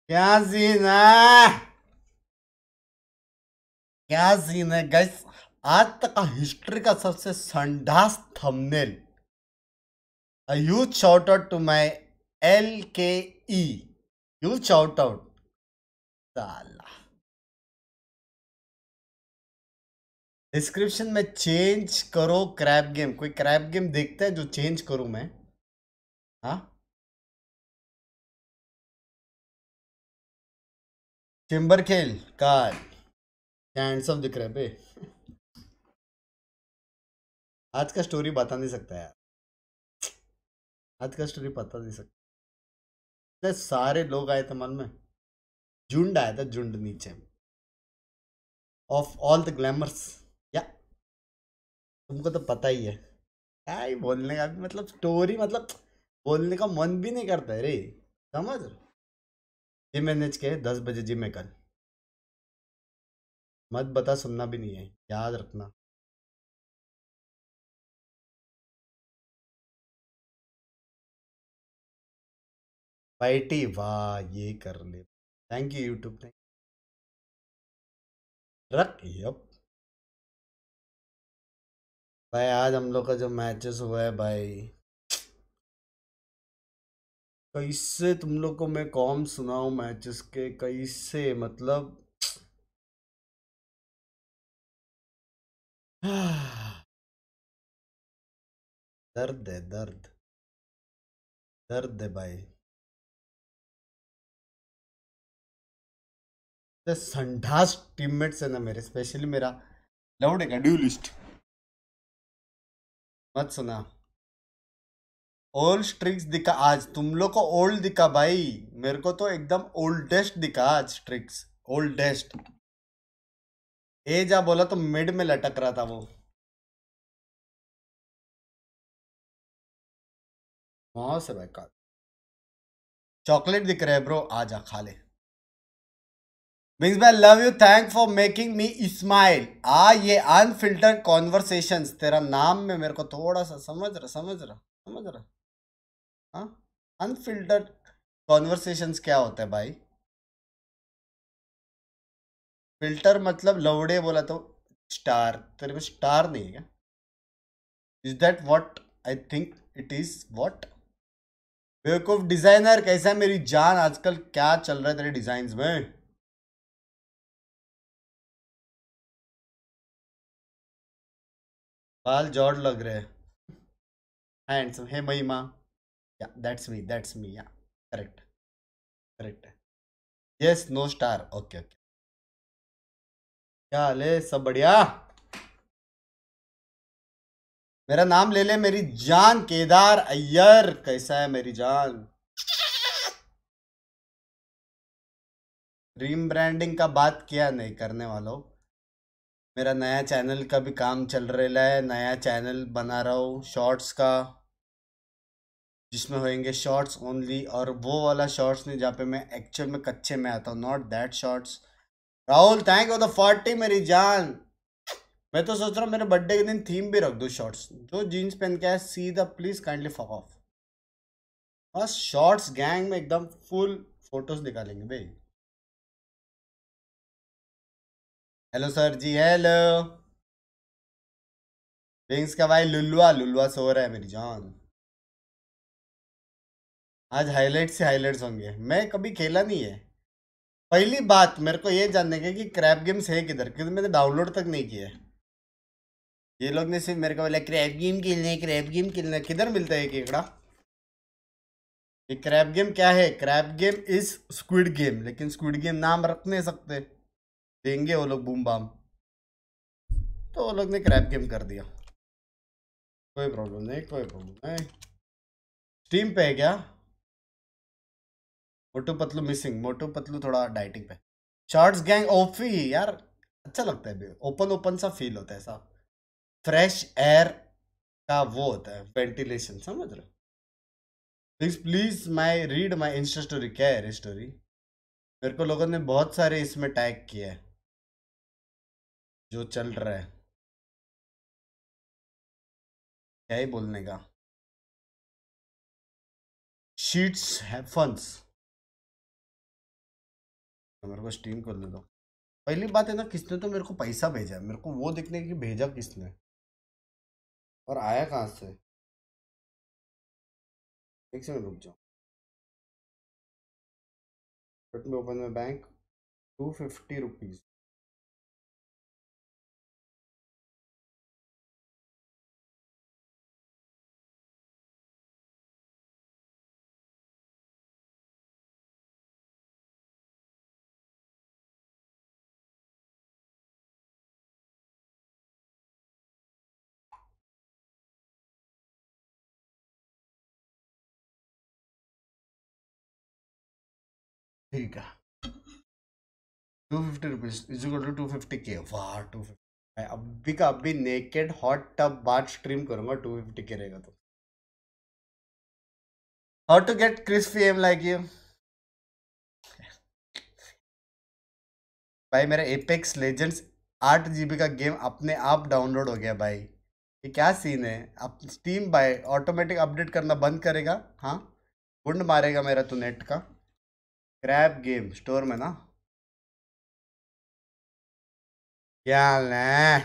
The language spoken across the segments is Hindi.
क्या सीन है? क्या सीन है गाइस? आज तक का हिस्ट्री का सबसे संडास thumbnail. A huge shout out to my LKE. Huge shout out. साला डिस्क्रिप्शन में चेंज करो क्रैप गेम। कोई क्रैप गेम देखता है जो चेंज करूं मैं? हाँ, चेम्बर खेल का हैंडसम दिख रहा है बे। आज का स्टोरी बता नहीं सकता यार। आज का स्टोरी पता नहीं सकता। इतने सारे लोग आए थे मन में। झुंड आया था, झुंड नीचे। Of all the glamours. या तुमको तो पता ही है। क्या ही बोलने का भी मतलब, स्टोरी मतलब बोलने का मन भी नहीं करता है रे। समझ रहे? जिम मैनेज के 10 बजे जिम में कल। मत बता, सुनना भी नहीं है, याद रखना। पार्टी वाह, ये कर ले। Thank you YouTube. थैंक रख यप। भाई आज हम लोग का जो मैचेस हुआ है भाई, कैसे तुम लोग को मैं कौन सुनाऊं मैचेस के, कैसे मतलब। दर्द है, दर्द। दर्द है भाई। तो संडास टीममेट्स है ना मेरे, स्पेशली मेरा लौड़े का ड्यूलिस्ट। मत सुना। ओल्ड स्ट्रिक्स दिखा आज तुम लोग को, ओल्ड दिखा भाई। मेरे को तो एकदम ओल्डेस्ट दिखा आज स्ट्रिक्स। ओल्डेस्ट। ए जा बोला तो मिड में लटक रहा था वो। वहां से भाई का चॉकलेट दिख रहा है ब्रो, आजा खा ले। मीन्स भाई love you, thank for making me smile. ये अनफिल्टर्ड कॉन्वर्सेशंस तेरा नाम में मेरे को थोड़ा सा समझ रहा, समझ रहा, समझ रहा। हाँ, अनफिल्टर्ड कॉन्वर्सेशंस क्या होता है भाई? फिल्टर मतलब लौड़े बोला तो स्टार, तेरे में स्टार नहीं है क्या? Is that what I think it is what? बेवकूफ डिजाइनर कैसा है मेरी जान? आजकल क्या चल रहा है तेरे डिजाइन में? बाल जॉर्ड लग रहे हैं। हैंड्सम है महिमा। या that's me, that's me, yeah correct. Correct है। Yes, no star, okay okay. क्या हाल है? सब बढ़िया। मेरा नाम ले ले मेरी जान, केदार अय्यर। कैसा है मेरी जान? रीम ब्रांडिंग का बात किया नहीं करने वालों। मेरा नया चैनल का भी काम चल रहा है, नया चैनल बना रहा हूँ शॉर्ट्स का, जिसमें होंगे शॉर्ट्स ओनली। और वो वाला शॉर्ट्स नहीं जहाँ पे मैं एक्चुअल में कच्चे में आता हूँ, not that shorts. Rahul thank you the 40 मेरी जान। मैं तो सोच रहा हूँ मेरे बर्थडे के दिन थीम भी रख दूँ शॉर्ट्स। जो जीन्स पहन के आए सीधा प्लीज काइंडली फक ऑफ। बस शॉर्ट्स गैंग में एकदम फुल फोटोज निकालेंगे भाई। Hello sir ji, hello. Wings का भाई लुल्लुआ, लुल्लुआ सो रहा है मेरी जान। आज हाइलाइट से हाइलाइट्स होंगे, मैं कभी खेला नहीं है। पहली बात मेरे को ये जानने की कि क्रैप गेम्स है किधर, क्योंकि मैंने डाउनलोड तक नहीं किया है। ये लोग ने सिर्फ मेरे को बोला क्रैप गेम खेलना है, क्रैप गेम खेलना है। किधर मिलता है ये केकड़ा? ये क्रैप गेम क्या है? Crab game is squid game, लेकिन स्क्विड गेम नाम रख नहीं सकते। देंगे वो लोग बूम बाम। तो वो लोग ने क्रैप गेम कर दिया। कोई प्रॉब्लम नहीं, कोई प्रॉब्लम नहीं। स्टीम पे है क्या? मोटू पतलू मिसिंग, मोटू पतलू थोड़ा डाइटिंग पे। शॉर्ट्स गैंग ओफी यार, अच्छा लगता है। ओपन ओपन सा फील होता है, ऐसा फ्रेश एयर का वो होता है, वेंटिलेशन, समझ रहे हो? Please please my read my insta story. क्या है स्टोरी? मेरे को लोगों ने बहुत सारे इसमें टैग किया है, जो चल रहा है। क्या ही बोलने का। शीट्स हैव फंस। मेरे को स्ट्रीम कर दे दो। पहली बात है ना, किसने तो मेरे को पैसा भेजा है, मेरे को वो देखने की भेजा किसने और आया कहाँ से। एक सेकंड रुक जाओ, let me open my bank. 250 rupees. ठीक है, 250 rupees is equal to 250K। वाह 250। मैं अभी का अभी naked hot tub bath stream करूंगा 250K रहेगा तो। How to get crispy em like you. भाई मेरा एपेक्स लेजेंड्स 8 GB का गेम अपने आप डाउनलोड हो गया भाई। ये क्या सीन है। अब स्टीम भाई ऑटोमेटिक अपडेट करना बंद करेगा। हाँ, गुंड मारेगा मेरा तो नेट का। क्रैब गेम स्टोर में ना, क्या है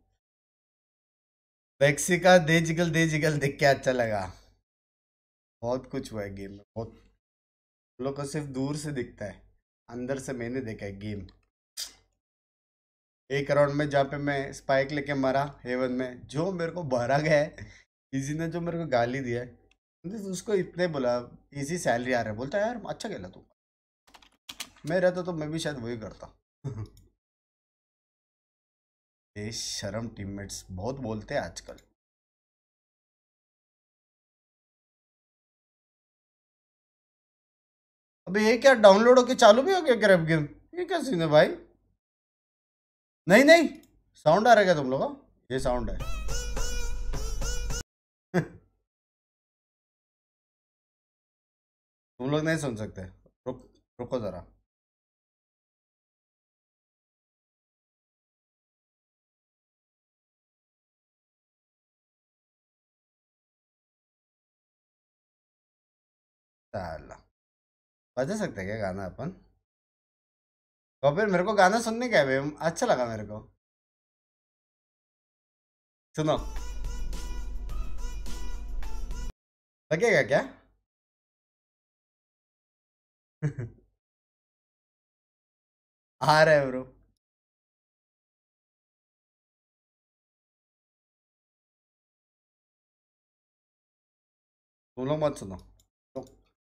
बेक्सिका दे जिगल देख के अच्छा लगा। बहुत कुछ हुआ है गेम में, बहुत लोग को सिर्फ दूर से दिखता है, अंदर से मैंने देखा है गेम। एक राउंड में जहाँ पे मैं स्पाइक लेके मरा हेवन में, जो मेरे को भरा गया है, किसी ने जो मेरे को गाली दिया है, उसको इतने बोला इजी सैलरी आ रहा है, बोलता है यार अच्छा खेला तू। मैं रहता तो मैं भी शायद वही करता। ये शर्म टीममेट्स बहुत बोलते हैं आजकल। अबे ये क्या डाउनलोड होके चालू भी हो गया क्रैप गेम। ये क्या सीन है भाई। नहीं नहीं, साउंड आ रहा है क्या तुम लोगों को। ये साउंड है। तुम लोग नहीं सुन सकते। रुक, रुको जरा। साला बजा सकते हैं क्या गाना अपन। कॉपी मेरे को गाना सुनने का है बे, अच्छा लगा मेरे को। सुनो, लगेगा क्या। आ रहा है ब्रो। तुम लोग मत सुनो, तुम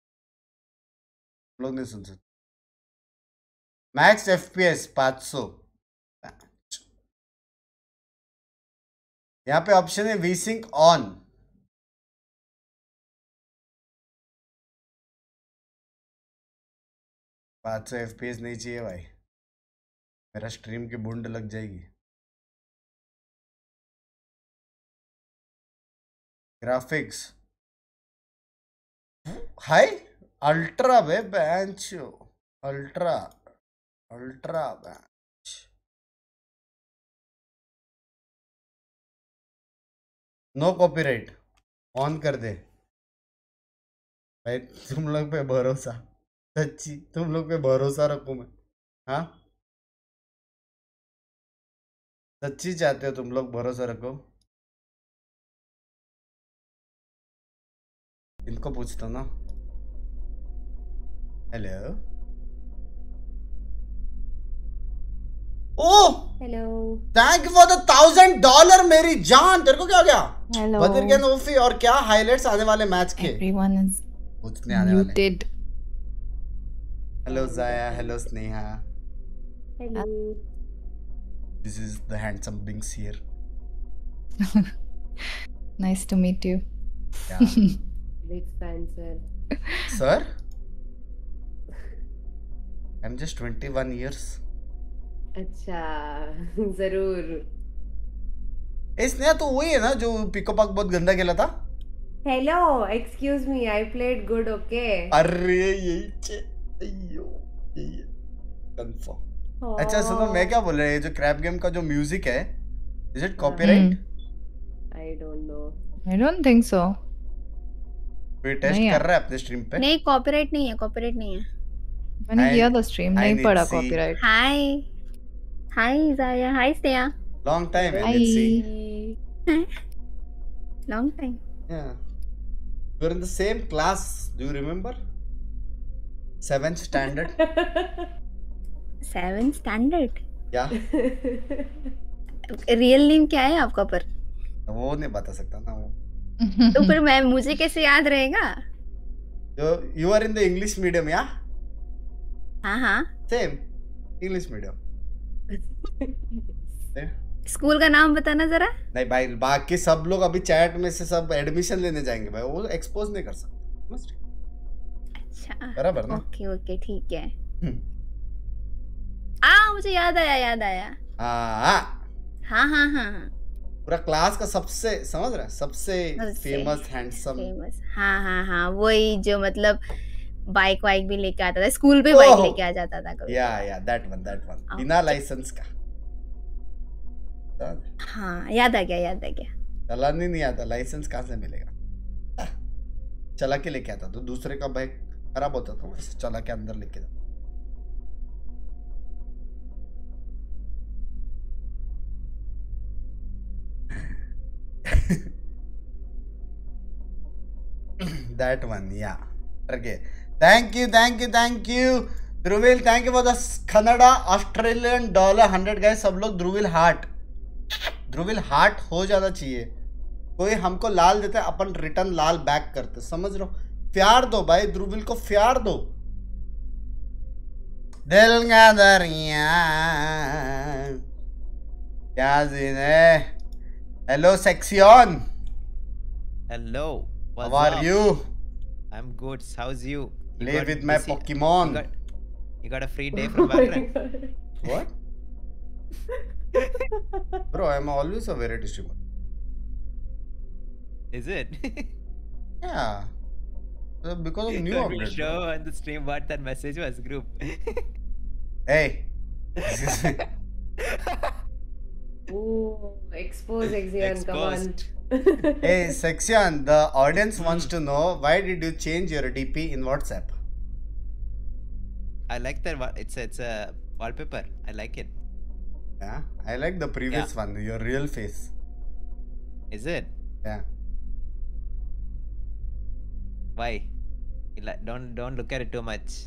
लोग नहीं सुन सकते। Max FPS 500। यहाँ पे ऑप्शन है वीसिंक ऑन। 500 FPS नहीं चाहिए भाई, मेरा स्ट्रीम की बूंद लग जाएगी। ग्राफिक्स हाई, अल्ट्रा बे bench, ultra, ultra bench. No copyright, on कर दे भाई। तुम लोग पे भरोसा, सच्ची तुम लोग पे भरोसा रखूं मैं। हाँ, सच्ची चाहते हो तुम लोग भरोसा रखो। इनको पूछता ना। Hello. Oh hello thank you for the $1000 मेरी जान। तेरे को क्या हो गया। हेलो बदर क्या नोफी और क्या हाइलाइट्स आने वाले मैच के। एवरीवन इज पूछने आने वाले। Muted hello Jaya, hello Sneha. Hello this is the handsome beings here. Nice to meet you big fan sir. Sir I am just 21 years। अच्छा जरूर। ए स्नेहा तो वही है ना जो पिको पक बहुत गंदा खेला था। Hello excuse me, I played good okay. अरे यही अयो कंफर्म। अच्छा सुनो, मैं क्या बोल रहा है, ये जो क्रैप गेम का जो म्यूजिक है, is it copyright. I don't know. I don't think so. कोई टेस्ट नहीं कर रहा है अपने स्ट्रीम पे। नहीं कॉपीराइट नहीं है, कॉपीराइट नहीं है। मैंने I किया था stream, I नहीं need पड़ा see. copyright. Hi. Hi, Zaya. Hi, Steya. Long time. Hi. Let's see. Long time. Yeah. We're in the same class. Do you remember? 7th standard. 7th standard. Yeah. Real name क्या है आपका पर? वो नहीं बता सकता ना वो. तो फिर मैं मुझे कैसे याद रहेगा? You are in the English medium, yeah? हाँ. Same. English medium. स्कूल का नाम बताना जरा. नहीं भाई, बाकी सब लोग अभी चैट में से सब एडमिशन लेने जाएंगे भाई, वो एक्सपोज नहीं कर सकते. अच्छा. बराबर ना? ओके ठीक है. मुझे याद आया. हाँ. पूरा क्लास का सबसे, समझ रहा है, सबसे फेमस हैंडसम. हाँ. वही जो मतलब बाइक वाइक भी लेके आता था, स्कूल पे बाइक लेके आ जाता था कभी. या दैट वन बिना लाइसेंस का. हाँ, याद आ गया. चलाने नहीं आता, लाइसेंस कहाँ से मिलेगा? चला के लेके आता तो दूसरे का बाइक खराब होता था, वैसे चला के अंदर लेके जाता. That one, yeah. Okay. Thank you. Dhruvil, thank you for the Canada Australian $100 guys. सब लोग ध्रुविल हार्ट हो जाना चाहिए. कोई हमको लाल देता है, अपन रिटर्न लाल बैक करते, समझ रहे हो? प्यार दो भाई, ध्रुविल को प्यार दो. दिल का दरिया क्या सीन है? हेलो सेक्सियन. Hello. How are you? I'm good. How's you? Play with my Pokemon. You got a free day from Valorant? What? Bro, I'm always a variety streamer. Is it? Yeah. Because of new Let me updates. show on the stream what that message was, group. Hey. Ooh, expose Exian, come on. Exposed. Hey, Sexion, the audience wants to know why did you change your DP in WhatsApp? I like that. It's a wallpaper. I like it. Yeah, I like the previous one, your real face. Is it? Yeah. Why? Don't look at it too much.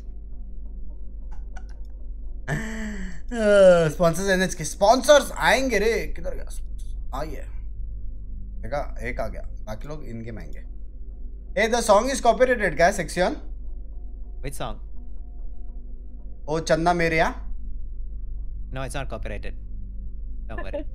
Sponsors NHK. Sponsors आएंगे रे. किधर गया? आइए. देखा, एक आ गया. बाकी लोग इनके महंगे. Hey, the song is copyrighted, guys. Section. Which song? Oh, Channa Mereya. No, it's not copyrighted. Don't worry.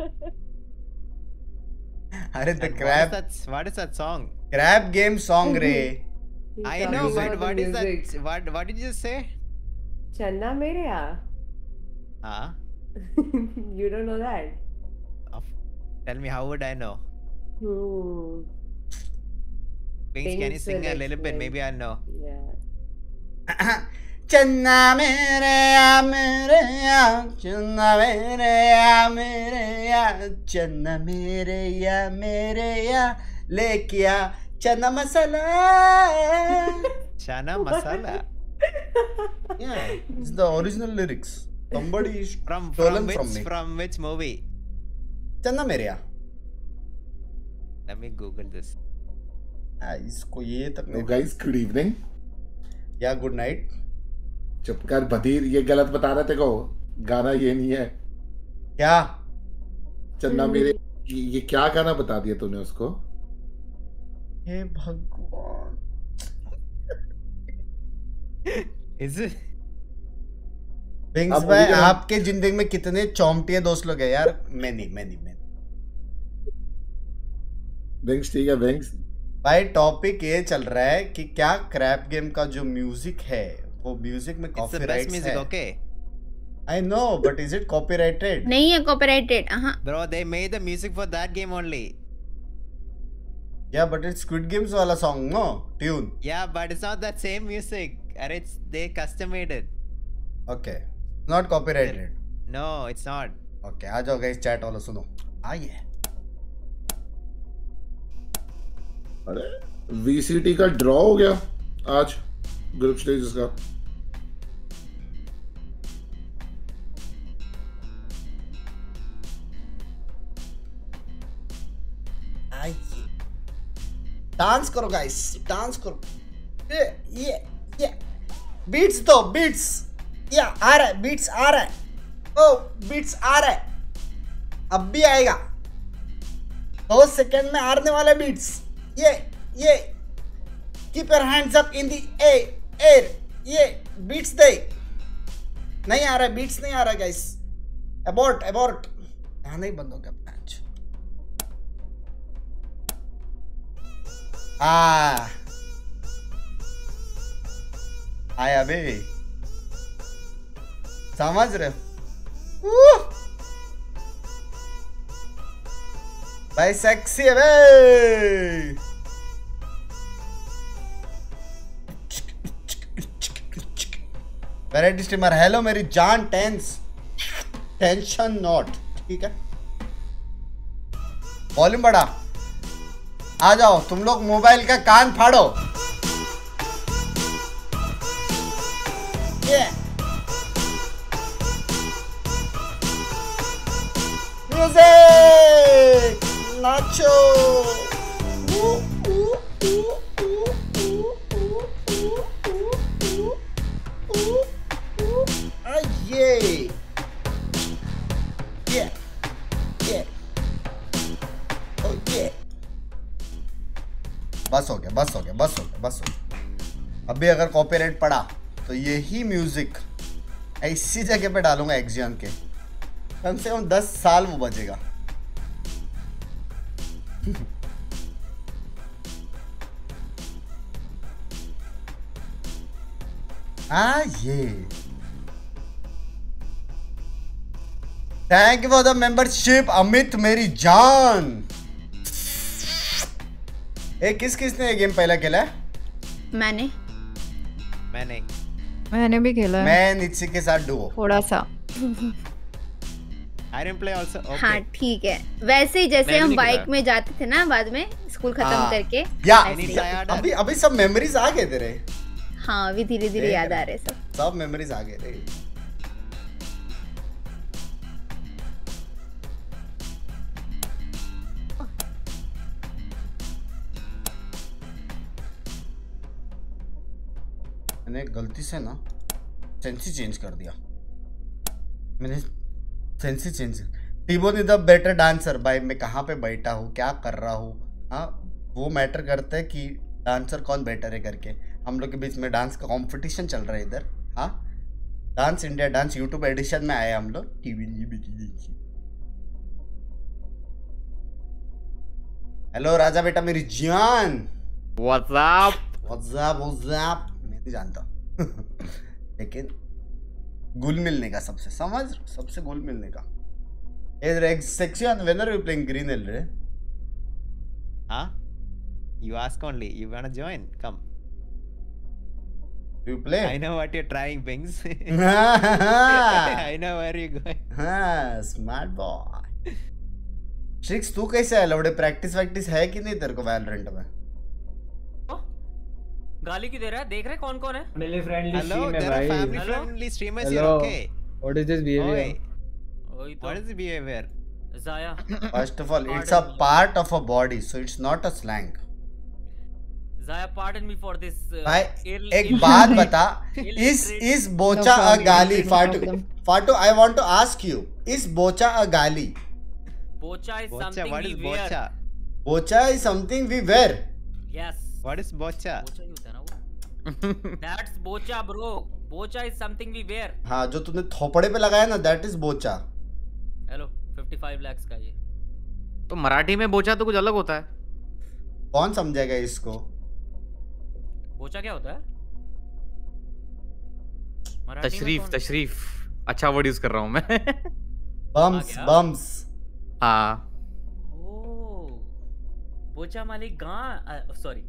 अरे the And crab. What is that song? Crab game song रे. He's I talking know, about but the what is music. that? What did you just say? Channa Mereya. Ah, You don't know that? tell me, how would I know? Hmm. Wings, can you Wings sing will a little bit? explain. Maybe I'll know. Yeah. Channa Mereya, Mereya, Channa Mereya, Mereya, Channa Mereya, Mereya, लेके आ चना मसाला. Chana masala. Yeah, it's the original lyrics. Somebody is From stolen which from me. from which movie? Channa Mereya. Let me Google this. इसको ये तक So नहीं. guys, good evening. या गुड नाइट. चुप कर बधीर, ये गलत बता रहे थे को. गाना ये नहीं है. क्या? चन्ना मेरे ये क्या गाना बता दिया तूने उसको? हे भगवान. Is it? विंग्स अब भाई, मुझे ना- आपके जिंदगी में कितने चौमटिए दोस्त लोग हैं यार? मैनी. विंग्स ठीक है विंग्स. भाई टॉपिक ये चल रहा है कि क्या क्रैप गेम का जो म्यूजिक है वो म्यूजिक में It's the best copyrights music, है. okay? I know, but is it copyrighted? नहीं है copyrighted. Bro, they made the music for that game only. या बट इट्स स्क्विड गेम्स वाला song, no tune. Yeah, but it's not that same music. And they custom made it. Okay, not copyrighted. No, it's not. Okay, आ जाओ गाइस, चैट वाला सुनो. आइए. अरे VCT का ड्रॉ हो गया आज ग्रुप स्टेजेस का. आइए डांस करो गाइस, डांस करो। ये बीट्स दो, बीट्स। या आ रहा है, बीट्स आ रहा है। ओ बीट्स आ रहा है, अब भी आएगा। 2 सेकंड में आने वाला बीट्स। ये keep your hands up in the air. ये बीट्स दे। नहीं आ रहा है, बीट्स नहीं आ रहा गाइस। अबॉर्ट यहाँ नहीं बंद हो गया मैच। आया बे, समझ रहे हो भाई? सेक्सी है बे। वैरायटी स्ट्रीमर, हेलो मेरी जान। टेंशन नॉट, ठीक है। वॉल्यूम बढ़ा। आ जाओ तुम लोग, मोबाइल का कान फाड़ो। म्यूजिक, नाचो। बस हो गया। अभी अगर कॉपीराइट पड़ा तो यही म्यूजिक ऐसी जगह पे डालूंगा एक्जियन के, कम से कम 10 साल वो बजेगा। ये thank you for the membership Amit मेरी जान। किसने ये गेम पहला खेला है? मैंने भी खेला है। मैं नित्सी के साथ डुओ थोड़ा सा। I didn't play also. Okay. हाँ ठीक है, वैसे ही जैसे हम बाइक में जाते थे ना बाद में स्कूल खत्म करके। या ऐसे ही। अभी सब मेमोरीज आ गए तेरे। हाँ अभी धीरे धीरे याद आ रहे सब मेमोरीज आ गए रे। मैंने गलती से ना सेंसी चेंज कर दिया। T Bone is the better dancer. भाई मैं कहाँ पे बैठा हूँ, क्या कर रहा हूँ, हाँ वो मैटर करता है कि डांसर कौन बेटर है करके। हम लोग के बीच में डांस का कंपटीशन चल रहा है इधर। हाँ dance India dance YouTube edition में आए हम लोग। हेलो राजा बेटा मेरी जान। व्हाट्सएप मैं नहीं जानता लेकिन गुल मिलने का सबसे गुल मिलने का। Section, when are you playing Green Hill, right? Huh? You ask only. You wanna join? Come. Do you play? I know what you're trying, Bings. I know where you're going. हाँ, smart boy. Shrix, तू कैसे है लौड़े? प्रैक्टिस है कि नहीं तेरे को Valorant में? गाली क्यों दे रहा है? देख रहे कौन कौन है? Family friendly Hello, stream है there are भाई। family friendly streamers here. Hello. Okay. What is this behavior? What is the behavior? Zaya. First of all, it's a part of a body, so it's not a slang. Zaya, pardon me for this. भाई एक बात बता, is बोचा a गाली? फाटू, I want to ask you, is बोचा a गाली? Bocha is something What we is wear. bocha? बोचा is something we wear. Yes. What is bocha? बोचा ही होता है ना वो. That's bocha, bro. Bocha is something we wear. हाँ जो तूने थोपड़े पे लगाया ना, that is बोचा. हेलो 55 lakhs का ये। तो मराठी में बोचा तो कुछ अलग होता है। कौन समझेगा इसको? बोचा क्या होता है? तशरीफ अच्छा वर्ड यूज कर रहा हूँ मैं। बम्स हाँ। ओह, बोचा मालिक गां, सॉरी।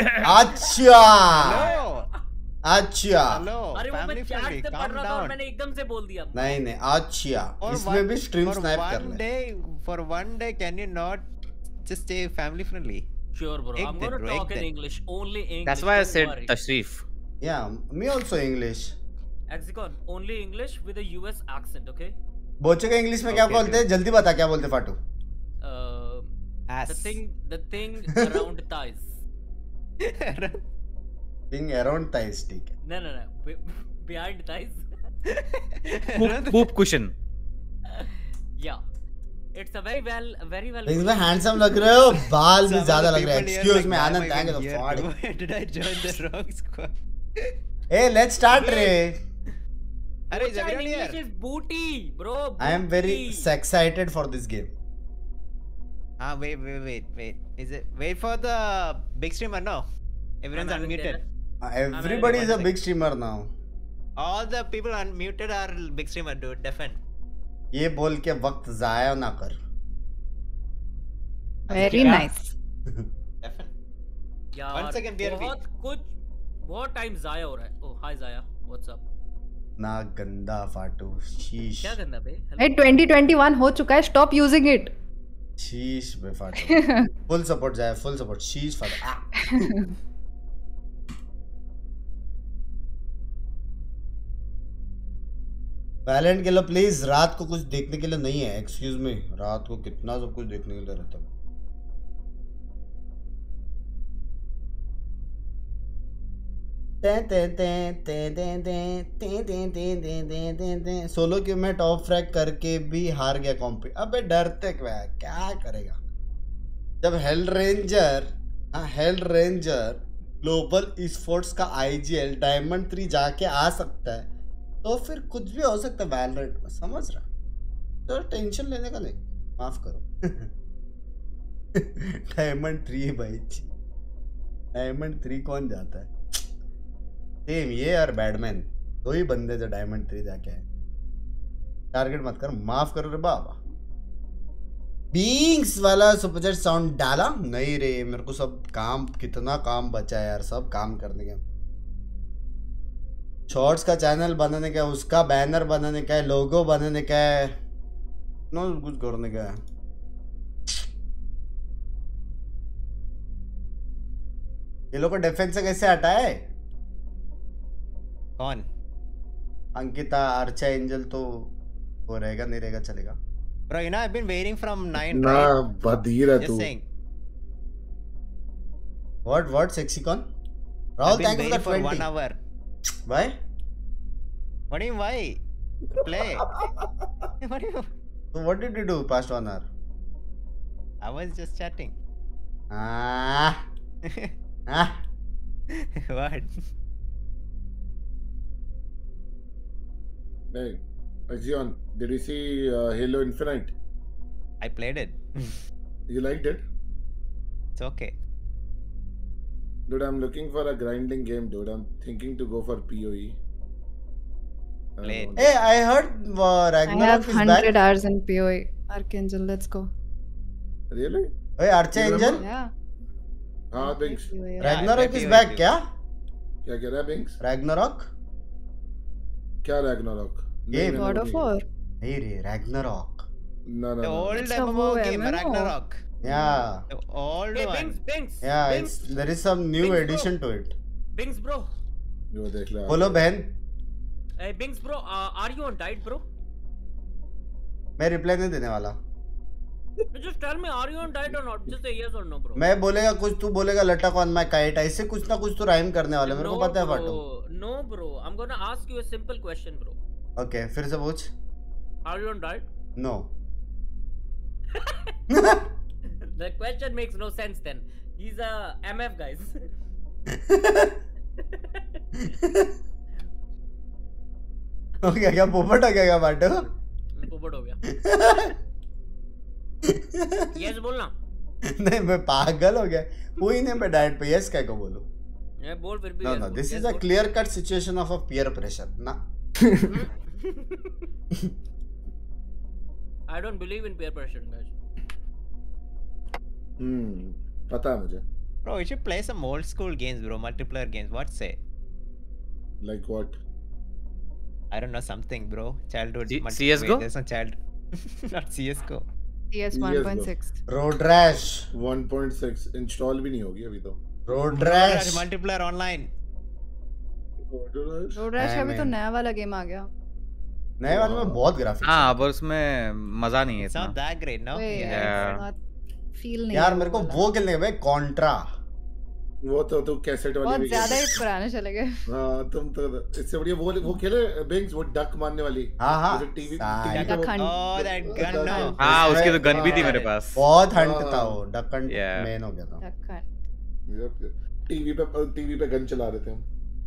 अच्छा अरे वो मैं चैट से पढ़ रहा था और मैंने एकदम से बोल दिया। नहीं अच्छा इसमें भी स्ट्रीम स्नैप कर ले। For one day can you not just stay family friendly? Sure bro, I'm going to talk in English, only English. That's why I said Tashrif. Yeah, me also English. Exicon, only English with a US accent, okay? बोचे का इंग्लिश में क्या बोलते हैं? जल्दी बता क्या बोलते फाटू? Ass. The thing around thighs. Being around thighs, ठीक है. No. Behind thighs. Poop cushion. Yeah. It's a very well. लेकिन मैं handsome लग रहे हो, बाल भी ज़्यादा लग रहे हैं. Excuse me, Anand thank you for the Did I join the wrong squad? Hey, let's start, Ray. Arey, is everyone English here? is booty, bro. I am very excited for this game. Wait. Is it? Wait for the big streamer. No, everyone's I'm having unmuted. Everybody is a big streamer now. All the people unmuted are big streamer, dude. Defen. ये बोल के वक्त जाया ना कर. Very nice. Defen. यार, 1 second, BRB. बहुत टाइम जाया हो रहा है. Oh, hi Zaya. What's up? ना गंदा फाटू. शीश. क्या करना बे? Hey, 2021 हो चुका है. Stop using it. शीश बे फाटू. फुल सपोर्ट जाए. Full support. शीश फाटू. वैलेंट के लो प्लीज. रात को कुछ देखने के लिए नहीं है. Excuse me. रात को कितना सब कुछ देखने के लिए रहता है. सोलो क्यों में टॉप फ्रैग करके भी हार गया कॉम्पी. अबे डरते क्या करेगा जब हेल रेंजर ग्लोबल स्पोर्ट्स का आईजीएल डायमंड 3 जाके आ सकता है तो फिर कुछ भी हो सकता है वैलोरेंट में. समझ रहा तो टेंशन लेने का नहीं. माफ करो. डायमंड 3 भाई. डायमंड 3 कौन जाता है. सेम ये और बैडमैन 2 ही बंदे जो डायमंड 3 जाके आए. टारगेट मत कर. माफ करो रे बाबा. बीइंग्स वाला सुपरचैट साउंड डाला नहीं रे. मेरे को सब काम कितना काम बचा है यार. सब काम करने का. शॉर्ट्स का चैनल बनाने का है. उसका बैनर बनाने का है. लोगो बनाने का है. नो कुछ करने का है. ये लोग को डिफेंस से कैसे हटाए. कौन? अंकिता आर्चा एंजल तो वो रहेगा नहीं रहेगा चलेगा. Bro, you know I've been waiting from 9. ना right? बधीर है Just तू. saying. What sexicon? I've Rahul been thank you waiting for for the 1 20. hour. Why? What do you mean why? Play. What do you? So what did you do past 1 hour? I was just chatting. What? Hey, Axion, did you see Halo Infinite? I played it. You liked it? It's okay. Dude, I'm looking for a grinding game, dude. I'm thinking to go for PoE. Play it. Hey, I heard I Ragnarok have is 100 back. hours in PoE. Archangel, let's go. Really? Hey, Archa You Angel? Yeah. हाँ Binks. PoE. Ragnarok I is play back PoE. क्या? क्या कह रहा है Binks? Ragnarok? क्या Ragnarok? ये God of War. नहीं रे Ragnarok. No. The old It's a MMO whole game, MMO. Ragnarok. Yeah. The old Hey, one. Binks. Yeah, Binks, there is some new Binks, addition to it. Binks, bro. यो देख ले. बोलो बहन. Hey, Binks, bro. Are you on diet, bro? मैं रिप्लाई नहीं देने वाला. Just tell me, are you on diet or not? Just say yes or no, bro. मैं बोलेगा कुछ तू बोलेगा लटक ऑन माय काइट. ऐसे कुछ ना कुछ तो राइम करने वाले. मेरे को पता है फाटू. No, bro. I'm gonna ask you a simple question, bro. Okay, फिर से पूछ. Are you on diet? No. The question makes no sense then. He's a MF, guys. हो गया क्या पोपट हो गया क्या फाटू. पोपट हो गया. Yes बोलना. नहीं मैं पागल हो गया. कोई नहीं मैं डाइट पे यस क्या को बोलूं. ये बोल फिर भी. No, no, this is a clear cut situation of a peer pressure. ना. I don't believe in peer pressure, guys. पता है मुझे. Bro, you should play some old school games, bro. Multiplayer games. What say? Like what? I don't know, something, bro. Childhood. CS:GO? There's some child. Not CS:GO. CS Yes, 1.6. Road Rash. 1.6 install भी नहीं होगी अभी तो. Road Rash. Multiplayer online. Road rash अभी तो नया वाला गेम आ गया. नए वाले में बहुत ग्राफिक्स. हाँ, पर उसमें मजा नहीं है It's इतना. not that great, no? Wait, Yeah. it's not feel नहीं यार है मेरे को वाला। वो खेलने का भाई कॉन्ट्रा। वो तो कैसेट वाली बहुत भी ज्यादा खेली। ही पुराने चले गए। हाँ तुम तो इससे बढ़िया वो खेले बिंग्स, वो डक मारने वाली। हाँ टीवी सारी। पे वो- duck hunt. Oh, that gun, no. हाँ उसकी तो गन भी थी हाँ। मेरे पास। बहुत हंट हाँ। था वो, डक हंट Yeah. मेन हो गया था। Duck hunt. टीवी पे गन चला रहे थे हम।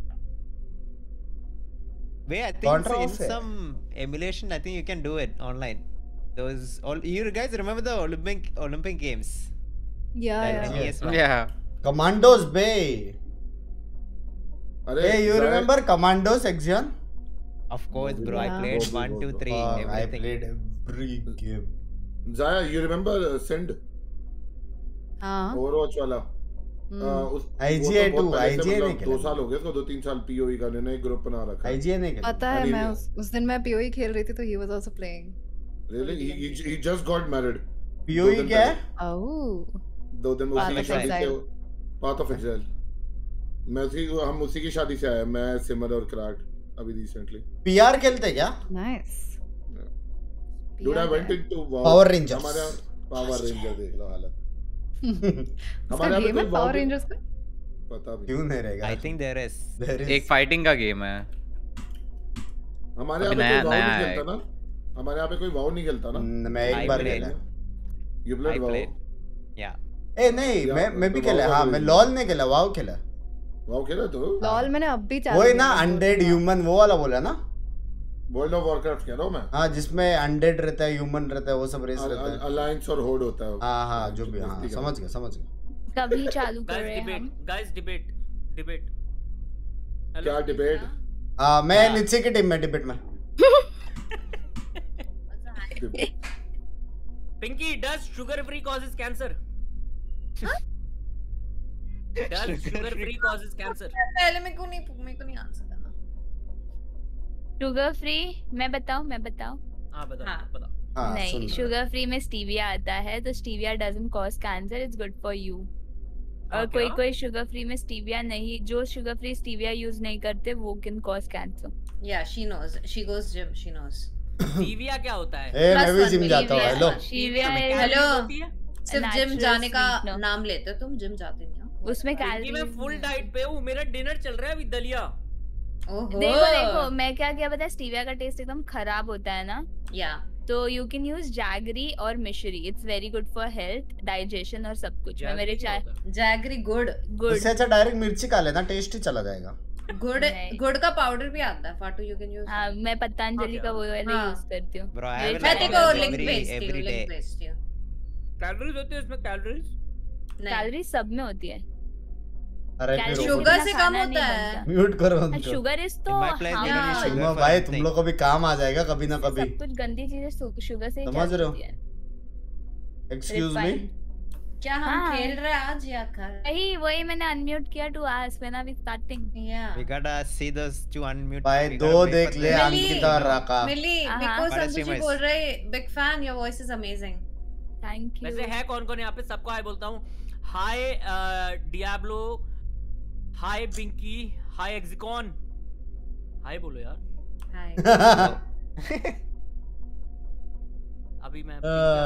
Wait, I think Contra in also है। some emulation, I think you can do it online. Those all you guys remember the Olympic games? या Like या NES one? Yeah. कमांडोस बे। अरे Hey, you Zaya- remember Commandos Axion? Of course, bro. I Yeah. played Go, go, 1, go, 2, go. 3, I everything. played every game. Zaya, you remember Send? हाँ Overwatch वाला। उस IGA वो तो बहुत 2, पहले से IGA नहीं मतलब खेला 2 साल हो गए उसको, 2-3 साल POE का उन्होंने एक ग्रुप बना रखा है। IGA नहीं खेला। पता है अरे मैं ये- उस दिन मैं पीओई खेल रही थी तो he was also playing। Really? He just got married. POE 2 दिन क्या है? ओह 2 दिन Path उसी की of शादी से Exile। Path of Exile। हम उसी की शादी से आए, मैं सिमर और क्राट अभी रिसेंटली। PR खेलते क्या? Nice. Dude, I went into WoW। Power Rangers। हमारे पावर रेंजर देख लो हालत। उसका हमारे यहाँ पे गेम है कोई पावर WoW रेंजर्स का? पता भी क्यों नहीं रहेगा? I think there is. There is- एक फाइटिंग का गेम है। हमारे यहाँ अभी पे कोई नया WoW नहीं है। खेलता ना। हमारे यहाँ पे कोई WoW नहीं खेलता ना। मैं I एक बार played. खेला। You I played WoW? played. Yeah. ए नहीं, या, मैं भी तो खेला। WoW हाँ वाली मैं नहीं। लॉल नहीं खेला, वाव खेला। WoW खेला तू? लॉल मैंने अब भी चालू वही किया ना है, अनडेड बहुत ह्यूमन वो वाला बोला ना? वर्ल्ड ऑफ वॉरक्राफ्ट खेला हूँ मैं। हाँ जिसमें अनडेड रहता है, ह्यूमन रहता है, वो सब रेस रहता है। अलायंस और होड होता है। हाँ हाँ जो भी, हाँ समझ गया समझ गया। कभी चालू कर Guys, रहे हैं debate. हम। Guys, debate. Hello? क्या debate? हाँ मैं हाँ। नीचे की टीम में डिबेट में। Pinky, does sugar-free causes cancer? Does sugar-free causes cancer? पहले मेरे को नहीं आंसर करना। शुगर फ्री मैं बताऊं हाँ बताओ हाँ। बताओ। हाँ नहीं सुन रहा। शुगर फ्री में स्टीविया आता है तो stevia doesn't cause cancer, it's good for you. और हाँ, कोई क्या? कोई शुगर फ्री में स्टीविया नहीं, जो शुगर फ्री स्टीविया यूज नहीं करते वो can cause cancer. Yeah, she knows. She goes gym. She knows. Stevia क्या होता है? ए मैं भी Plus जिम one जाता हूँ। million hello. स्टीविया में is Hello? calories होती है? सिर्फ जिम natural जाने का sweetener। नाम लेते हो तुम, जिम जाते नहीं हो। उसमें Pinky, कैलोरीज मैं फुल डाइट पे हूँ, मेरा डिनर चल रहा है अभी दलिया। ओहो। देखो मैं क्या क्या पता है, स्टीविया का टेस्ट एकदम खराब होता है ना, Yeah. तो यू कैन यूज जैगरी और मिश्री, it's very good for health, digestion और सब कुछ। मैं मेरे चाय Jaggery good. गुड उससे अच्छा डायरेक्ट मिर्ची खा लेना, टेस्ट ही चला जाएगा। Good. नहीं। गुड़ का पाउडर भी आता है। फाटू you can use. हाँ मैं पतंजलि का वो वाला हाँ। यूज करती हूँ। Bro, I मेरे have मैं like तेरे को every- लिंक भेजती हूँ, every day. लिंक भेजती हूँ। कैलोरीज होती है इसमें, कैलोरीज? नहीं। कैलोरी सब में होती है। अरे कैलोरी फिर शुगर इतना से खाना कम नहीं होता है। बनता। म्यूट करो हाँ, उनको। शुगर इज तो In my place, we don't use हाँ। sugar सुनो for भाई anything. तुम लोग को भी काम आ जाएगा कभी ना कभी। सब कुछ गंदी चीजें शुगर से ही समझ रहे हो? होती है। Excuse me. Refined। क्या हम हाँ। खेल रहे हैं आज या कल? वही मैंने अनम्यूट किया to ask when I was starting. Yeah. We gotta see those two unmute. भाई we दो gotta wait देख for ले them. मिली। अंकिता और राका। मिली, हाँ। बिकॉज़ बड़ा संतोषी streamers. बोल रहे big fan, your voice is amazing. Thank you. वैसे है कौन कौन यहाँ पे? सबको हाय बोलता हूँ। हाय डियाब्लो, हाय पिंकी, हाय एक्सिकॉन। हाय बोलो यार। हाय। अभी मैं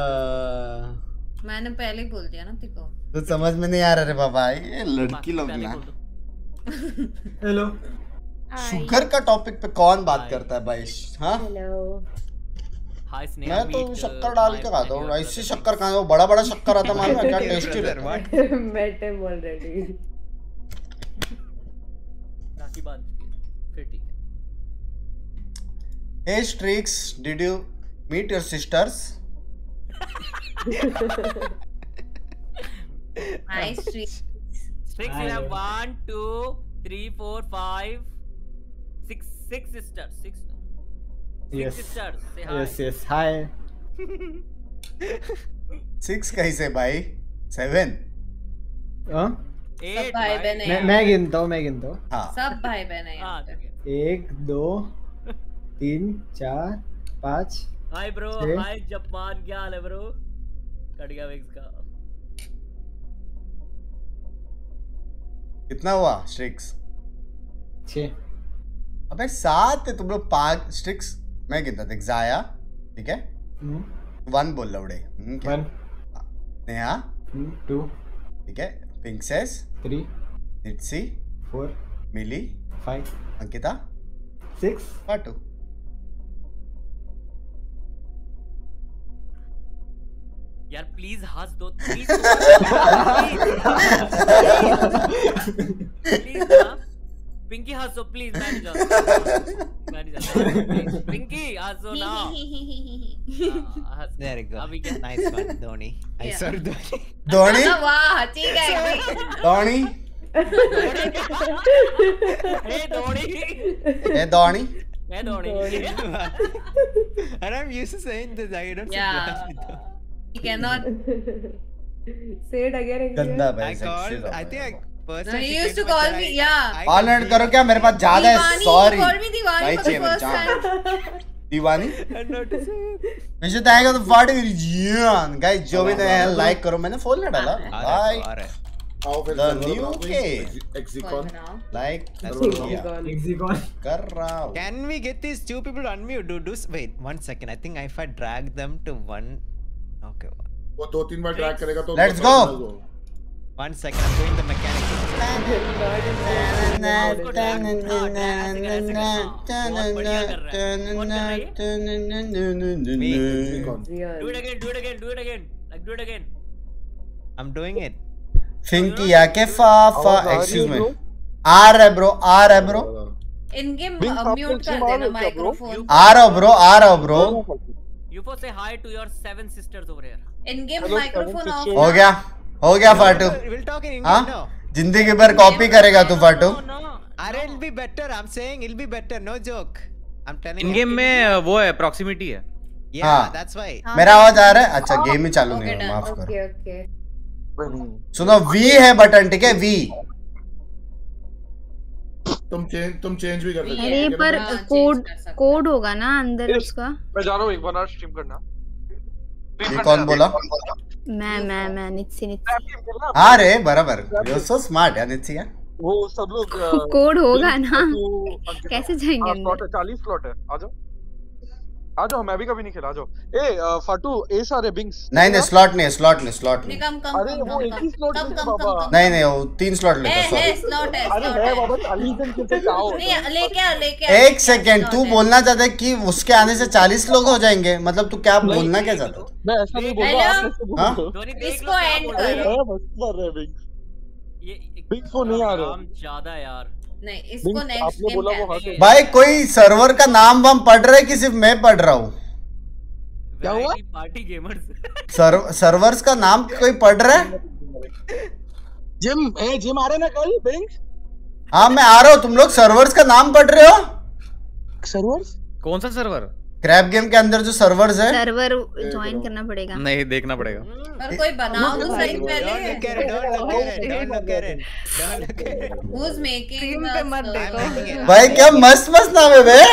मैंने पहले ही बोल दिया ना तेरे को। कुछ समझ में नहीं आ रहा रे बाबा, ये लड़की लोग पहले ना। बोल दो। हेलो। शुगर का टॉपिक पे कौन बात करता है भाई? हाँ हाय स्नेहा। मैं तो meet, शक्कर डाल के my खाता हूँ। brother. ऐसी शक्कर कहाँ, वो बड़ा बड़ा शक्कर आता मालूम है क्या? टेस्टी रहता है। met him already. राखी बांध चुकी है, फिर ठीक है। Hey Strix, did you meet your sisters? Hi Shri. Strix, you have 1, 2, 3, 4, 5, 6 sisters. 6 Yes. sisters. Say hi. Yes, yes. Hi. 6 कैसे भाई? 7? हाँ? 8 सब भाई बहन है। मैं गिनता हूँ। हाँ सब भाई बहन है यहाँ हाँ पे। ठीक है। 1 2 3 4 5 हाय ब्रो, छः। हाय जापान, क्या हाल है ब्रो? कट गया विक्स का। कितना हुआ स्ट्रिक्स? 6 अबे 7 है तुम लोग। 5 स्ट्रिक्स मैं गिनता था। जाया ठीक है, 1 बोल लौड़े। 1 नेहा 2 ठीक है, पिंक सेस 3 नित्सी 4 मिली 5 अंकिता 6 फाटू। यार प्लीज हंस दो प्लीज प्लीज पिंकी हंसो प्लीज। मैं नहीं जाता पिंकी हंसो ना। There you go. अभी क्या? Nice one, Dhoni. I saw Dhoni. Dhoni वाह ठीक है धोनी हे धोनी ए Dhoni hey Dhoni. And I'm used to saying this. I don't say Yeah. Dhoni. You cannot. Say it again. गंदा I भाई called. I think I personally. No, you used to call me. Yeah. All end करो क्या, मेरे पास ज्यादा है। Diwani, sorry you called me Diwani भाई for the चाहिए first मुझे। time. Diwani I'm not to say it. Wish thank you the 40 region guys. जो भी नया है लाइक करो, मैंने फॉलो नहीं डाला भाई। आओ फिर The server new बनाओ कोई case. Exicon like Hexagon Can we get these two people to unmute? Wait 1 second. I think if I drag them to one. Okay. वो 2-3 बार ट्रैक करेगा तो Let's go. 1 second. I'm doing the mechanics. Do it again. Like do it again. I'm doing it. फिंकी आके फा एक्सक्यूज मी आ रहा है ब्रो In game mute कर देना microphone. आ रहा हूँ bro You first say hi to your 7 sisters over here. In game microphone off. हो गया फाटू। We'll talk in English हाँ now. जिंदगी भर कॉपी करेगा तू फाटू। It'll be better. I'm saying it'll be better. No joke. I'm telling इन you. गेम में वो है प्रॉक्सिमिटी है। Yeah, हाँ। that's why. मेरा आवाज आ रहा है? अच्छा गेम ही चालू नहीं है, माफ करो। Okay. सुनो वी है बटन, ठीक है वी। तुम चेंज भी कर सकते हो। अरे पर कोड होगा ना अंदर उसका। मैं जा रहा हूँ एक बार स्ट्रीम करना। ये कौन बोला? मैं नित्सी हाँ रे बराबर, यू सो स्मार्ट यार नित्सी यार। वो सब लोग कोड होगा ना, कैसे जाएंगे अंदर? 40 स्लॉट है, आ जाओ मैं भी कभी नहीं खेला, आ जाओ। ए फाटू ए सारे बिंग्स नहीं स्लॉट नहीं। कम अरे वो एक ही स्लॉट है बाबा। नहीं वो 3 स्लॉट लेता है। स्लॉट है। अरे है बाबा 40 जन कितने आओ। नहीं लेके आ। एक सेकंड, तू बोलना चाहता है कि उसके आने से 40 लोग हो जाएंगे? मतलब तू क्या बोलना क्या चाहता है? मैं ऐसा नहीं बोल रहा, आप ऐसे बोल रहे हो। इसको एंड करो। बस कर रहे बिंग्स। ये बिंग्स को नहीं आ रहे। हम ज्यादा यार। नहीं इसको नेक्स्ट गेम भाई कोई सर्वर का नाम वाम पढ़ रहा है कि सिर्फ मैं पढ़ रहा हूँ? क्या हुआ? Party gamers. सर्वर्स का नाम कोई पढ़ रहा है? जिम आ रहे ना कल बिंग्स? हाँ मैं आ रहा हूँ। तुम लोग सर्वर्स का नाम पढ़ रहे हो? सर्वर्स? कौन सा सर्वर? क्रैप गेम के अंदर जो सर्वर्स है। सर्वर ज्वाइन करना पड़ेगा। नहीं देखना पड़ेगा। पर कोई बनाओ तो सही पहले। Don't look at it. Who's making पे मत देखो। भाई क्या मस्त नाम है बे।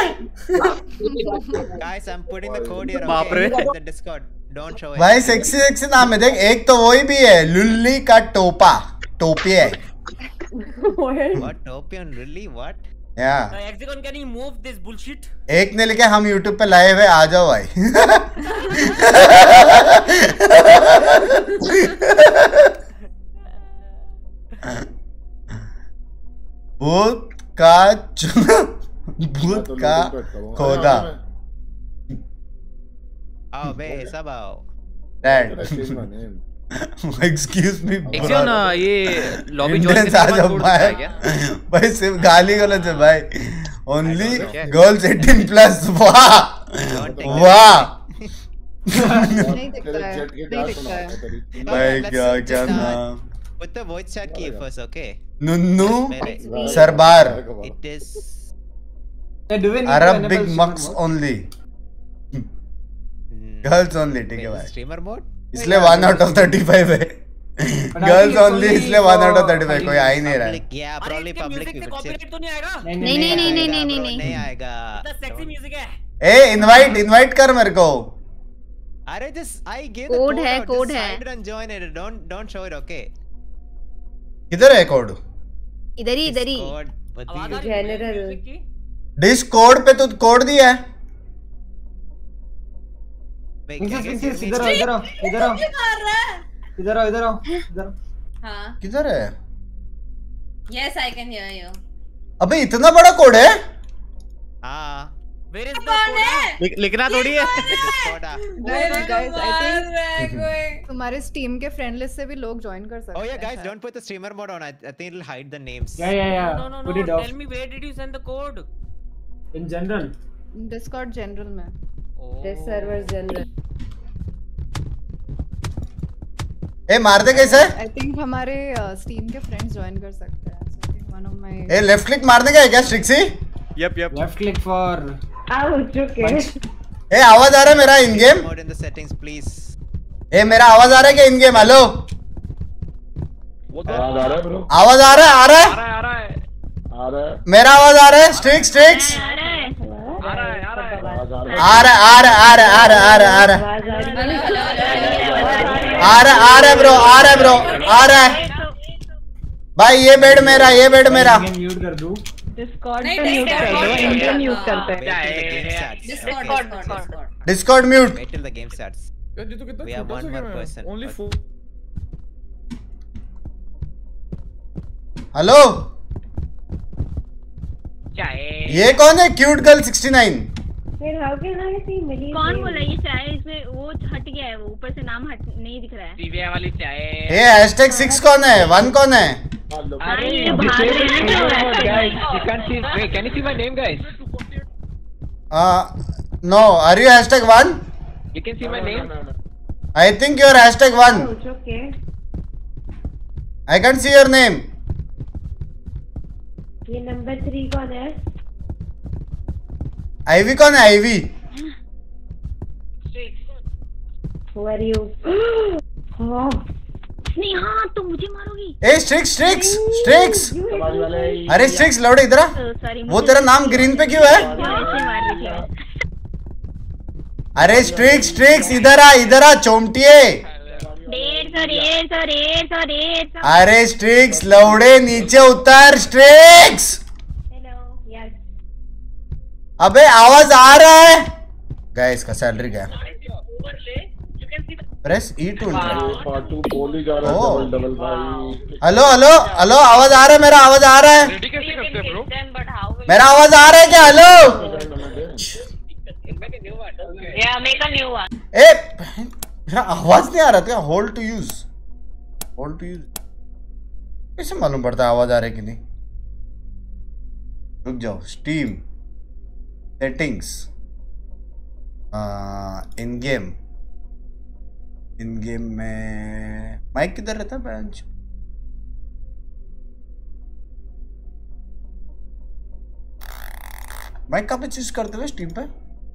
Guys, I'm putting the code here. बाप रे। In the Discord. Don't show it. भाई सेक्सी नाम है देख। एक तो वही भी है लुल्ली का टोपी है। What Topion really? What? Hexagon, can you move this bullshit? एक ने लिखा हम YouTube पे लाइव है, आ जाओ भाई। भूत का खोदा। आओ बे सब आओ। एक्सक्यूज मी एक्शन ये लॉबी इंडियंस जॉइन आ जाओ भाई। भाई सिर्फ गाली गलत है भाई। Only girls 18 plus. वाह नहीं दिखता है। भाई क्या नाम? Put the voice chat key first, okay? नुन्नू सरबार। It is Arabic mux only. Girls only, ठीक है भाई। स्ट्रीमर मोड इसलिए 1 out of 35 है। गर्ल्स ओनली इसलिए 1 out of 35। कोई आ ही नहीं रहा है। या probably public म्यूजिक से कॉपीराइट तो नहीं आएगा? नहीं आएगा। इतना सेक्सी म्यूजिक है। ए इनवाइट कर मेरे को। अरे just I gave the code है, out, कोड just है। sign it and join it. Don't show it, okay? किधर है कोड? इधर ही Code, आवाज आ रही है General। म्यूजिक की? डिस्कॉर्ड पे तो कोड दिया है। Wait, क्या इधर आओ इधर आओ इधर आओ इधर। हाँ किधर है? yes I can hear you अबे इतना बड़ा कोड है? हाँ Where is the कौन code? है लिखना थोड़ी है। Guys, I think कोई तुम्हारे Steam के friend list से भी लोग join कर सकते Oh हैं yeah, guys, शायद। don't put the streamer mode on. I think it'll hide the names. Yeah. No, Put it off. tell me where did you send the code? In general. Discord general में। Oh. This server general. ए मार दे कैसे? I think हमारे Steam के friends join कर सकते हैं। So I think one of my ए लेफ्ट क्लिक मारने का है क्या स्ट्रिक्सी? Yup Left click for Ouch, okay. ए आवाज आ रहा है मेरा in game? Mode in the settings, please. ए मेरा आवाज आ रहा है क्या इन गेम? हेलो आवाज आ रहा है ब्रो? आवाज आ रहा है? आ रहा है। मेरा आवाज आ रहा है? स्ट्रिक्स आवाज आ रहा है ब्रो, आ रहा है भाई। ये बेड मेरा म्यूट कर दूं। Discord नहीं, पे mute कर दो, Discord in-game mute करते हैं। Discord Discord mute. Wait till the game starts. We have one more person. Only 4. Hello ये कौन है? Cute girl 69। Wait, how can I see Millie? कौन बोला ये चाय? इसमें वो हट गया है, वो ऊपर से नाम हट नहीं दिख रहा है। दिव्या वाली चाय। ये हैशटैग 6 कौन है? 1 कौन है? अरे ये बाहर Guys, you can't see. Wait, can you see my name, guys? No, are you hashtag 1? You can see my name. I think you are hashtag 1। Ouch, okay. I can't see your name. ये नंबर 3 कौन है? आईवी कौन है? Ivy Who are you? Oh. नहीं, हाँ तुम मुझे मारोगी। ए स्ट्रिक्स अरे स्ट्रिक्स लौड़े इधर आ। सॉरी, वो तेरा नाम ग्रीन पे क्यों है? ऐसे मार रही थी मैं। अरे स्ट्रिक्स इधर आ चोमटिए। 150। अरे स्ट्रिक्स लौड़े नीचे उतर। स्ट्रिक्स Hello. Yes. अबे आवाज आ रहा है? गाइस का सैलरी क्या? प्रेस E to पार्ट 2 बोल ही जा रहा है डबल भाई। हेलो आवाज आ रहा है? मेरा आवाज आ रहा है? रेडी कैसे करते हैं ब्रो? मेरा आवाज आ रहा है क्या? हेलो ए मेरा आवाज नहीं आ रहा था। होल्ड टू यूज कैसे मालूम पड़ता है आवाज आ रहा है कि नहीं? रुक जाओ। स्टीम सेटिंग्स इन गेम में माइक किधर रहता है? बेंच माइक कहाँ पे चूज करते हुए स्टीम पे?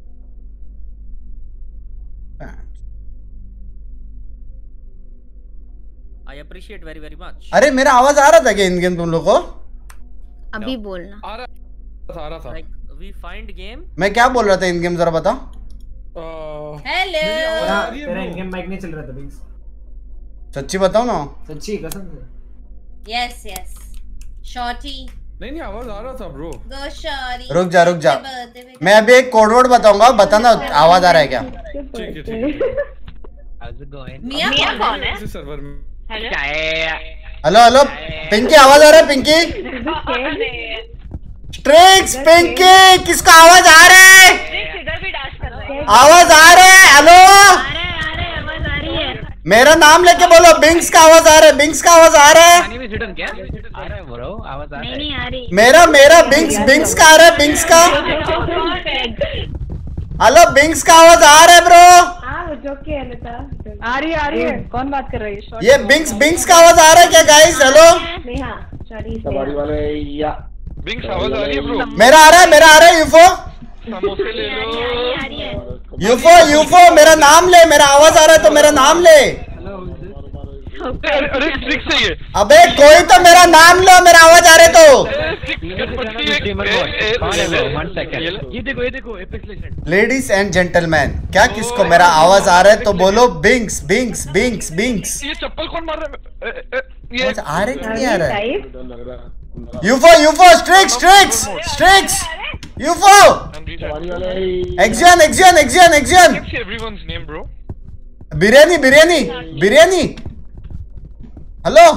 I appreciate very very much. अरे मेरा आवाज आ रहा था क्या इन गेम तुम लोग को? अभी बोलना। आ रहा था। Like we find game. मैं क्या बोल रहा था इन गेम? जरा बता। हेलो तेरा in-game mic नहीं चल रहा था बिंग्स। सच्ची बताओ ना। सच्ची कसम से। यस शॉर्टी नहीं आवाज आ रहा था ब्रो। गो शॉर्टी रुक जा मैं अभी एक कोड वर्ड बताऊंगा, बताना आवाज आ रहा है क्या? ठीक है। How's it going? मिया कौन है? इस सर्वर में हेलो पिंकी आवाज आ रहा है? पिंकी स्ट्रिक्स पिंकी किसका आवाज आ रहा है? आवाज आ रहा है? हेलो मेरा नाम लेके बोलो। बिंग्स का आवाज आ रहा है? बिंग्स का आवाज आ रहा है? नहीं आ रही। मेरा बिंग्स का आ रहा है? बिंग्स का हेलो बिंग्स का आवाज आ रहा है ब्रो? आ रही है। कौन बात कर रही है? ये बिंग्स का आवाज आ रहा है क्या गाइस? हेलो सवारी वाले या बिंग्स आवाज आ रही है ब्रो? मेरा आ रहा है यूफो समोसे ले लो। यूफो मेरा नाम ले। मेरा आवाज आ रहा है तो मेरा नाम ले। अरे ट्रिक से ये अबे कोई तो मेरा नाम लो, मेरा आवाज आ रहा है तो। ये देखो Apex legend. Ladies and gentleman क्या किसको मेरा आवाज आ रहा है तो बोलो बिंग्स। ये चप्पल कौन मार रहा है? आवाज आ रहा है कि नहीं आ रहा है? लग रहा है। यूफो स्ट्रिक्स यूफो सवारी वाले एक्जियन Everyone's name bro. Biryani hello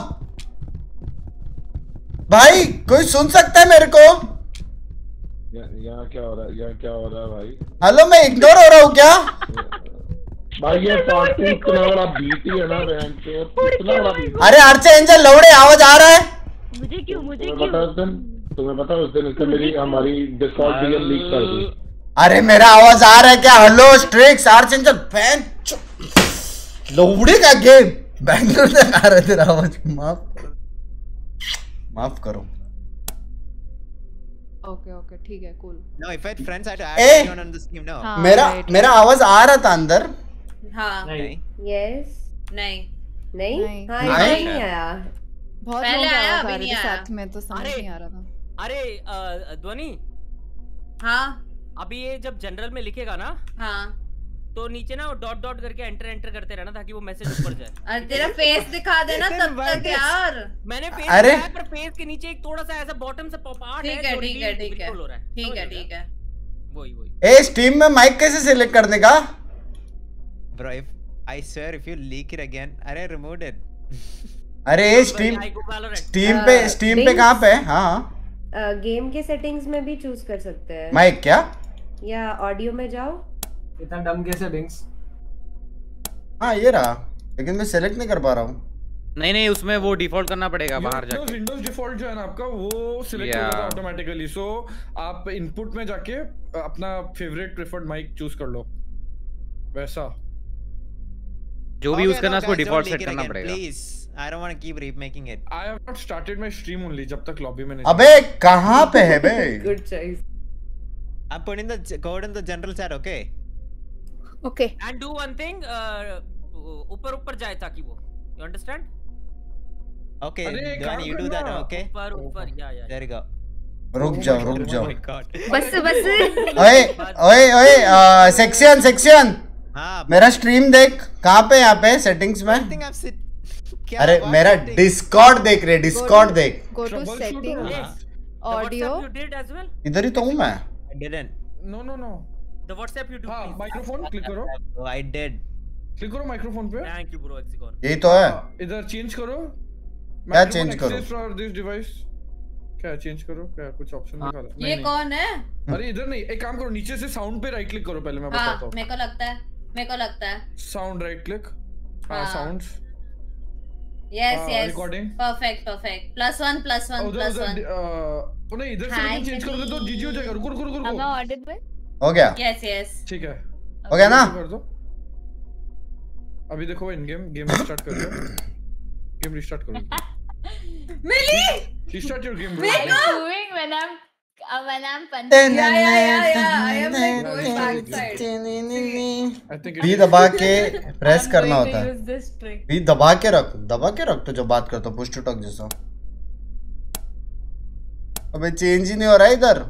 भाई, कोई सुन सकता है मेरे को? यहाँ क्या हो रहा है? यहाँ क्या हो रहा है भाई? हेलो, मैं इग्नोर हो रहा हूँ क्या? भाई ये पार्टी इतना बड़ा बीटी है ना बहन के, इतना बड़ा बीटी। अरे आर्चे एंजल लौड़े, आवाज आ रहा है? मुझे क्यों तुम्हें पता उस दिन इसने मेरी हमारी डिस्कॉर्ड डीएम लीक कर दी। अरे मेरा आवाज आ रहा है क्या? Hello Strix, arch angel, fan लौड़े का गेम बैंगलोर से आ रहा है तेरा आवाज। माफ करो। ओके ओके ठीक है, cool. No, if I had friends, I had to add everyone on the stream. No. हाँ, मेरा आवाज आ रहा था अंदर? हाँ नहीं। Yes. नहीं नहीं? हाँ, नहीं? नहीं आया। बहुत पहले लोग आया, आवाज अभी आ रहे नहीं थे आया। साथ में, तो समझ अरे। नहीं आ रहा था। अरे ध्वनि, हाँ अभी ये जब जनरल में लिखेगा ना, हाँ तो नीचे ना डॉट डॉट करके एंटर करते रहना ताकि वो मैसेज ऊपर जाए। अरे तेरा फेस दिखा देना तब तक यार। मैंने फेस अरे। दिखाया, पर फेस के नीचे एक थोड़ा सा ऐसा बॉटम से पॉप आउट है। ठीक है जो ठीक है reveal ठीक है बिल्कुल हो रहा है। ठीक है समझ ठीक गया? है। वही ए स्टीम में माइक कैसे सिलेक्ट करने का? Bro, if I swear if you leak it again, अरे removed it. अरे Steam I go Valorant। Steam पे कहाँ पे है? हाँ गेम के सेटिंग्स में भी चूज कर सकते हैं, माइक क्या? या ऑडियो में जाओ। इतना डम कैसे बिंग्स? हाँ ये रहा, लेकिन मैं सेलेक्ट नहीं कर पा रहा हूँ। नहीं उसमें वो डिफॉल्ट करना पड़ेगा बाहर जाके। विंडोज डिफॉल्ट जो है ना आपका, वो सिलेक्ट हो जाता है ऑटोमेटिकली। सो आप इनपुट में जाके अपना फेवरेट प्रेफर्ड माइक चूज कर लो, वैसा जो भी Okay, यूज करना no, उसको guys, don't default leak set it करना again, पड़ेगा। Please, I don't want to keep remaking it. I have not started my stream only, जब तक लॉबी में नहीं। अबे कहाँ पे है बे? Good choice. I'm putting the code in the general chat, okay? Okay. And do one thing, ऊपर जाए ताकि वो, you understand? Okay, अरे, Dhwani, काम you do that, करना। okay? ऊपर या There you go. रुक जाओ Oh my god. बस ओए सेक्शन हाँ, मेरा स्ट्रीम देख, कहाँ पे? यहाँ पे सेटिंग्स में। I think I've seen. क्या अरे बात मेरा करते हैं? डिस्कॉर्ड देख रहे, डिस्कॉर्ड देख। गो टू Troubleshooter सेटिंग्स, हाँ। Audio. You did as well? इधर ही तो हूँ मैं। I didn't. No The WhatsApp you do, हाँ, please. माइक्रोफोन क्लिक करो, Oh, I did. क्लिक करो माइक्रोफोन पे। Thank you bro, Exicon। यही तो है। इधर चेंज करो। क्या change करो? For this device. क्या चेंज करो? क्या कुछ ऑप्शन निकाला? ये कौन है? अरे इधर नहीं, एक काम करो, नीचे से साउंड पे राइट क्लिक करो, पहले मैं बताता हाँ हूँ। मेरे को लगता है साउंड राइट क्लिक, हाँ हाँ। Sounds, yes yes recording. Perfect +1 नहीं इधर से चेंज करोगे तो जीजी हो जाएगा। रुको मैं ऑडिट पे हो गया? यस ठीक है, हो गया ना? कर दो। अभी देखो इन गेम रिस्टार्ट कर दो, गेम रिस्टार्ट करो। Millie restart your game. doing when I'm punching. I am like going backside. I think B दबा के प्रेस करना I'm going होता to है। use this trick. बी दबा के रख तो जो बात करता पुश टू टॉक जैसा। अबे चेंज ही नहीं हो रहा इधर।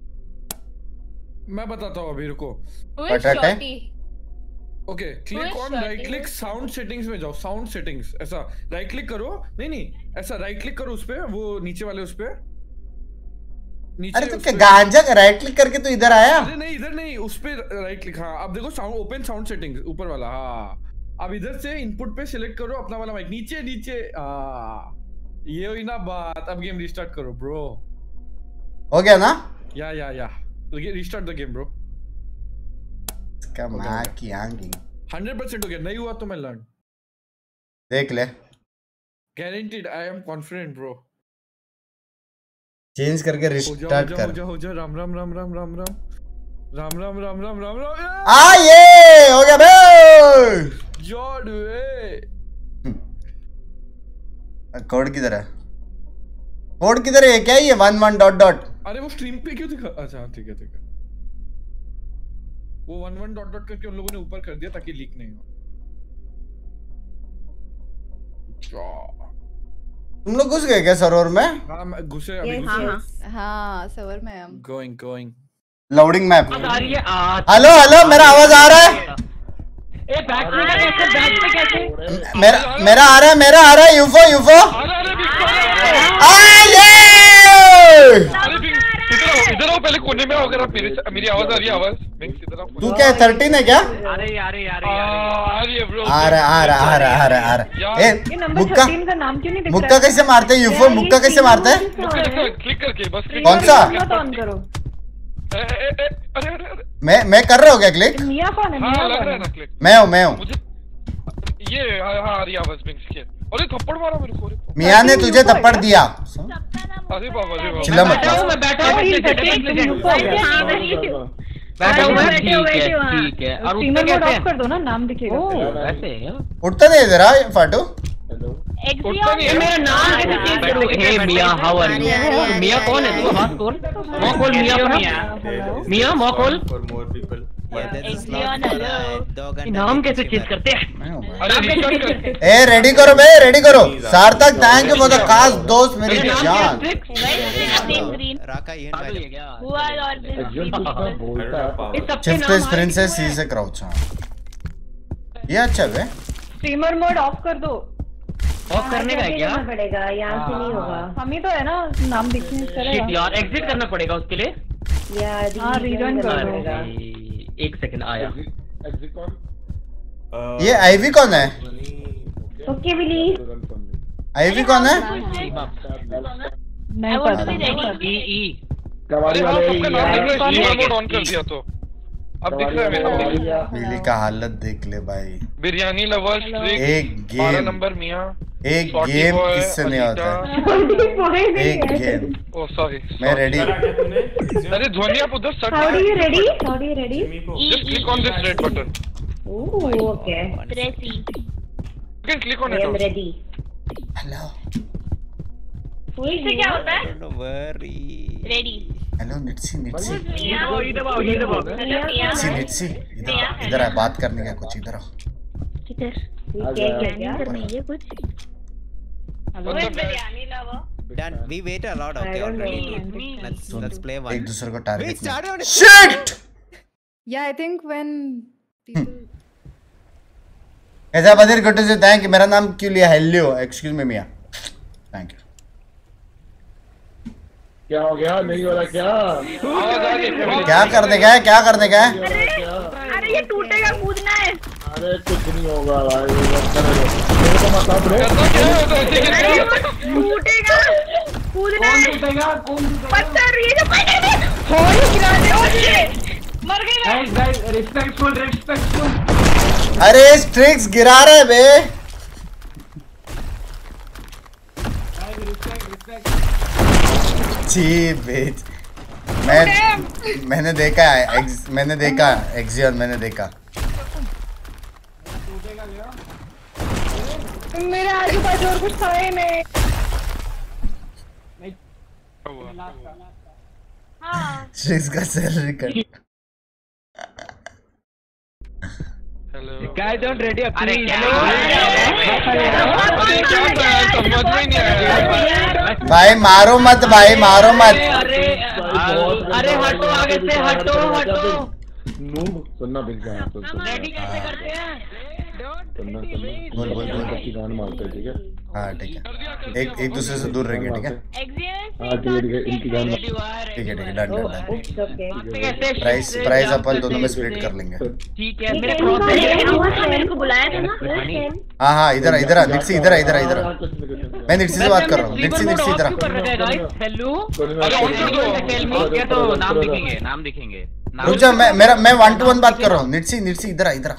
मैं बताता हूँ अभी, रुको। Who is What, shorty? ओके, click on shorty? Right click sound settings में जाओ, साउंड सेटिंग्स ऐसा राइट क्लिक करो। नहीं ऐसा राइट क्लिक करो उस पे, वो नीचे वाले उस पे नीचे। अरे तो क्या गांजा राइट क्लिक करके तो इधर आया? अरे नहीं इधर नहीं, उस पे राइट क्लिक। हाँ अब देखो साउंड, ओपन साउंड सेटिंग्स ऊपर वाला। हाँ अब इधर से इनपुट पे सिलेक्ट करो अपना वाला माइक, नीचे। ये हुई ना बात। अब गेम रिस्टार्ट करो ब्रो। हो गया ना? या रिस्टार्ट द गेम ब्रो। इसका माँ की आंगी। 100% हो गया, नहीं हुआ तो मैं लर्न। देख ले, guaranteed, I am confident bro. Change करके रिस्टार्ट कर। हो जा। राम आ ये हो गया बे। जॉड वे। कोड किधर है? कोड किधर है? क्या ये 11 ... अरे वो स्ट्रीम पे क्यों दिखा? अच्छा ठीक है वो 11 ... करके उन लोगों ने ऊपर कर दिया ताकि लीक नहीं हो। तुम लोग घुस गए क्या सर्वर में? हाँ मैं घुसे अभी। हाँ सर्वर में हम गोइंग लोडिंग मैप। हेलो मेरा आवाज आ रहा है? मेरा आ रहा है यूफो। इधर पहले कोने में अगर आप मेरी आवाज आ रही है आवाज तू क्या 13 है क्या? अरे यार आ रही है ब्रो। आ रहा ए मुक्का का नाम क्यों नहीं मुक्का कैसे मारते हैं यूफो? मुक्का कैसे मारते हैं? क्लिक करके बस कौन सा? ऑन करो। अरे मैं कर रहा हूँ क्या क्लिक? मिया कौन है? हाँ लग रहा है ना क्लिक। मैं हूँ ये हाँ आ रही है आवाज बिंग्स की। अरे थप्पड़ मारा मेरे को। मिया ने तुझे थप्पड़ दिया। अरे बाबा चिल्ला मत। मैं बैठा हूँ ठीक है। और स्ट्रीमर मोड ऑफ कर दो ना, नाम दिखेगा। वैसे उठता नहीं इधर फाटू। मेरा नाम कैसे चेंज करूं? Hey Mia how are you? Mia कौन है तू? हाथ खोल खोल मिया मो खोल। नाम कैसे चेंज करते हैं? ए रेडी करो बे, रेडी करो। Sarthak thank you for the cast दोस्त मेरी जान। राका ये चिफ्ट प्रिंसेस सी से क्राउच। ये अच्छा है। स्ट्रीमर मोड ऑफ कर दो। ऑफ करने का है क्या? पड़ेगा, यहाँ से नहीं होगा। हम ही तो है ना, नाम दिखने शिट यार, एग्जिट करना पड़ेगा उसके लिए। यार रीरन कर दो। एक सेकंड आया। ये आईवी कौन है? ओके बिली। आईवी कौन है? नहीं पता। ई कबाड़ी वाले ऑन कर दिया तो अब दिख रहा है मेरा। बिल्ली का हालत देख ले भाई। बिरयानी लवर्स एक गेम 12 नंबर मियां। एक गेम इससे नहीं होता। एक गेम। ओ सॉरी मैं रेडी। अरे ध्वनि आप उधर सट। How do you ready? How do you ready? Just click on this red button. Oh, okay. Press E. You can click on I it. am also. ready. Hello इससे क्या होता है? Don't worry. Ready. Hello Nitsy Nitsy ये दबाओ निट्सी इधर आ, बात करने का कुछ इधर आओ। किधर? क्या करनी है कुछ? बिरयानी लावा। Done. We wait a lot. Okay, already. Let's play one. एक दूसरे को We target started on it. Shit. Yeah, I think when people ऐसा बदर गुड से थैंक यू। मेरा नाम क्यों लिया? Hello excuse me Mia. Thank you. क्या हो गया? नहीं हो रहा क्या? क्या करने का है? क्या करने का है? अरे ये टूटेगा, कूदना है। अरे कुछ नहीं होगा भाई, मेरे को मत आप टूटेगा, कूदना है। पत्थर ये जो मर गए। Guys respectful. अरे स्ट्रिक्स गिरा रहे बे। जी बेच मैंने देखा है मैंने देखा एक्सियन मैंने देखा। मेरे आजू बाजू और कुछ था ही नहीं। स्ट्रिक्स का salary cut. Guys, don't ready up. अरे क्या समझ में नहीं आया। भाई मारो मत, भाई मारो मत। अरे हटो आगे से, हटो। सुनना बिल्कुल रेडी कैसे करते हैं? बोल की गान मारते हैं, ठीक है? हाँ ठीक है। एक दूसरे से दूर रहेंगे, ठीक है? हाँ ठीक है, इनकी गान ठीक है डन Okay. प्राइस अपन दोनों में स्प्लिट कर लेंगे। ठीक है, मेरे को बुलाया था ना। हाँ इधर निक्सी इधर मैं निक्सी से बात कर रहा हूँ। निक्सी इधर हेलो तो नाम दिखेंगे रुक जा। मैं 1-to-1 बात कर रहा हूँ। निक्सी इधर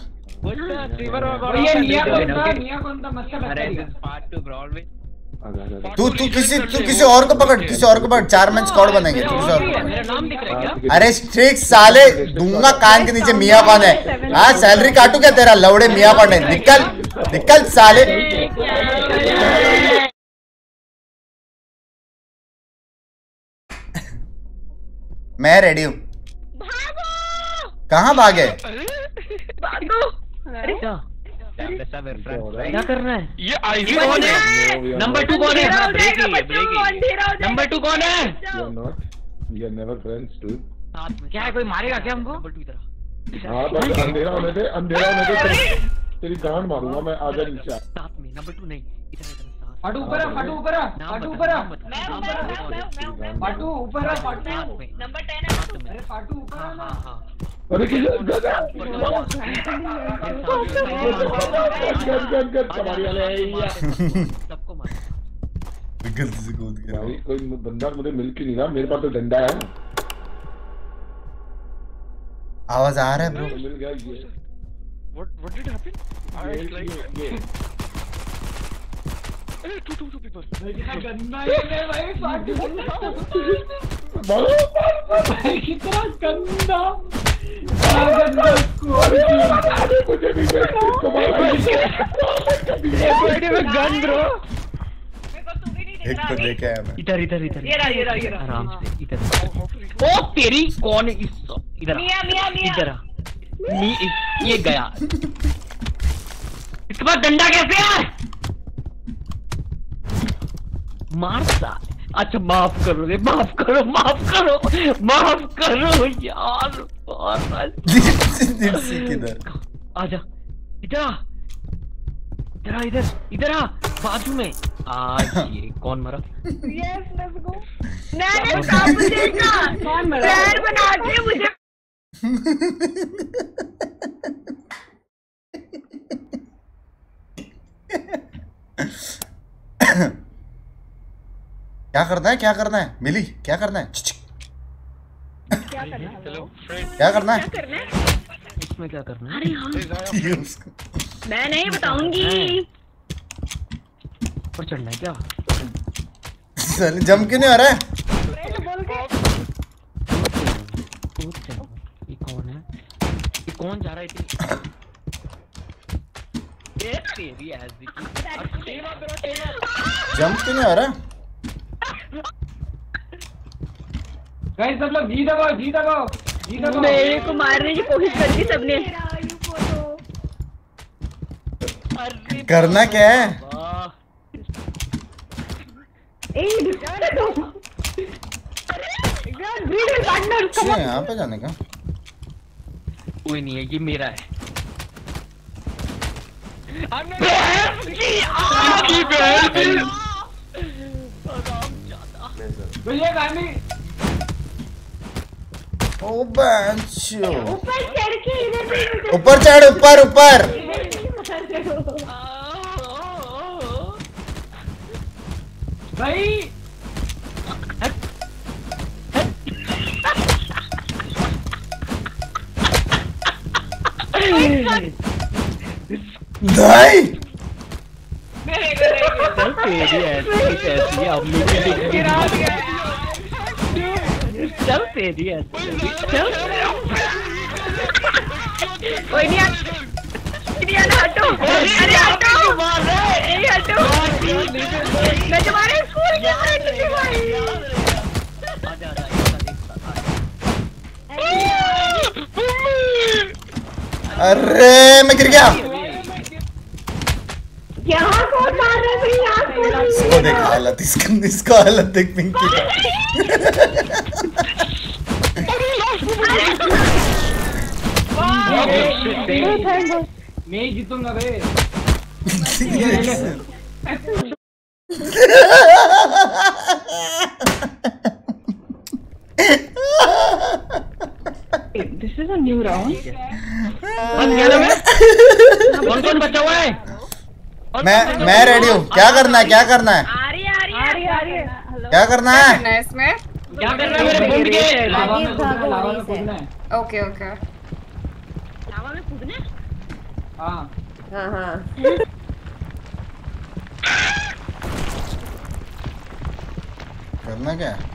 तू किसी और को पकड़ 4 मैन स्क्वाड बनेंगे। तू किसी और को पकड़। अरे स्ट्रिक्स साले दूंगा कान के नीचे। मियां कौन है? हाँ सैलरी काटू क्या तेरा? लौड़े मियां कौन है? निकल साले। मैं रेडी हूँ। कहाँ भागे? क्या करना है? ये आईवी कौन है? नंबर 2 कौन है? नंबर 2 कौन है? We are never friends, dude. क्या है, कोई मारेगा क्या हमको? नंबर 2 इधर। हाँ बस अंधेरा होने दे तेरी गांड मारूंगा मैं। आजा नीचे। साथ में नंबर 2 नहीं, इधर फाटू ऊपर है, फाटू ऊपर है, फाटू ऊपर है, फाटू ऊपर है, फाटू नंबर 10 है। अरे फाटू ऊपर है ना। अरे सबको मार। गलती से कूद गया। भाई कोई बंदा मुझे मिल क्यों नहीं रहा, मेरे पास तो डंडा है। आवाज आ रहा है ब्रो। मिल गया ये। What did happen? ये Two people. गंदा है भाई फाटू। भाई कितना गंदा। गंदा स्कोर किया। मुझे भी इसको मारा। में गन ब्रो। एक को देखा है मैं। इधर ये रहा आराम से इधर। ओ तेरी कौन है इधर मियां इधर ये गया। इसके बाद डंडा कैसे है? मारता। अच्छा माफ करो रे, माफ करो यार। किधर? आजा इधर आ बाजू में। आज ये कौन मरा? Yes let's go. मैंने काम देखा। कौन मरा? प्लान बना के मुझे क्या करना है मिली? क्या करना है? क्या करना है? चलो क्या करना है? इसमें क्या करना है? अरे हाँ मैं नहीं बताऊंगी। ऊपर चढ़ना है क्या? साले जम क्यों नहीं आ रहा है? ये कौन है? ये कौन जा रहा है इतनी? तेरी ऐसी जम क्यों नहीं आ रहा? गाइस सब लोग जी दबाओ। मेरे को मारने की कोशिश कर दी सबने। करना क्या है? अच्छा, यहाँ पे जाने का? कोई नहीं है, ये मेरा है। भैया गानी ओ बच्चो ऊपर चढ़ के इधर ऊपर चढ़ ऊपर भाई नहीं तेरी ऐसी अब चल तेरी ऐसी चल कोई नहीं हटो। अरे हटो मैं तुम्हारे स्कूल की फ्रेंड थी भाई। अरे मैं गिर गया। यहाँ कौन मार रहा है भाई? यहाँ इसको देख हालत, इसका हालत देख पिंकी का। मैं ही जीतूंगा बे। This is a new round. कौन बचा हुआ है? मैं रेडी हूँ। क्या करना है? आ रही है। क्या करना है? इसमें क्या करना है मेरे बूंद के? लावा में कूदना है। ओके लावा में कूदना है? हाँ करना क्या है?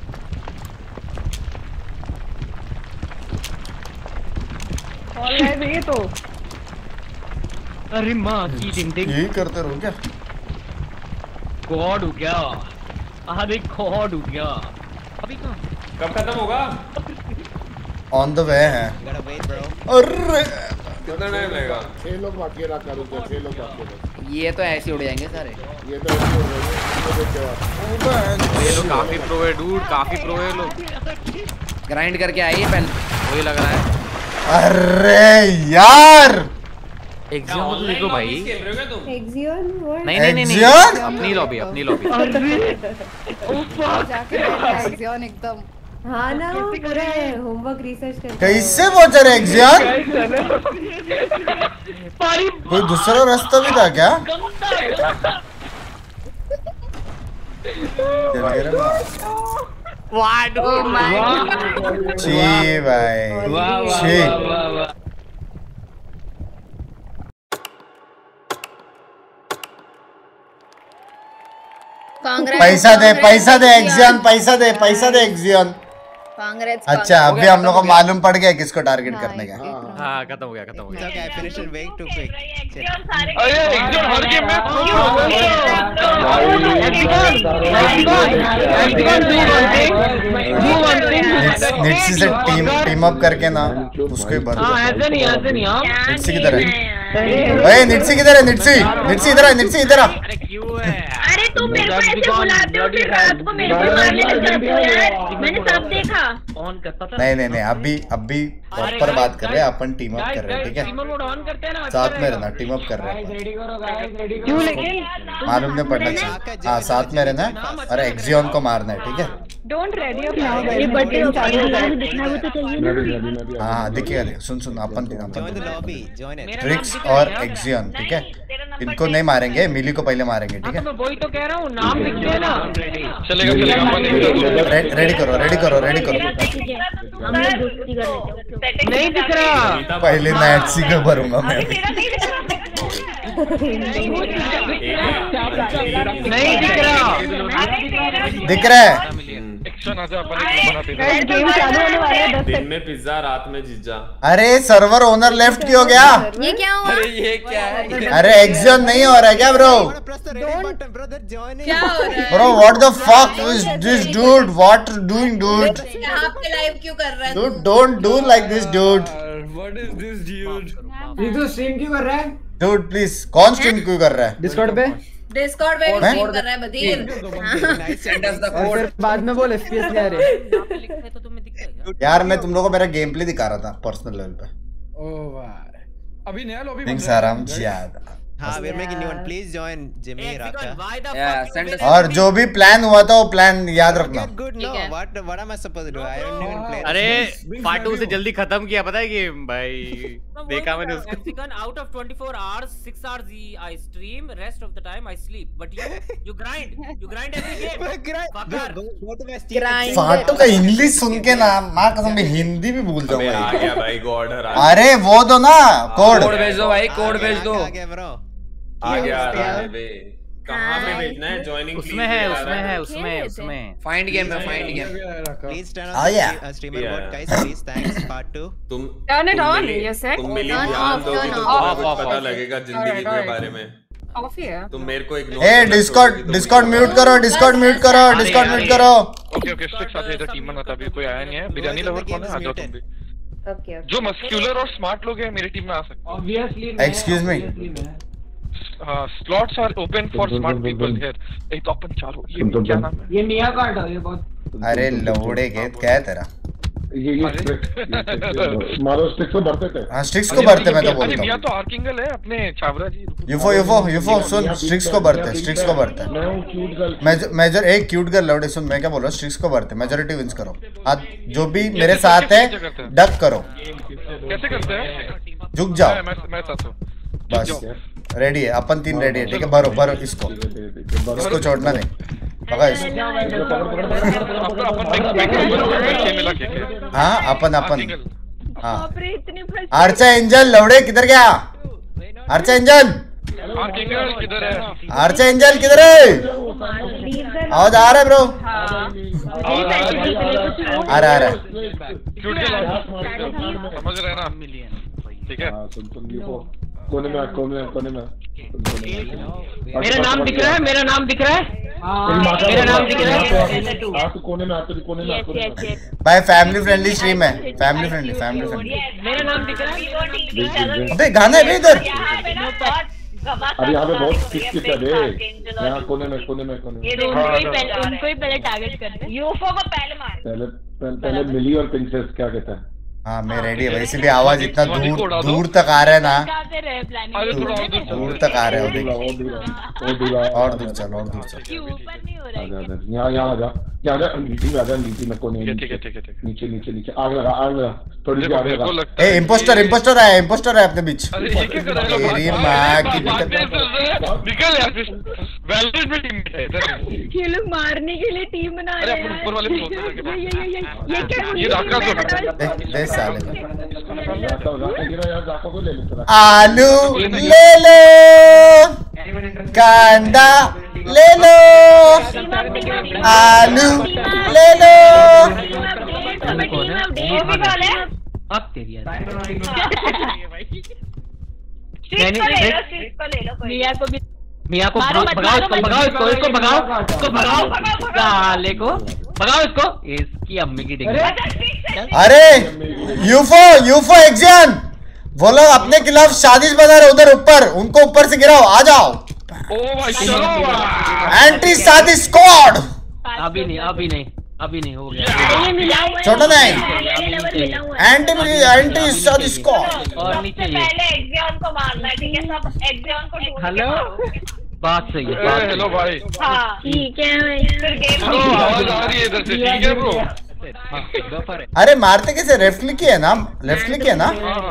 ऑलराइट ये तो अरे माँ की जिंदगी यही करते रहो क्या? गॉड हो गया। अरे गॉड हो गया। अभी कहाँ? कब खत्म होगा? ऑन द वे है। अरे कितना टाइम लगेगा? 6 लोग बाकी रखा रुको, 6 लोग बाकी। ये तो ऐसे उड़ जाएंगे सारे। ये तो ऐसे हो गए। ये लोग काफी प्रो है डूड, काफी प्रो है लोग। ग्राइंड करके आइए पहले। वही लग रहा है। अरे यार एग्जियन को तो देखो भाई। Exion what? नहीं नहीं नहीं Exion? अपनी लॉबी अपनी लॉबी। जाके बैठा एग्जियन एकदम। हाँ ना पूरा होमवर्क रिसर्च करते कैसे पहुंचा रे एग्जियन? कोई दूसरा रास्ता भी था क्या? छी भाई छी। पैसा दे एग्जियन, पैसा दे एग्जियन। कांग्रेस। अच्छा अभी हम लोग को मालूम पड़ गया किसको टारगेट करने का। हाँ खत्म हो गया खत्म हो गया। Okay, I finished it way too quick. अरे एग्जियन हर गेम में निट्सी से टीम अप करके ना उसको ही भर दो। निट्सी किधर है? ओए निट्सी किधर है? निट्सी इधर है, निट्सी इधर आ। अरे तुम मेरे को ऐसे बुलाते हो फिर रात को मेरे को मारने लग जाते हो यार, मैंने सब देखा। नहीं अभी प्रॉपर बात कर रहे हैं अपन, टीम अप कर रहे हैं ठीक है? साथ में रहना, टीम अप कर रहे हैं। क्यों लेकिन मालूम नहीं पड़ना चाहिए। हाँ साथ में रहना है और एग्जियन को मारना है ठीक है? डोंट रेडी अप नाउ भाई, बर्थडे दिखना वो तो चाहिए ना। हाँ दिखेगा। सुन अपन Join the lobby. Join it. Strix और एग्जियन ठीक है? इनको नहीं मारेंगे, मिली को पहले मारेंगे ठीक है? मैं वही तो कह रहा हूँ, नाम लिख देना। चलेगा। रेडी करो। हम लोग दोस्ती कर लेते हैं। नहीं दिख रहा। पहले नाइट सी को भरूंगा मैं अभी। नहीं दिख रहा। दिख रहा है? गेम चालू होने वाला है 10 दिन में पिज्जा, रात में जीजा। अरे सर्वर ओनर लेफ्ट क्यों गया? ये क्या हुआ? ये क्या है? अरे एग्जियन नहीं हो रहा है क्या ब्रो? क्या हो रहा है? Bro what the fuck is this dude? What doing dude? यहाँ पे लाइव क्यों कर रहा है? Dude don't do like this dude. What is this dude? ये तो स्ट्रीम क्यों कर रहा है? Dude please. कौन स्ट्रीम क्यों कर रहा है? डिस्कॉर्ड पे डिस्कॉर्ड पे भी स्ट्रीम कर रहा है बधीर। और बाद में बोल FPS ले आ रहे। यार मैं तुम लोगों को मेरा गेम प्ले दिखा रहा था पर्सनल लेवल पे। ओ भाई अभी नया लॉबी थिंग्स आराम ज्यादा। हाँ, we're making new one. Please join Jimmy, Raka. और जो भी प्लान हुआ था वो प्लान याद रखना। Good, no. What am I supposed to do? I haven't even played. अरे पार्ट 2 से जल्दी खत्म किया पता है गेम भाई। देखा मैंने उसको। Hexagon, out of 24 hours, 6 hours I stream, rest of the time I sleep. But you grind every game. Grind. फाटू का इंग्लिश सुन के ना माँ कसम मैं हिंदी भी भूल जाऊंगा। आ गया भाई गॉड हरा। अरे वो दो ना कोड भेज दो भाई, कोड भेज दो। आ गया bro. आ गया कहाँ पे भेजना है? ज्वाइनिंग उसमें फाइंड गेम में find game. Please turn on streamer mode, guys. Please, thanks. Part 2. तुम Turn it on. You said. तुम मिली ध्यान दोगे तो तुम्हें पता लगेगा जिंदगी के बारे में। Off here. तुम मेरे को इग्नोर। ए डिस्कॉर्ड म्यूट करो। ओके स्टिक्स आते इधर टीम बनाता अभी कोई आया नहीं है। बिरयानी लवर कौन है? आ जाओ तुम भी। Okay. जो मस्क्यूलर और स्मार्ट लोग हैं मेरी टीम में आ सकते हैं। Obviously. Excuse me. Slots are open for smart people here. एक तो अपन चारों ये क्या नाम है? ये मिया कार्ड है ये बहुत। अरे लवड़े के क्या है तेरा? ये मारो स्टिक्स को भरते थे। हाँ स्टिक्स को भरते मैं तो अरे बोलता मिया हूँ। तो आर्किंगल है अपने छावरा जी। यूफो सुन स्टिक्स को भरते। मेजर एक क्यूट गर्ल लवड़े सुन मैं क्या बोल रहा हूँ स्टिक्स को भरते मेजॉरिटी विंस करो। आज जो भी मेरे साथ है डक करो। कैसे करते हैं? झुक जाओ मैं साथ हूँ। बस रेडी है अपन 3 रेडी है ठीक है? भरो इसको छोड़ना नहीं। पका इसको। हाँ अपन हाँ। आर्चा एंजल लवड़े किधर गया? आर्चा एंजल किधर है? आवाज आ रहा है ब्रो? आ रहा है। समझ रहे ना? ठीक है। कोने में मेरा नाम दिख रहा है। मेरा नाम दिख रहा है। कोने में भाई फैमिली फ्रेंडली स्ट्रीम है। फैमिली फ्रेंडली मेरा नाम दिख रहा है। अबे गाना है इधर। अरे यहाँ पे बहुत किस है रे। यहाँ कोने में उनको ही पहले टारगेट करते हैं। यूफो को पहले मार। पहले मिली और प्रिंसेस क्या कहता है? हाँ मैं रेडी है, इसीलिए आवाज इतना दूर तक आ रहा है ना, दूर तक आ रहा है। और दूर चल, और दूर चल। यहाँ नीचे मेरे को नहीं, नीचे नीचे नीचे आग लगा थोड़ी सी आग लगा। ए इम्पोस्टर है अपने बीच। तेरी माँ की निकल यार, वैलिड में टीम है इधर। ये लोग मारने के लिए टीम बना रहे हैं। ऊपर वाले फ्लोर के पास ये क्या ये राका दे साले को ले लेता। आलू ले लो, कांदा ले लो, आलू ले लो। अब तेरी यार मियाँ को भगाओ, इसको इसकी अम्मी की डिग्री। अरे यूफो एक्शन, वो लोग अपने खिलाफ साजिश बना रहे उधर ऊपर, उनको ऊपर से गिराओ, आ जाओ। एंटी साजिश स्क्वाड। अभी नहीं हो गया। छोटा नहीं, एंटी साजिश स्क्वाड। और नीचे पहले एग्जाम को मारना है, ठीक है? सब एग्जाम को ढूंढ के हेलो, मारो। बात सही है। हेलो भाई। हाँ ठीक है भाई, फिर गेम आवाज आ रही है इधर से, ठीक है ब्रो? अरे मारते कैसे? लेफ्ट क्लिक किया ना, लेफ्ट क्लिक किया ना।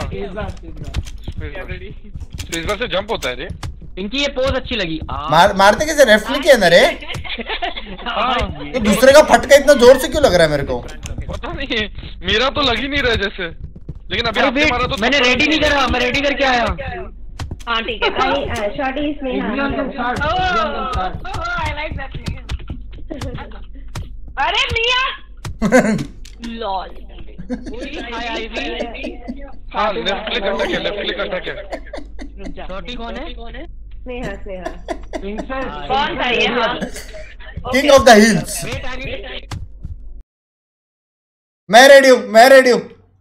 इस बार से जंप होता है रे। इनकी ये पोज अच्छी लगी। मारते कैसे? लेफ्ट क्लिक किया ना रे। तो दूसरे का फटका इतना जोर से क्यों लग रहा है मेरे को? पता नहीं, मेरा तो लग ही नहीं रहा जैसे, लेकिन अभी आपने मारा तो मैंने रेडी नहीं करा, मैं रेडी करके आया। हाँ ठीक है, शॉट इसमें। अरे मियाँ लॉल। हाँ लेफ्ट क्लिक अटैक है, लेफ्ट क्लिक अटैक है। छोटी कौन है? स्नेहा कौन था ये? हाँ किंग ऑफ द हिल्स। मैं रेडी हूँ।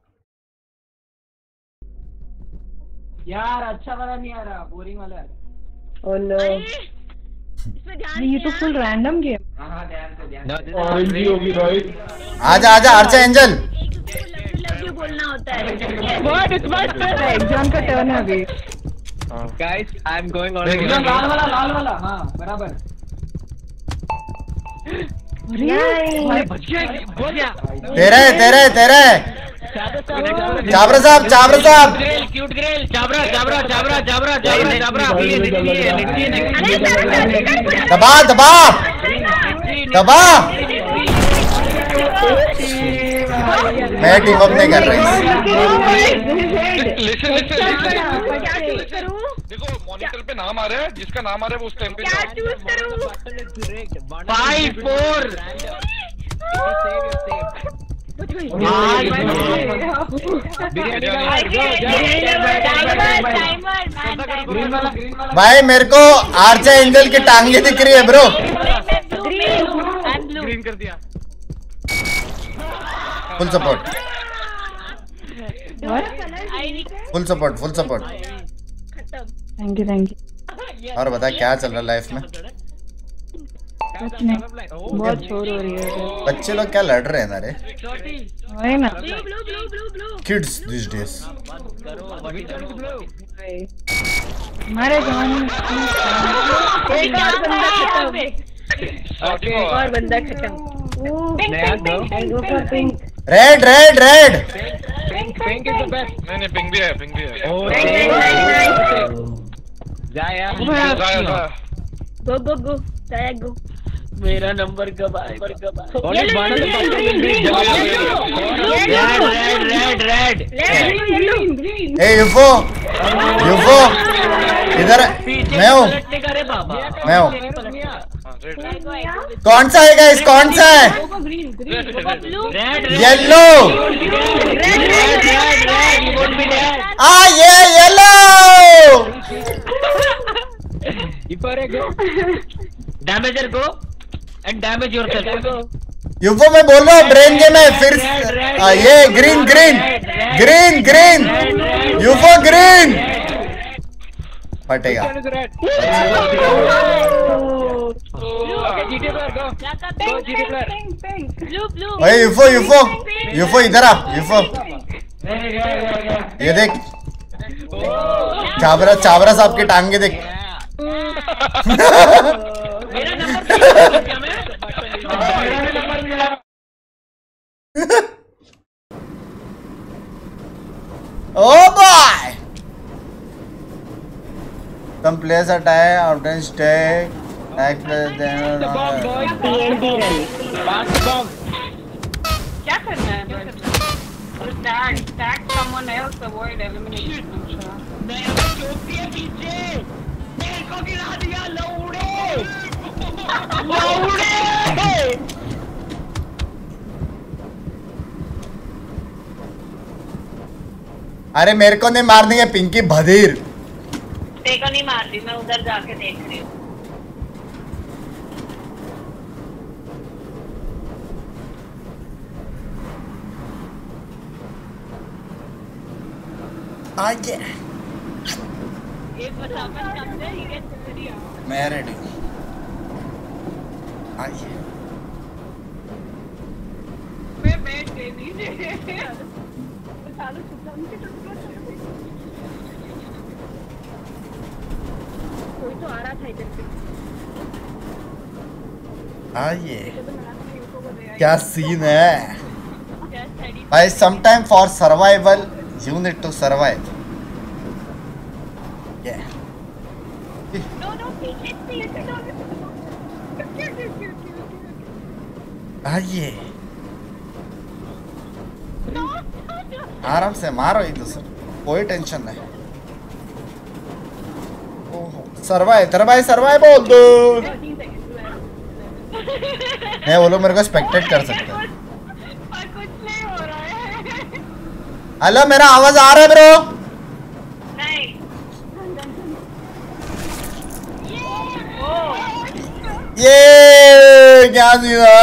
यार अच्छा वाला नहीं आ रहा, बोरिंग वाला है। ओह नो, ये तो फुल रैंडम गेम। हाँ ध्यान से ऑरेंज होगी भाई। आजा अर्चा एंजल। बोलना होता है। एग्जाम का टर्न है अभी। Guys I am going on. लाल वाला हाँ बराबर। अरे बच गया। तेरा है चाबरा साहब। Cute girl Chhabra. दबा। मैं टीम अप नहीं कर रही। देखो मॉनिटर पे नाम आ रहा है, जिसका नाम आ रहा है वो उस टाइम पे 5-4। भाई मेरे को आर्चा एंजल की टांगे दिख रही है ब्रो। ग्रीन कर दिया। Full support. Thank you. और बता क्या चल रहा है लाइफ में? कुछ नहीं, बहुत शोर हो रही है। बच्चे लोग क्या लड़ रहे हैं ना रे? वही ना, किड्स दिस डेज। हमारे जमाने में एक और बंदा खत्म। रेड। नहीं पिंग भी है। गो मेरा नंबर कब आएगा? रेड। ए यूफो इधर मैं हूँ। कौन सा है गाइस? कौन सा है? येलो। ये येलो। डैमेजर को एंड डैमेज योरसेल्फ। यूफो में बोल रहा हूँ, ब्रेन गेम है फिर। ये ग्रीन। यूफो ग्रीन फटेगा। यूफो इधर आ। यूफो ये देख चावरा साहब की टांगे देख। Oh boy! Some players are tired, often stay. Tag players then. क्या करना है? Tag someone else, avoid elimination. मेरा चोटी है पीछे, मेरे को गिरा दिया लौड़े। अरे मेरे को नहीं मार देंगे पिंकी भदीर। देखो नहीं मार दी, मैं उधर जाके देख रही हूँ। आगे एक बचावन समझे ये तेरी आवाज़। मैं रेडी हूँ। आइए मैं बैठ गई नीचे। बचा लो चुपचाप नीचे कोई तो आ रहा था इधर से। आइए क्या सीन है भाई। sometime for survival you need to survive. Yeah. आइए आराम से मारो एक दूसरे, कोई टेंशन नहीं। सरवाइव बोल दो। नहीं वो लोग मेरे को स्पेक्टेट कर सकते हैं। हेलो मेरा आवाज आ रहा है ब्रो? ये क्या सीधा।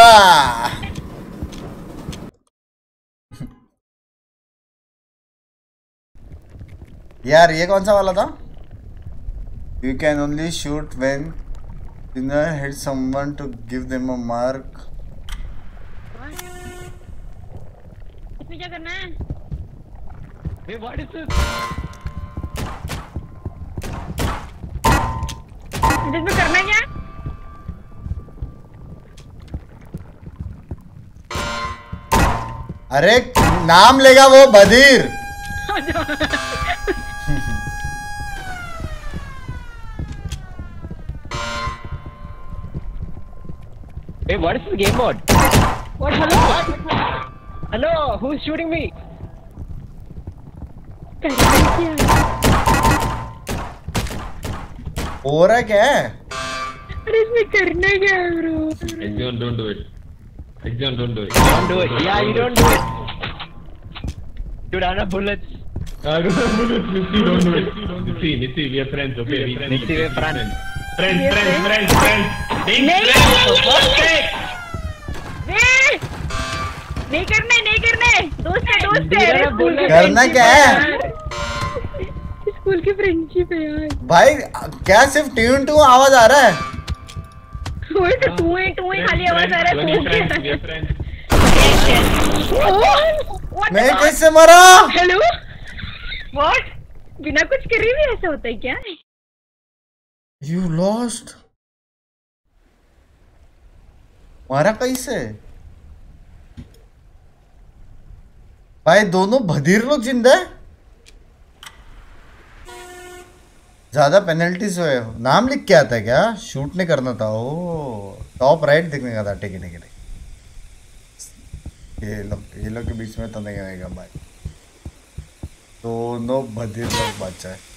यार ये कौन सा वाला था? You can only shoot when winner hits someone to give them a mark. इसमें क्या करना है? Hey, what is this? इसमें करना क्या? अरे नाम लेगा वो बधीर। Hey, what is this game mode? What? Hello? Hello, who is shooting me? हो रहा क्या है? अरे इसमें करना क्या है bro? Exxon, don't do it. Exxon, don't do it. Don't do it. Yeah, you don't do it. Dude, I have bullets. I don't have bullets. Nitsi, don't do it. Nitsi, we are friends, okay? Nitsi, we are friends. Friends. नहीं करने दोस्त है करना क्या है? स्कूल की फ्रेंडशिप है यार। भाई क्या सिर्फ ट्यून टू आवाज आ रहा है? वही तो टू ही खाली आवाज आ रहा है। मैं कैसे मरा? Hello what? बिना कुछ करे भी ऐसा होता है क्या? You lost. मारा कैसे? भाई दोनों भदीर लोग जिंदा है। ज्यादा पेनल्टीज हुए। नाम लिख के आता है क्या? शूट नहीं करना था। ओ टॉप राइट दिखने का था। ठीक है ये लोग के बीच में तो नहीं आएगा भाई। दोनों भदीर लोग बचा है।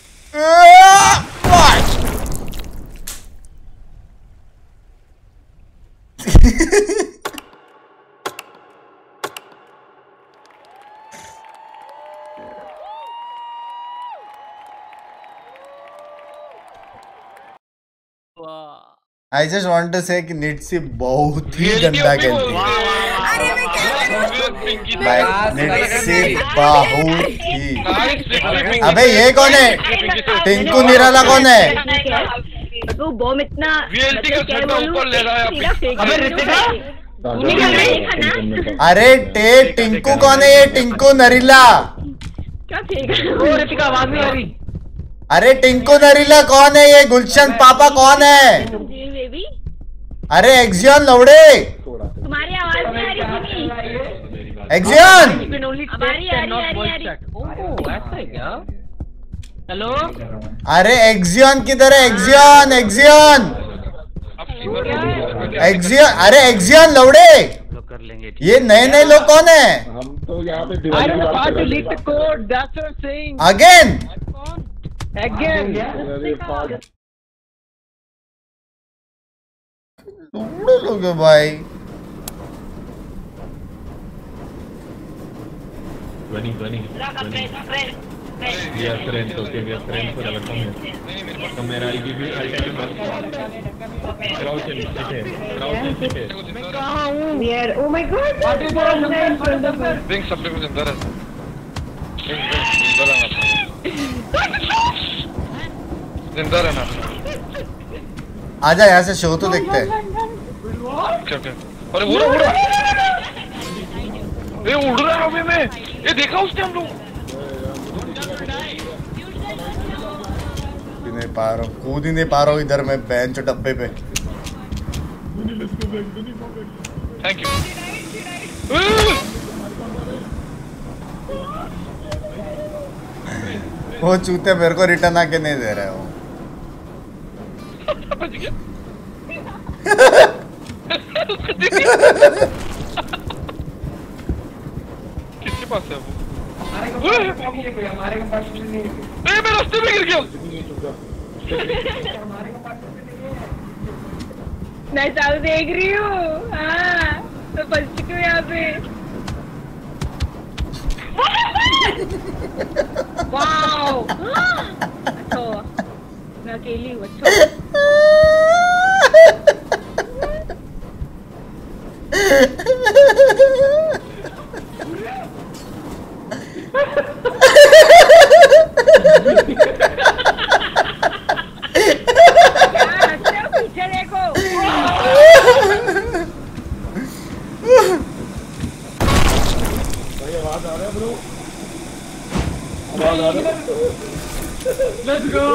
I just want to say कि निट्सी बहुत ही गंदा खेलती है। निट्सी बहुत ही। अबे ये कौन है? टिंकू निराला कौन है? वो बॉम्ब इतना वीएलटी का ऊपर ले रहा है। अबे ऋतिका अरे टिंकू कौन है? ये टिंकू नरीला। क्या ठीक है? ओ ऋतिका आवाज नहीं आ रही। अरे टिंकू नरीला कौन है? ये गुलशन पापा कौन है? बेबी अरे एक्सियन लौड़े, तुम्हारी आवाज नहीं आ रही। एक्सियन हमारी आ रही। ओह ऐसा है क्या? हेलो अरे एक्सियन किधर है? एक्सियन एक्सियन एक्सियन, अरे एक्सियन लौड़े, ये नए नए लोग कौन है? हम तो यहाँ पे दिवाली की बात कर रहे हैं। अगेन लोग है भाई। We are friends, okay, we are friends forever. Come here. Come here, I'll give you, I'll tell you best. Crouch and sit here. Crouch and sit here. मैं कहाँ हूँ? यार, oh my God! What is that? Bring सब लोग जिंदा रहे। जिंदा रहना। आजा यहाँ से शो तो देखते हैं। क्या? अरे उड़ ये उड़ रहा है अभी मैं। ये देखा उसने हम लोग। नहीं पा रहा हूँ, कूद ही नहीं पा रहा हूँ इधर मैं बेंच डब्बे पे। Thank you. वो चूते मेरे को रिटर्न आके नहीं दे रहे हो। किसके पास है वो? हमारे पास नहीं है। मैं रास्ते में गिर गया। मैं सब देख रही हूँ। हाँ मैं फंस चुकी हूँ यहाँ पे। वाओ अच्छा मैं अकेली हूँ। अच्छा पीछे देखो। आवाज आ रहा है ब्रो, आवाज आ रहा है। Let's go.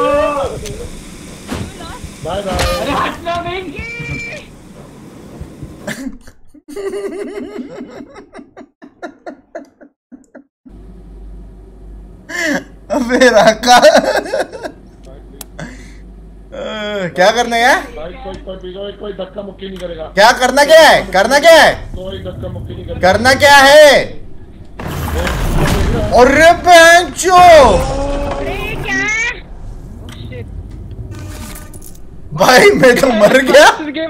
Bye bye. अरे हटना नहीं। अबे राका क्या करना है? कोई धक्का मुक्की नहीं करेगा। क्या करना क्या है? करना क्या है? कोई धक्का मुक्की नहीं करेगा। करना क्या है? अरे बेंचो भाई मैं तो मर गया।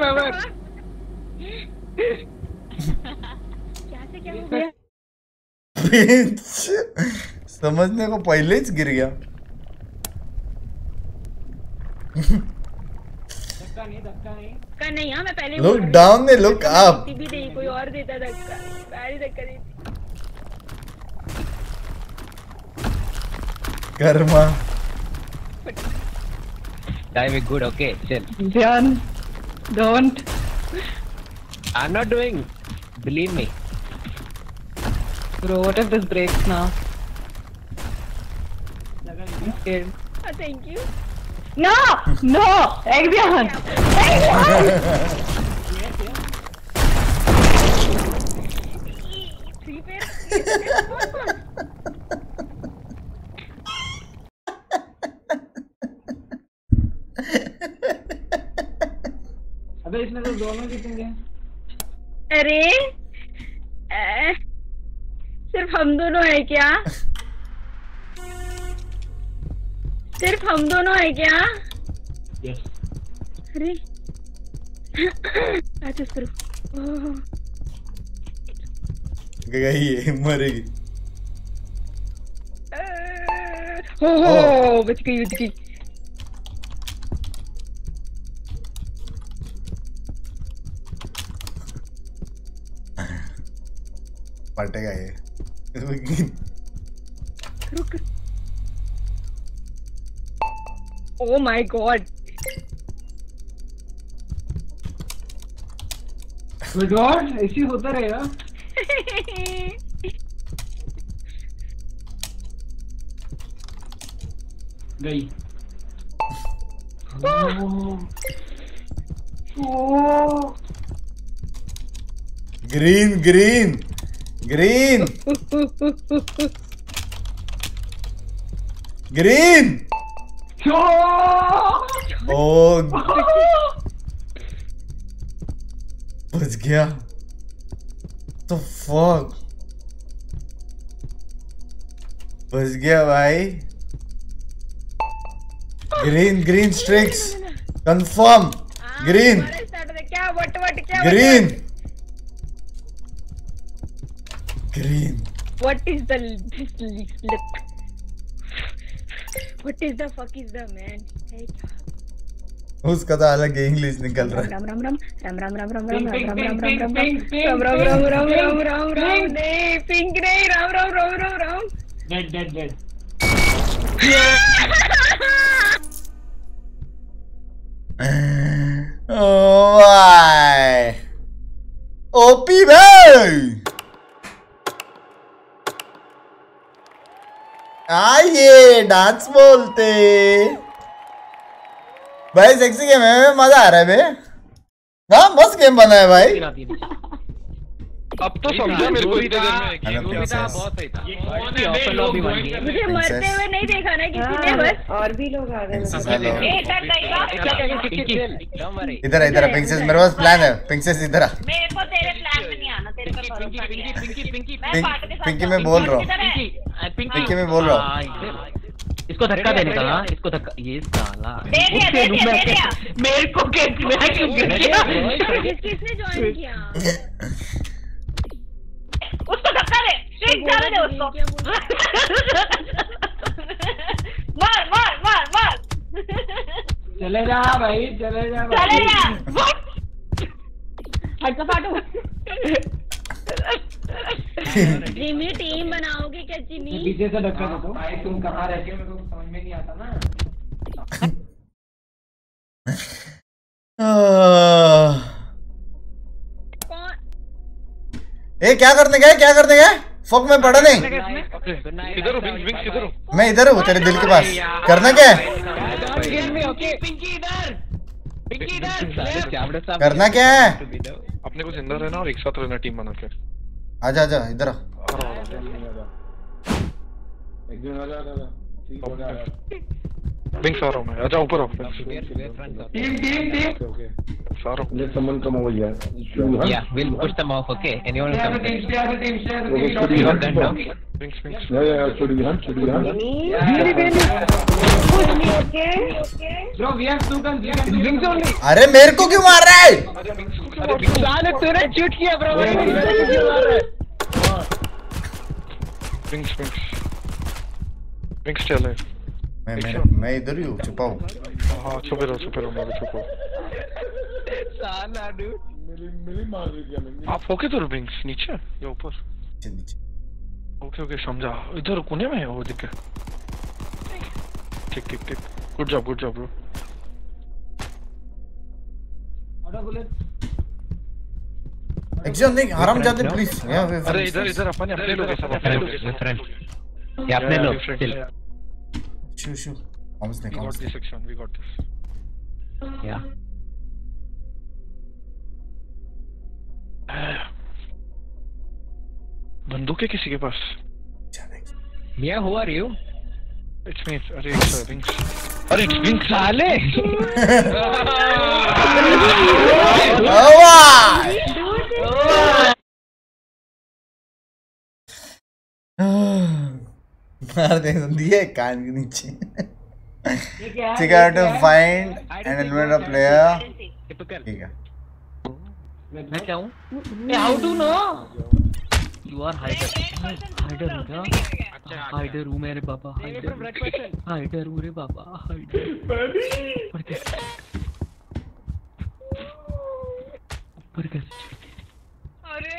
समझने को पहले ही गिर गया। धक्का नहीं। हाँ मैं पहले लुक डाउन ने लुक अप भी नहीं, कोई और देता धक्का। पहले धक्का देती। Karma Time is good, okay, chill. Jan, don't. I'm not doing. Believe me. Bro, what if this breaks now? I'm scared. Oh, thank you. No! No! Exxon! अबे इसमें तो दोनों जीतेंगे। अरे सिर्फ हम दोनों है क्या? सिर्फ हम दोनों है क्या? यस। अरे अच्छा करो। गई है, मरेगी। ओह बच गई बच गई। पटेगा ये। रुक। Oh my god. विड्रॉल ऐसी होता रहेगा। गई। Green green green green. ओ बच गया। तो फक बच गया भाई। Green green Strix confirm. Green क्या वट क्या green green. What is the What is the fuck is the man? उसका तो अलग इंग्लिश निकल रहा है। राम राम राम राम राम राम राम राम राम राम राम राम राम राम राम राम राम राम राम नहीं पिंक नहीं Ram Ram Ram Ram Ram. Dead Y OP भाई आइए डांस बोलते भाई। सेक्सी गेम है, मजा आ रहा है बे। हाँ मस्त गेम बना है भाई। अब तो समझा मेरे को इतने देर में। बहुत सही था। मुझे मरते हुए नहीं देखा ना किसी ने बस। और भी लोग आ गए। इधर इधर प्रिंसेस, मेरे पास प्लान है। प्रिंसेस इधर आ। मेरे को तेरे प्लान में नहीं आना, तेरे पे भरोसा नहीं है। पिंकी मैं बोल रहा हूँ, पिंकी मैं बोल रहा हूँ। इसको धक्का देने का। इसको धक्का, ये साला दे दिया। मेरे को किसने ज्वाइन किया? उसको धक्का दे, स्ट्रेट जाने दे उसको। मार मार मार मार। चले जा भाई, चले जा भाई। चले जा। हट का फाटू। जिमी टीम बनाओगे क्या जिमी? पीछे से धक्का दे दो भाई। तुम कहाँ रहते हो मेरे को समझ में नहीं आता ना। ए क्या करने गए, क्या करने गए? फक में पड़ा नहीं। किधर हो विंग्स, किधर हो? मैं इधर हूँ तेरे दिल के पास। करना क्या है? करना क्या है? अपने को जिंदा रहना और एक साथ रहना टीम बना के। आजा आजा इधर आ। विंग्स आ रहा हूँ मैं। आजा ऊपर आओ। टीम सारो Let someone come over here. Yeah, we'll push them off. Okay, anyone share come? the team, share the team, share the Okay, team. should we hunt Done people? now? Wings wings. Yeah, should we hunt? Should we hunt? Bro, we have two guns. Wings only. अरे मेरे को क्यों मार रहा है? साले तूने शूट किया ब्रो। विंग्स विंग्स विंग्स चले। मैं इधर ही हूँ, छुपा हूँ। हाँ छुपे रहो मैं भी छुपा। साला डूड मेरी मार रही थी हमें। आप होके तो विंग्स नीचे या ऊपर? नीचे। ओके ओके समझा। इधर कोने में है वो दिखे। ठीक ठीक ठीक। Good job bro. एक्शन नहीं, हराम जाते प्लीज। अरे इधर अपने लोग सब अपने लोग। ये अपने लोग। शू almost We got this section. We got this. Yeah. बंदूक है किसी के पास? Yeah, who are you? It's me. अरे it's Vinks. अरे it's Vinks साले. मार दे दिए कान के नीचे। You got to find and eliminate a player. ठीक है। मैं क्या हूँ? How to know? You are hider. Hider हूँ क्या? Hider हूँ मेरे बाबा. Hider हूँ रे बाबा. Hider. ऊपर कैसे? अरे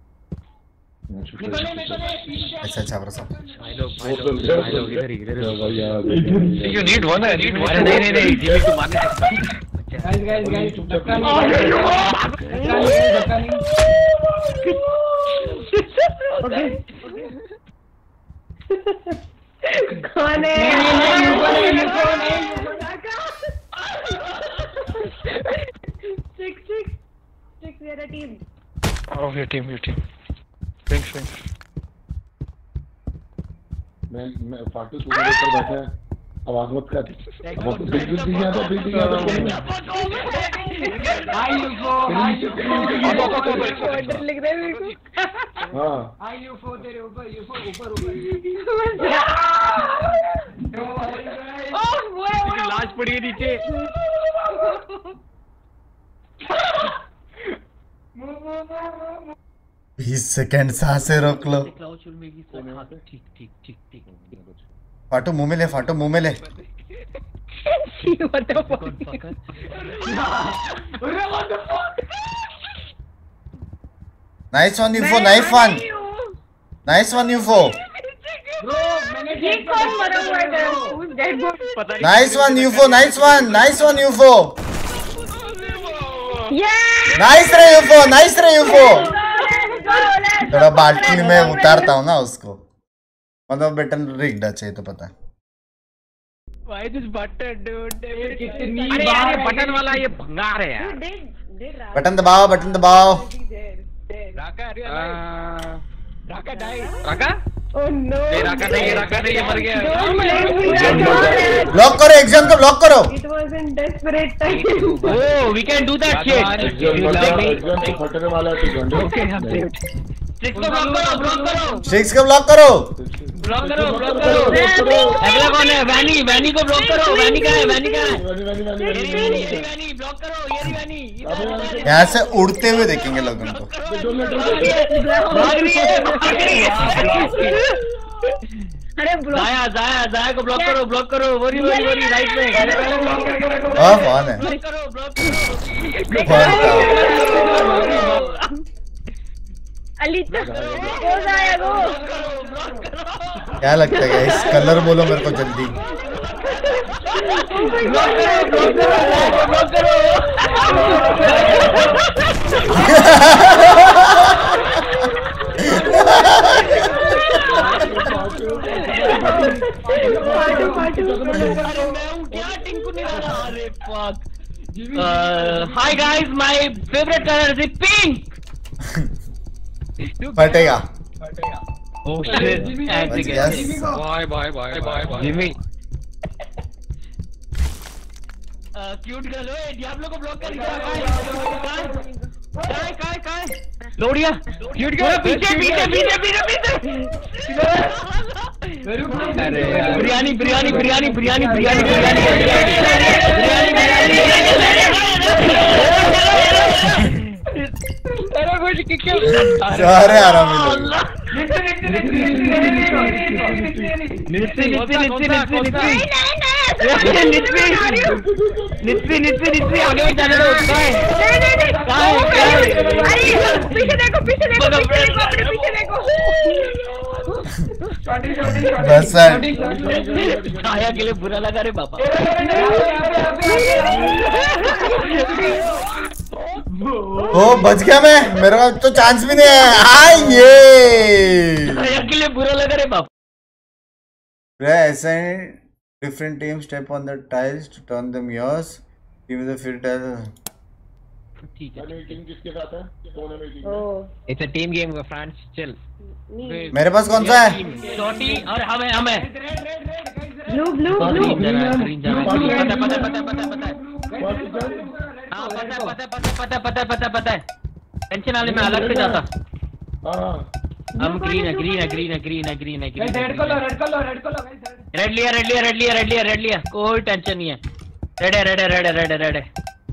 अच्छा बरसा। You need one. I need one. नहीं जिमी को मारने सकता। गाइस धक्का नहीं कौन है? Six, we are a team. Oh, your team. Thanks. मैं फाटू तू मेरे ऊपर बैठा है, आवाज मत कर। अब बिल्कुल नहीं आता। आई यूफो लिख दे मेरे को। हाँ आई यूफो तेरे ऊपर ऊपर लाश पड़ी है नीचे। 20 सेकंड सांसें रोक लो। ठीक। फाटू मुंह में ले, फाटू मुंह में ले। What the fuck? Nice one UFO, nice one UFO. ये कौन मरा हुआ है? Who's dead boy? Nice one UFO. Nice ray UFO. थोड़ा बाल्टी में उतारता हूँ ना उसको, मतलब बटन रिग्ड चाहिए तो पता है। Why this button, dude? अरे यार ये बटन वाला ये भंगार है यार। बटन दबाओ। Raka die. Raka? Oh no! Raka नहीं, ये मर गया। ब्लॉक करो, एग्जाम को ब्लॉक करो। It was in desperate time. Oh, we can do that shit. Exam तो फटने वाला है तू गंडे। Okay, हम saved. Six को ब्लॉक करो। अगला कौन है? वैनी को ब्लॉक करो। वैनी कहाँ है? वैनी ब्लॉक करो। ये वैनी। यहाँ से उड़ते हुए देखेंगे लोग उनको। अरे जाया को ब्लॉक करो। वरी राइट में। कौन है? क्या लगता है गाइस? कलर बोलो मेरे को जल्दी। Hi guys, my favorite color is pink. फटेगा। Oh shit! Bye. Jimmy. Cute girl, ओए डियाब्लो को ब्लॉक कर दिया। काय? लोडिया। Cute girl पीछे। अरे बिरयानी। अरे कुछ क्यों? सारे आरामी लोग। नित्ती आगे जाने दो। पीछे देखो अपने पीछे देखो। बस छाया के लिए बुरा लगा रे बाबा। ओ बच गया मैं, मेरे को तो चांस भी नहीं है। आइए छाया के लिए बुरा लगा रे बाबा। ऐसे different teams step on the tiles to turn them yours. Give me the field tile. ठीक है। टीम किसके साथ है? कौन है meeting? It's a team game, friends. Chill. मेरे पास कौन सा है? छोटी और हमें ब्लू ग्रीन जाना पता है। टेंशन वाले में अलग से जाता। हम ग्रीन है। रेड कलर रेड लिया कोई टेंशन नहीं है। रेड है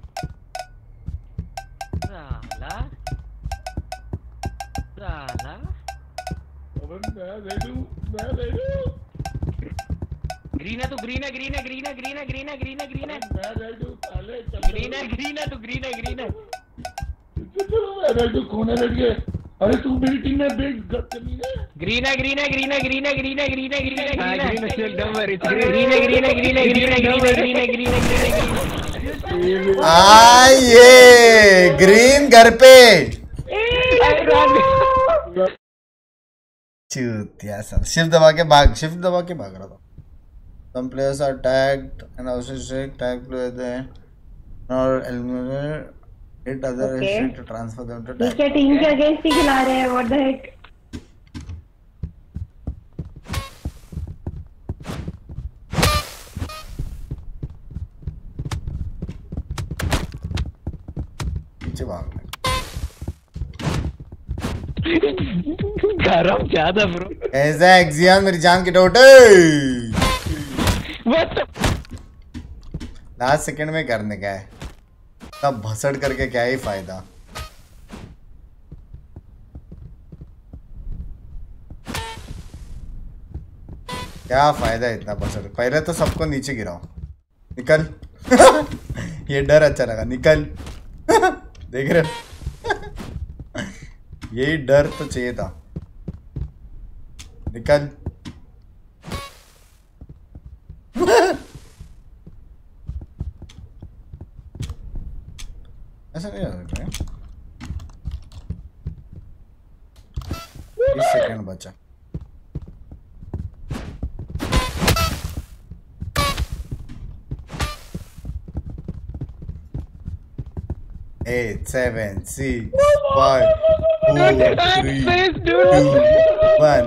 साला ग्रीन है तू ग्रीन है कौन है? रेड के? अरे तू मेरी टीम में बेट करनी है। ग्रीन है ये ग्रीन घर पे चूतिया सब। शिफ्ट दबा के भाग रहा था। Some players are tagged and also tag player there or eliminated hit other to transfer them to tag. क्या टीम के अगेंस्ट ही खिला रहे हैं? What the heck? पीछे भागना। गरम ज्यादा ब्रो। ऐसा एक्सियन मेरी जान की टोटे। लास्ट सेकंड में करने का है, तब भसड़ करके क्या ही फायदा। क्या फायदा है इतना भसड़। पहले तो सबको नीचे गिराओ। निकल। ये डर अच्छा लगा। निकल। देख रहे हो? यही डर तो चाहिए था। निकल। ऐसा नहीं हो सकता है। 20 सेकंड बचा। Eight, 7, 6, 5, 4, 3, 2, 1.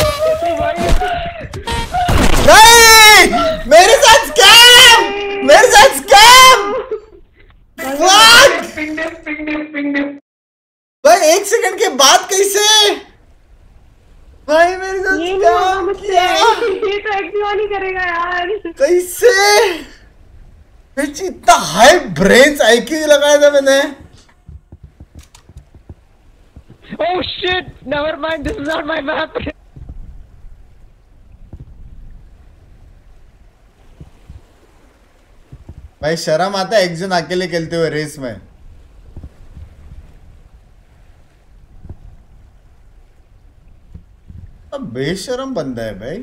नहीं! मेरे साथ स्कैम! मेरे साथ स्कैम! भाई 1 सेकंड के बाद कैसे? भाई मेरे साथ स्कैम किया! ये तो एक्टिव नहीं करेगा यार। कैसे? इतना हाई ब्रेन्स आईक्यू लगाया था मैंने। Oh shit! Never mind. This is not my map. भाई शर्म आता है एक जन अकेले खेलते हुए रेस में। अब बेशरम बंदा है भाई।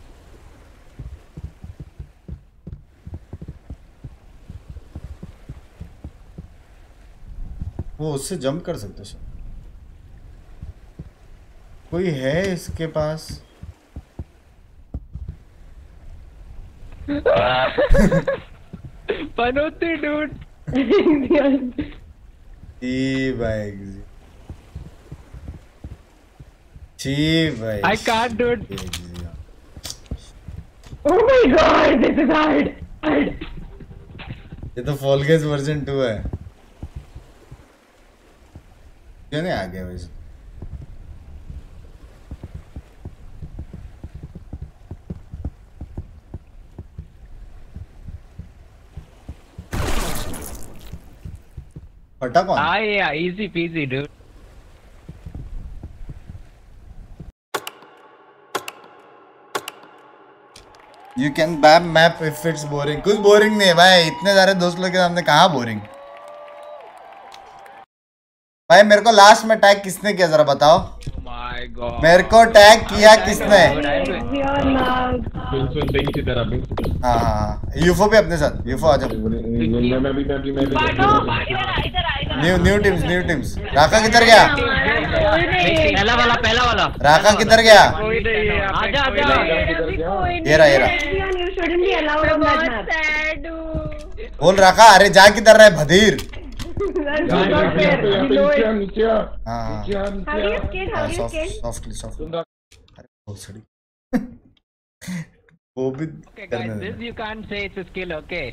वो उससे जंप कर सकते हैं। कोई है इसके पास? पनौती डूड। भाई I can't do it. Oh my god, this is hard. ये तो Fall Guys वर्जन 2 है। क्यों नहीं आ गया वैसे? फटा कौन? Yeah, easy peasy, dude. You can ban map if it's boring. कुछ बोरिंग नहीं है भाई। इतने सारे दोस्त लोग के सामने कहाँ बोरिंग? भाई मेरे को लास्ट में टैग किसने किया जरा बताओ? मेरे को टैग किया किसने? हाँ यूफो भी अपने साथ। यूफो आ जाओ। New teams. राका किधर गया? पहला वाला। राका किधर गया? ये रहा। बोल राका। अरे जा किधर रहा है भदीर? सॉफ्टली वो भी करने दे। You can't say it's a skill, okay?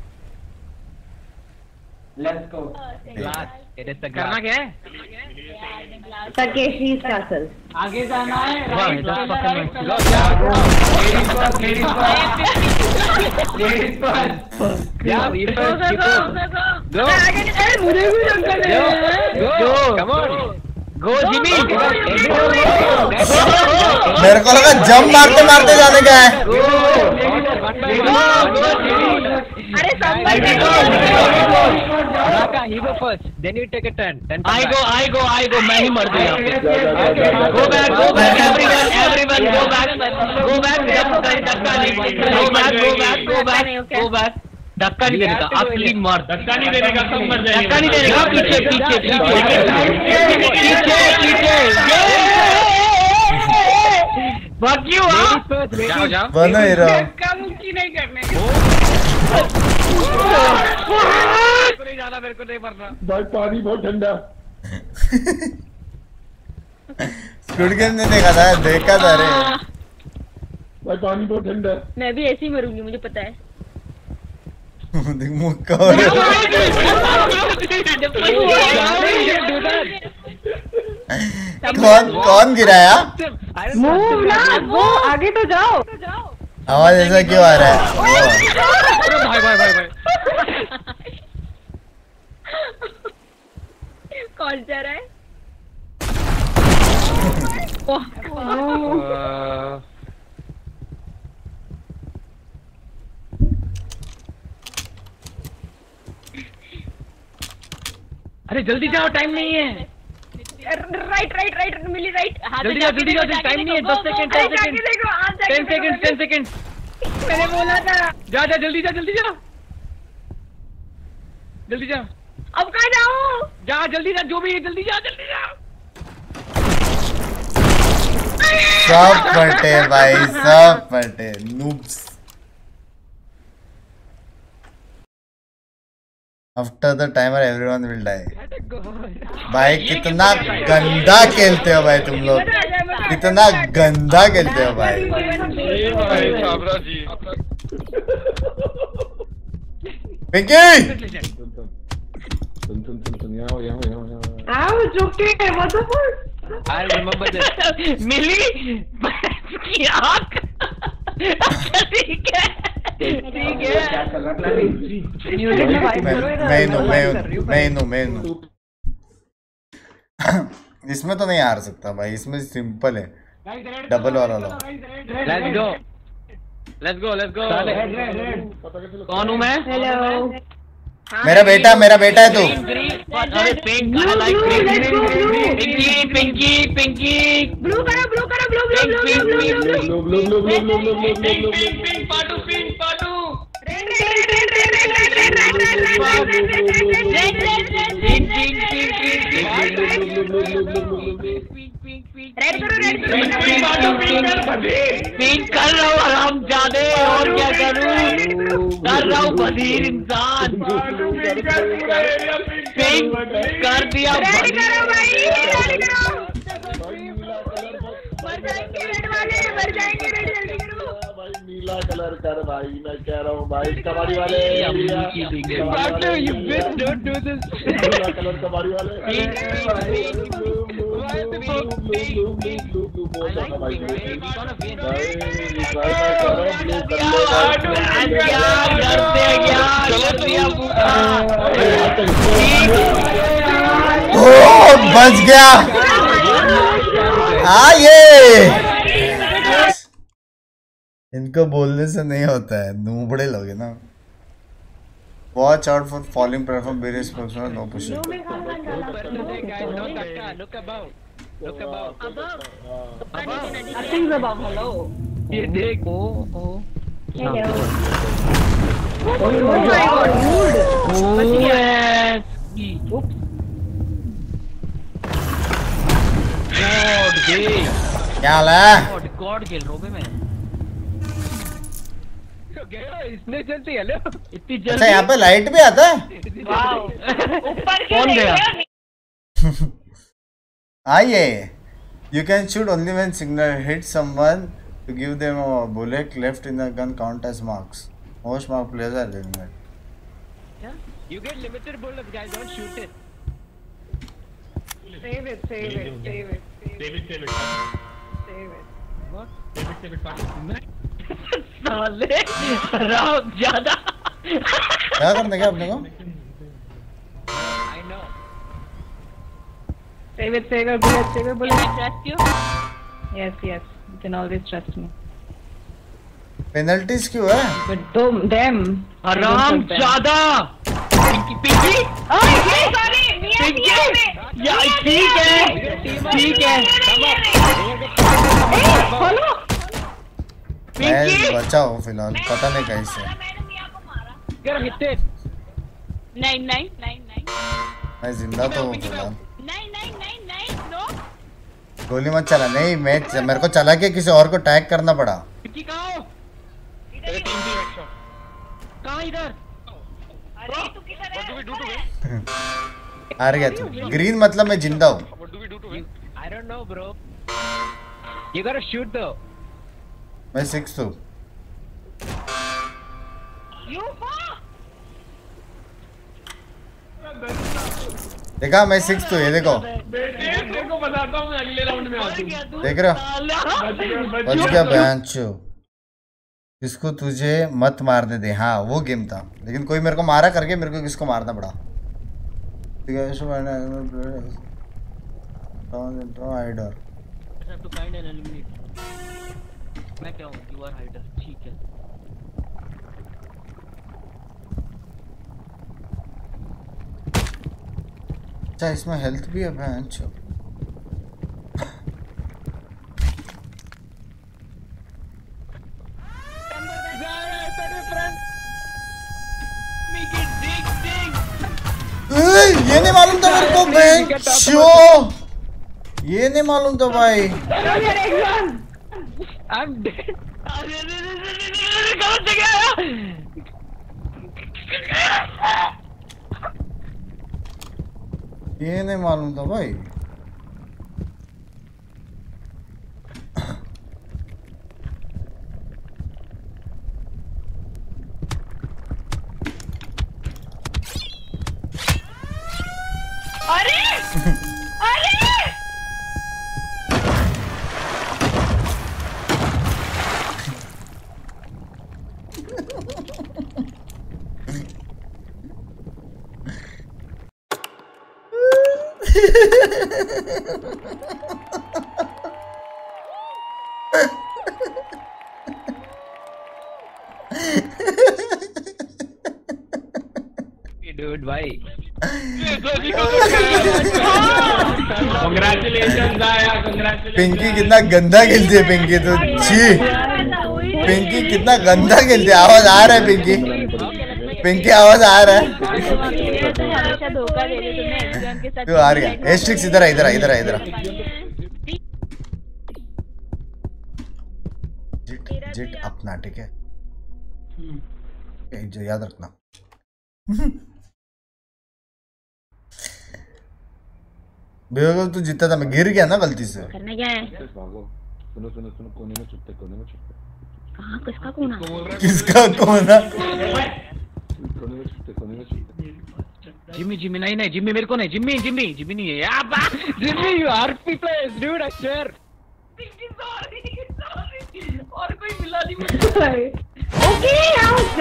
Let's go. It is the करना क्या है? Takeshi's Castle. आगे जाना है। Ladies first. Yeah, you first. Go. Go. Come on. Go, Jimmy. मेरे को लगा जंप मारते मारते जाने का है। अरे he go first. Then you take a turn. I go. मैं ही मर गया। Go back, everyone go back. Go back. Go back. धक्का नहीं देने का, आप फीलिंग मार, धक्का नहीं देने का, सब मर जाएंगे। धक्का नहीं देने का, पीछे पीछे पीछे जाओ बनो हीरो। धक्का मुक्की नहीं करने नहीं जाना, मेरे को नहीं मरना भाई पानी बहुत ठंडा। स्क्विड गेम ने देखा था, देखा था रे भाई पानी बहुत ठंडा। मैं भी ऐसे ही मरूंगी, मुझे पता है। देख मुक्का हो रहा कौन गिराया? मूव ना, वो आगे तो जाओ। आवाज ऐसा क्यों आ रहा है? भाई भाई भाई भाई कौन जा रहा है? अरे जल्दी जाओ, टाइम नहीं है। Right right right Millie right. जल्दी जाओ जल्दी जाओ, टाइम नहीं है। 10 सेकंड 10 सेकंड 10 सेकंड। मैंने बोला था। जा जा जल्दी जा, जल्दी जा जल्दी जा। अब कहाँ जाऊँ? जा जल्दी जा, जो भी है जल्दी जा, जल्दी जा। सब फटे भाई, सब फटे noobs. After the timer everyone will die. भाई कितना गंदा खेलते हो भाई तुम लोग, कितना गंदा खेलते हो भाई। पिंकी सुन यहाँ आओ चुके हैं, what the fuck? I remember this. मिली की आँख। ठीक है ठीक है। मैं इसमें तो नहीं हार सकता भाई, इसमें सिंपल है, डबल वाला लो। Let's go। कौन हूँ मैं? हेलो। मेरा बेटा है तू। अरे pink, I like pinky pinky pinky. Blue करो ब्लू करो ब्लू पिंक पाटू पिंक कर रहा हूँ हरामजादे, और क्या करूँ? कर रहा हूँ बधिर इंसान। पिंक कर दिया। नीला कलर कर भाई, मैं कह रहा हूँ भाई। कबाड़ी वाले नीला कलर कबाड़ी वाले। बच गया। ये इनको बोलने से नहीं होता है, नूबड़े लोग है ना। Watch out for falling platform, various platform, no pushing. ये देखो। क्या हाल है? गॉड खेल रहा हूँ मैं। इसने जल्दी हेलो इतनी जल्दी। अच्छा यहाँ पे लाइट भी आता है? ऊपर कौन गया? आइए। You can shoot only when signal hit someone to give them a bullet left in the gun count as marks. Most mark players are eliminated. Yeah? You get limited bullets, guys. Don't shoot it. Save it. What? साले राम ज्यादा। क्या करने क्या अपने को? I know. Save it, bullet. Can I trust you? Yes, you can always trust me. Penalties क्यों है? But them. राम ज्यादा। पिंकी। Sorry, या ठीक है। मैं बचा हूँ फिलहाल, पता नहीं कैसे। नहीं मैं जिंदा तो हूँ फिलहाल। नहीं नो गोली मत चला। नहीं मेरे को चला के किसी और को टैग करना पड़ा। कहाँ इधर? अरे तू किधर है? हार गया तू। ग्रीन मतलब मैं जिंदा हूँ। I don't know, bro. You gotta shoot though. मैं 6 हूँ। देखा मैं 6 हूँ। ये देखो देखो बताता हूँ मैं अगले राउंड में आती हूँ। देख रहे हो? बच गया बेंचो। किसको तुझे मत मारने दे। हाँ वो गेम था लेकिन कोई मेरे को मारा करके मेरे को किसको मारना पड़ा। हाइडर to find and eliminate. मैं क्या हूँ? You are hider. ठीक है. अच्छा इसमें हेल्थ भी है बेंचो। ये नहीं मालूम था मेरे को बेंचो। ये नहीं मालूम था भाई। I'm dead. ये नहीं मालूम था भाई। Dude, why? Congratulations आया, congratulations। पिंकी कितना गंदा खेलती है पिंकी तो। छी पिंकी कितना गंदा खेलती है। आवाज आ रहा है पिंकी। पिंकी आवाज आ रहा है। तू आ रही है। एस्ट्रिक्स इधर इधर इधर इधर। जिट अपना ठीक है जो याद रखना। बेवकूफ तू जीता था। मैं गिर गया ना गलती से। करना क्या है? सुनो सुनो सुनो कोने में छुपते कहाँ किसका कोना? किसका कोना? कोने में छुपते। जिम्मी नहीं जिम्मी मेरे को नहीं। जिम्मी नहीं है यार। Jimmy you RP players dude I swear. Sorry और कोई मिला नहीं मुझे। ओके आउट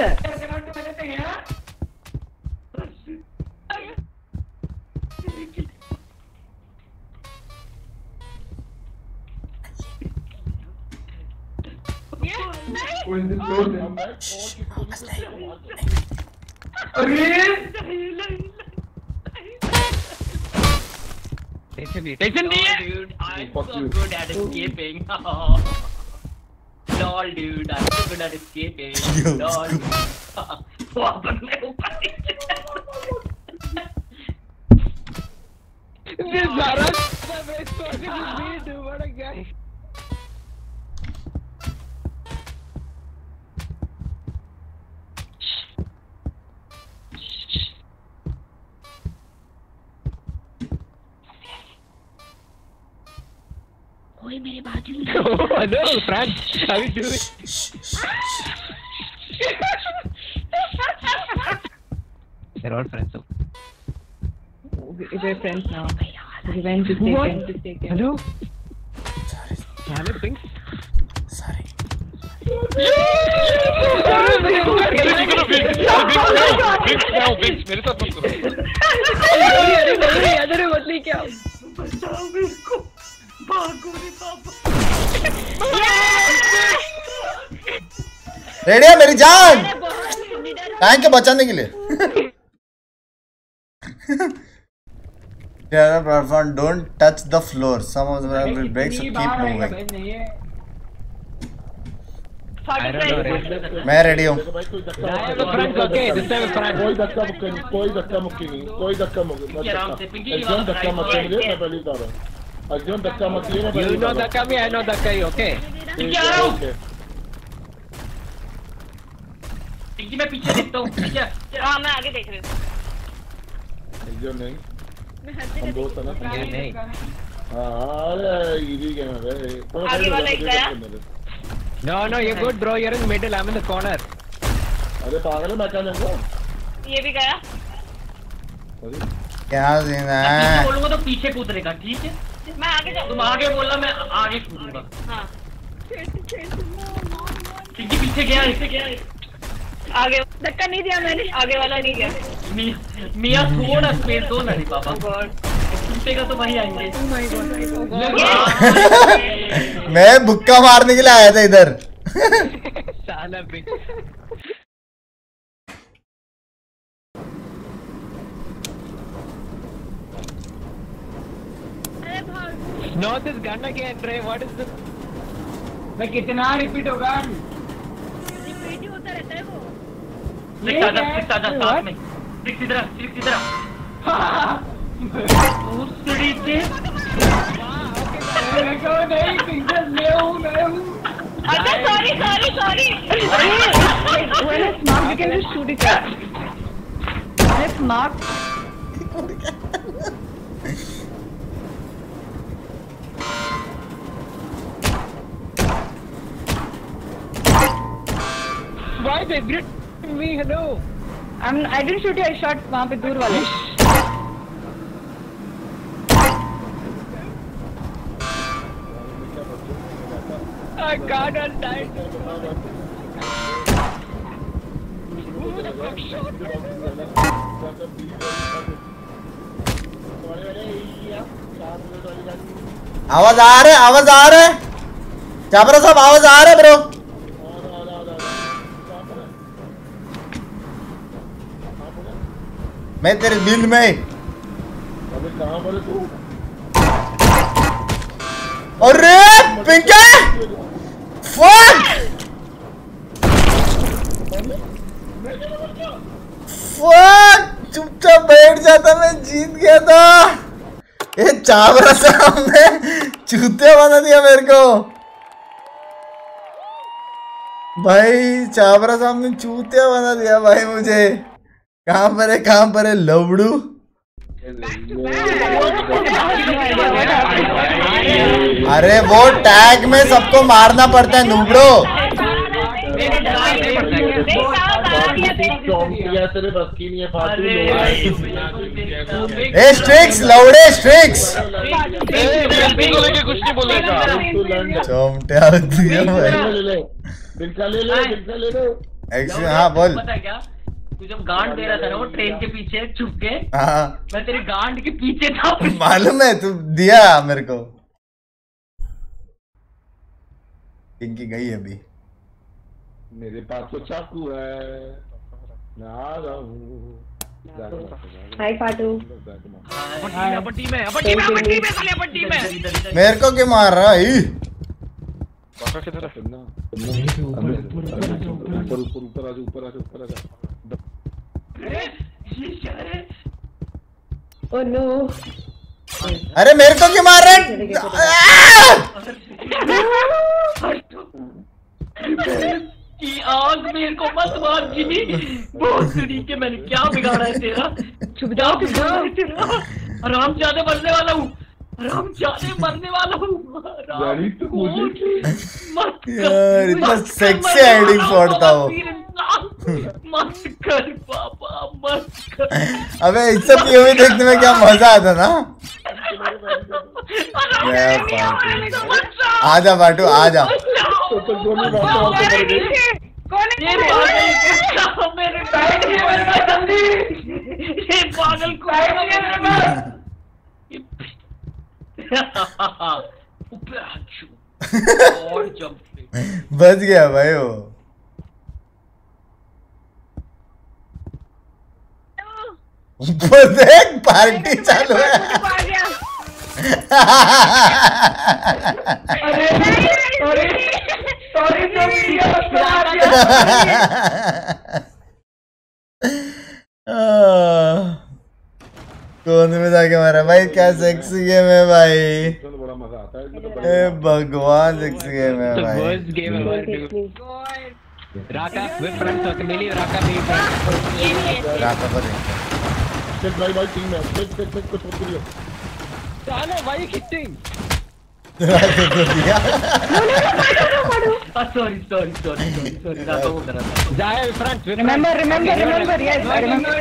Tension नहीं है dude. I'm so good at escaping. Lol dude, I'm so good at escaping. Lol. This Zara the best possible dude. What a guy. कोई मेरे बाजू में। Hello, Frank. How you doing? They're all friends. We're friends now. Revenge is taken. Hello. Sorry. Pink. Sorry. मेरे साथ मत करो। अरे बदली क्या? बचाओ मेरे को। भागो रे पापा। रेडी है मेरी जान? टैंक के बचाने के लिए। Don't touch the floor. Some of them will break, so keep moving. मैं रेडी हूँ। कोई धक्का मुक्की नहीं, कोई धक्का मुक्की नहीं, कोई धक्का मुक्की नहीं। एकदम धक्का मत मुझे, मैं पहले बता रहा हूँ। एकदम धक्का मत मैं पहले You know धक्का भी, I know धक्का ही, ओके? मैं पीछे देखता हूँ। हाँ मैं आगे देख रही हूँ। एकदम नहीं, हम दोस्त है ना। नहीं। हाँ इजी गेम है। आगे वाला एक गया। No, you're good, bro. You're in the middle. I'm in the corner. अरे पागल है, मैं क्या लूँगा? ये भी गया। क्या सीन है? पीछे बोलूँगा तो पीछे कूदरेगा, ठीक है? मैं आगे जाऊँ। तुम आगे बोला, मैं आगे कूदूँगा। हाँ। ठीक है, पीछे गया, इसे गया। आगे धक्का नहीं दिया मैंने, आगे वाला नहीं गया। मियाँ थोड़ा स्पेस दो ना रे पापा। टूटेगा तो वही आएंगे। मैं बुक्का मारने के लिए आया था इधर। साला बिच। No, this gun again, Trey. What is this? मैं कितना रिपीट होगा? रिपीट ही होता रहता है वो। सिक्स आजा साथ में। सिक्स इधर। उस तरीके। नहीं, पिक्चर मैं हूँ। अच्छा, sorry. When it's marked, you can just shoot it at. When it's marked. Why they grit me? Hello. I didn't shoot you. I shot वहाँ पे दूर वाले. I got untied. आवाज आ रहा है। चाबरा साहब आवाज आ रहा है ब्रो। मैं तेरे दिल में। अबे कहाँ पर है तू? अरे पिंके फक चुपचाप बैठ जाता, मैं जीत गया था। ये चावरा साहब ने चूतिया बना दिया मेरे को भाई। चावरा साहब ने चूतिया बना दिया भाई मुझे। कहाँ पर है लवड़ू? अरे वो टैग में सबको मारना पड़ता है नूबड़ो। स्ट्रिक्स लवड़े स्ट्रिक्स कुछ नहीं बोलेगा। हाँ बोल। तू जब गांड दे रहा था ना वो ट्रेन के पीछे छुप के, हाँ मैं तेरे गांड के पीछे था। मालूम है, तू दिया मेरे को। पिंकी गई अभी। मेरे पास तो चाकू है, मैं आ रहा हूँ। हाय पाटू। मेरे को क्यों मार रहा है? ऊपर आजा। Oh no. अरे मेरे को क्यों मार रहा है? की आग मेरे को मत मार गिनी। बहुत तरीके मैंने क्या बिगाड़ा है तेरा? छुप जाओ। हरामजादे मरने वाला हूँ। यार इतना सेक्सी हाइडिंग पड़ता हो। मत कर पापा, मत कर। अबे इस सब पीओवी देखने में क्या मजा आता ना। आजा बाटू आजा। पागल बच गया भाई वो। ऊपर देख पार्टी चालू है। कौन में जाके मारा भाई? क्या सेक्सी गेम है भाई, बड़ा मजा आता है। ए भगवान, सेक्सी गेम है भाई। राका with friends okay मिली राका भी राका को देख चेक भाई टीम है, चेक कुछ मत करियो। चलो भाई किटिंग राका को दिया। सॉरी राका को करा था। जाए friends Remember, yes, I remember.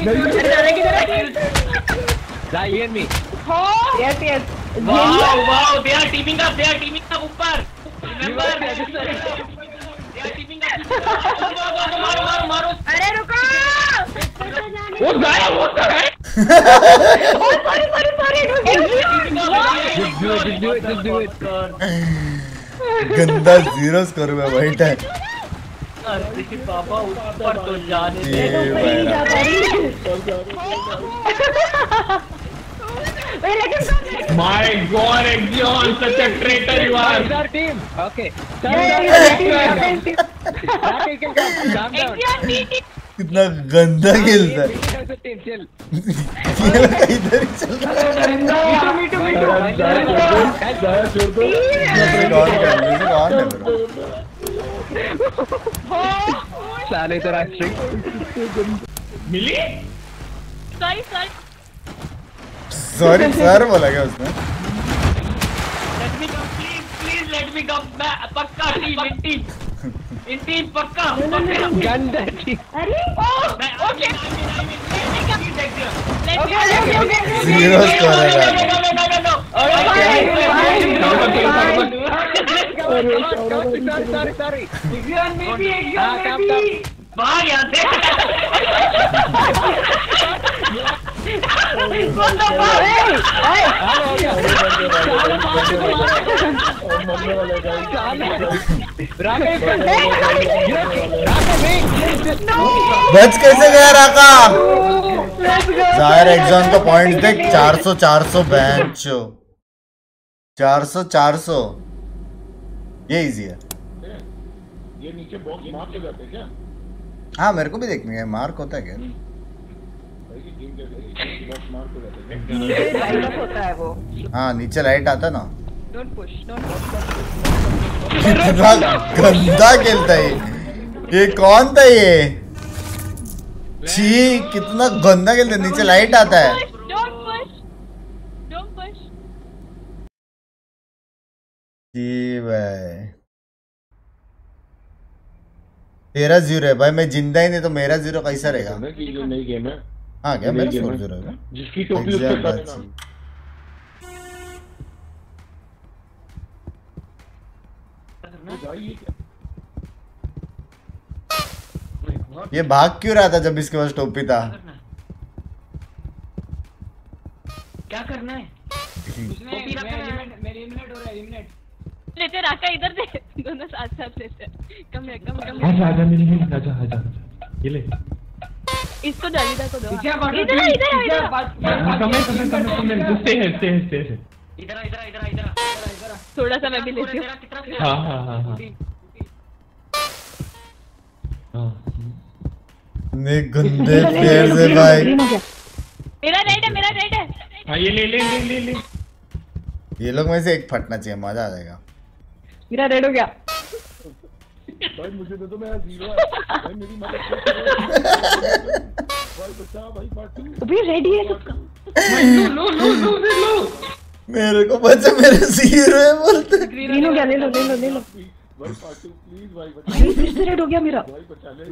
जाए here me Yes. Wow, they are teaming up ऊपर. Remember, they are teaming up. मारो. अरे रुको! वो गायब होता है. Sorry. Just do it. गंदा जीरो स्कोर में बैठा है। अरे बाबा ऊपर तो जाने दे। My God, Exxon, such a traitor you are. Our team. Okay. कितना गंदा खेलता है। Chill. इधर ही चल रहा है। साले तो राष्ट्रीय मिली? सॉरी सर बोला क्या उसने? Please let me come. मैं पक्का in team पक्का. गंदा team. अरे Okay. जीरो स्कोर है। Sorry. बाहर यहाँ से. बच कैसे गया राका? जाहिर एग्जाम का पॉइंट देख, 400 बेंच 400 ये इजी है। ये नीचे बॉक्स मार्क हो जाते हैं क्या? हाँ मेरे को भी देखने है, मार्क होता है क्या? बॉक्स मार्क हो जाते हैं। लाइट अप होता है वो। हाँ नीचे लाइट आता ना। Don't push. कितना गंदा खेलता है ये कौन था ये? छी कितना गंदा खेलता है, नीचे लाइट आता है। Don't push. जी भाई 13-0 है भाई, मैं जिंदा ही नहीं तो मेरा 0 कैसा रहेगा? ये नई गेम है। हाँ क्या मेरा 4-0 है? जिसकी टोपी उस पे करना। ये भाग क्यों रहा था जब इसके पास टोपी था? क्या करना है? मेरी एलिमिनेट हो रहा है, एलिमिनेट लेते राका इधर दे, दोनों साथ लेते। कम आजा मेरी आजा ये ले। इसको जालिदा को दो। इधर थोड़ा सा मैं भी लेती हूँ। हाँ ने गंदे प्लेयर से भाई। मेरा रेड है। हाँ ये ले ये लोग में से एक फटना चाहिए, मजा आ जाएगा। मेरा रेड हो गया। भाई मुझे दे दो, मेरा 0 है भाई, मेरी मदद करो भाई, बचा भाई पार्टी। अभी रेडी है सबका। लो मेरे को बचा, मेरे 0 है बोलते। ग्रीन हो गया, ले लो। भाई पार्टी प्लीज भाई बचा। भाई फिर से रेड हो गया मेरा। भाई बचा ले।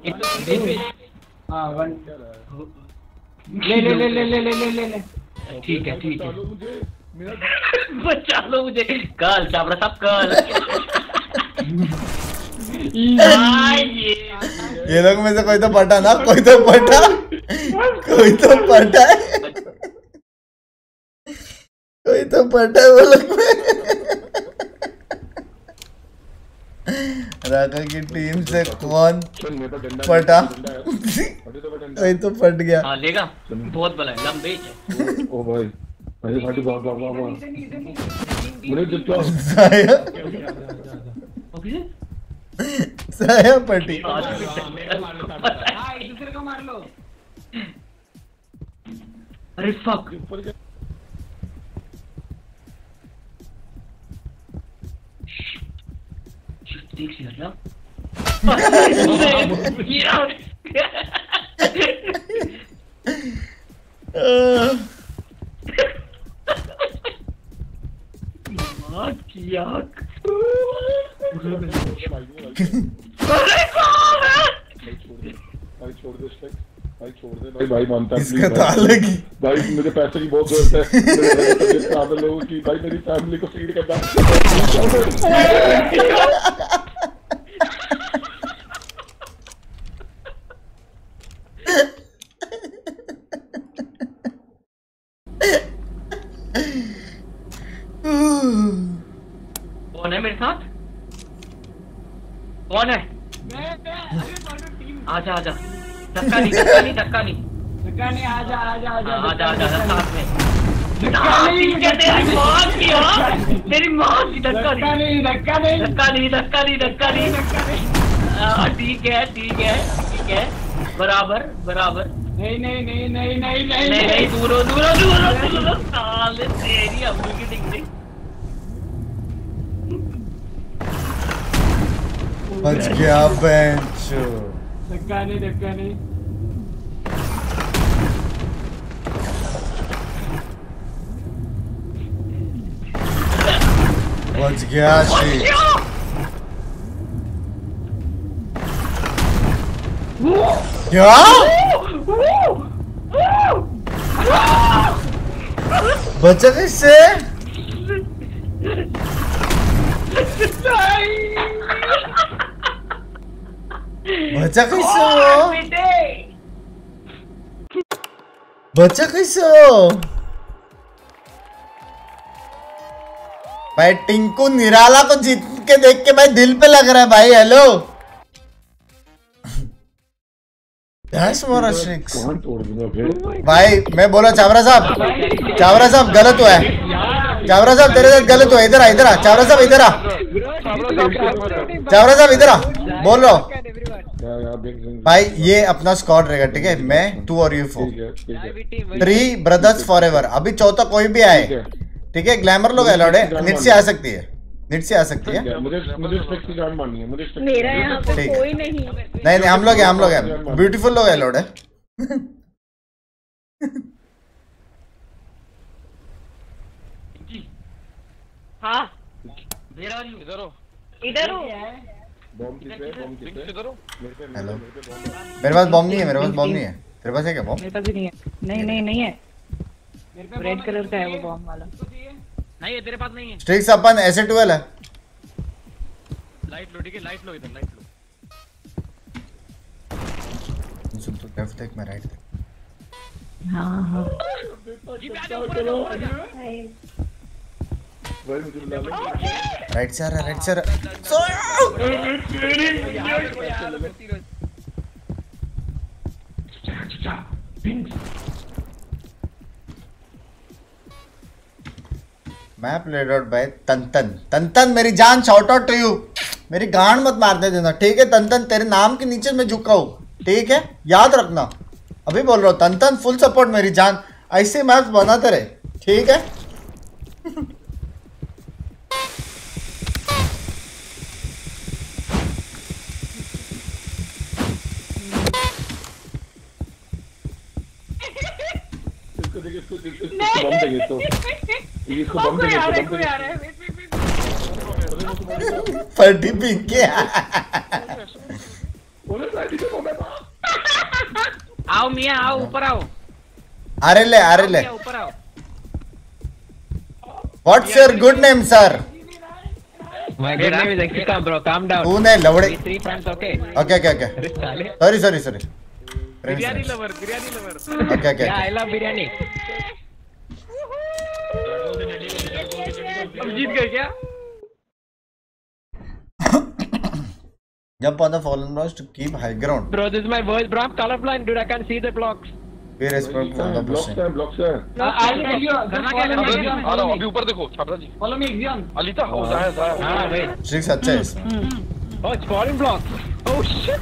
हां वन ले ठीक है चलो मुझे मेरा बचा लो मुझे। कल चाबरा साहब कल। ये लोग में से कोई तो पटा ना, कोई तो पटा है, कोई तो पटा है वो लोग में। राका की टीम से कौन पटा? कोई तो पट गया। हाँ लेगा, बहुत बड़ा है, लंबे है। ओ भाई पार्टी वाह मुझे जितना साया पट्टी। हाँ एक दूसरे को मार लो। अरे फक देख लिया किया भाई मानता है इसका तो अलग ही। भाई मुझे पैसे की बहुत जरूरत है मेरे लोगों की। भाई मेरी फैमिली को फीड करना। कौन है मेरे साथ? कौन है? आजा आजा धक्का नहीं धक्का नहीं धक्का नहीं धक्का नहीं आजा आजा आजा आजा आजा साथ में तेरी मौत की हो तेरी मौत की धक्का नहीं धक्का नहीं धक्का नहीं धक्का नहीं धक्का नहीं ठीक है ठीक है ठीक है बराबर बराबर नहीं नहीं नहीं नहीं नहीं नहीं नहीं दूरो दूरो दूरो दूरो साले तेरी अम्मी की डिग्री बच गया बेंचो। धक्का नहीं धक्का नहीं बच गया श्री। क्या बचा किससे? बचा कैसे हो? बचा कैसे हो? भाई टिंकू निराला को जीत के देख के भाई दिल पे लग रहा है भाई। हेलो भाई मैं बोला चावरा साहब गलत हुआ है। चावरा साहब तेरे साथ गलत हुआ। इधर आ इधर आ चावरा साहब इधर आ। चावरा साहब इधर आ बोल रहा हूँ भाई। ये अपना स्क्वाड रहेगा ठीक है। मैं तू और यूफो 3 ब्रदर्स फॉरएवर। अभी चौथा कोई भी आए ठीक है। ग्लैमर लोग अलाउड है। निट से आ सकती है निट से आ सकती है। मुझे स्पेक्स की जान माननी है। मुझे मेरा यहाँ पे कोई नहीं नहीं हम लोग हैं ब्यूटीफुल लोग अलाउड है। हाँ इधर हो इधर हो हेलो मेरे पास बॉम्ब नहीं है। तेरे पास है क्या बॉम्ब? मेरे पास भी नहीं है। नहीं है रेड कलर का है वो बॉम्ब वाला। नहीं है तेरे पास नहीं है। स्ट्रिक्स अपन ऐसे 12 है। लाइट लो ठीक है लाइट लो इधर लाइट लो। सुन तो लेफ्ट देख मैं राइट देख। हाँ राइट से आ रहा राइट से आ रहा। मैं प्लेड आउट बाय तंतन मेरी जान शाउट आउट टू यू। मेरी गांड मत मारने देना ठीक है तंतन। तेरे नाम के नीचे मैं झुका हूँ ठीक है याद रखना। अभी बोल रहा हूँ तंतन फुल सपोर्ट मेरी जान। ऐसे मैच बनाते रहे ठीक है। फटी पिंके आओ मियां आओ ऊपर आओ। अरे ले ऊपर आओ। What's your good name sir? My good name is Ankita bro calm down. तूने लवड़े 3 friends okay. Okay sorry biryani lover Okay Yeah I love biryani. हम जीत गए क्या? Jump on the fallen blocks to keep high ground. Bro this is my voice bro I'm colorblind dude I can't see the blocks. Be respectful of the pushing. Blocks है I'll tell you. आ रहा हूँ अभी ऊपर देखो छात्रा जी Follow me, Xion. अलीता हो जाए हाँ भाई Strix अच्छा है इसमें. oh it's falling block oh shit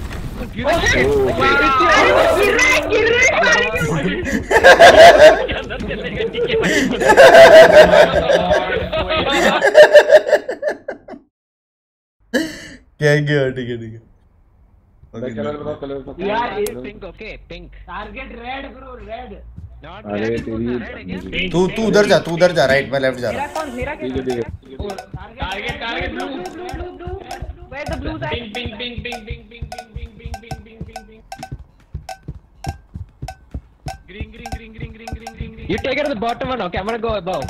क्या गया ठीक है कलर बताओ कलर यार pink okay pink target red bro red अरे तेरी तू उधर जा राइट में लेफ्ट जा रहा. मेरा ठीक है target blue where the blue side pink green you take it to the bottom one okay I'm gonna go above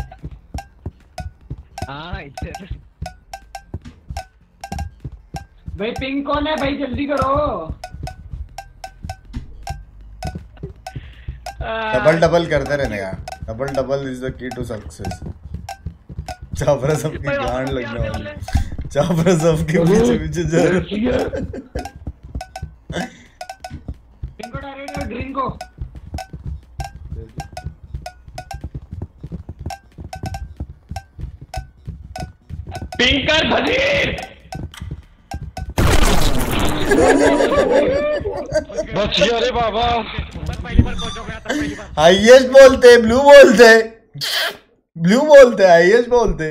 it's भाई पिंक कौन है भाई जल्दी करो डबल करते रहने का. Double is the key to success. Chhabra सबकी गांड लगने वाली. चापरा सबके पीछे जा रहा. पिंक को टारगेट कर ग्रीन को pink कर भजीर बच गया रे बाबा हाईएस्ट बोलते ब्लू बोलते हाईएस्ट बोलते.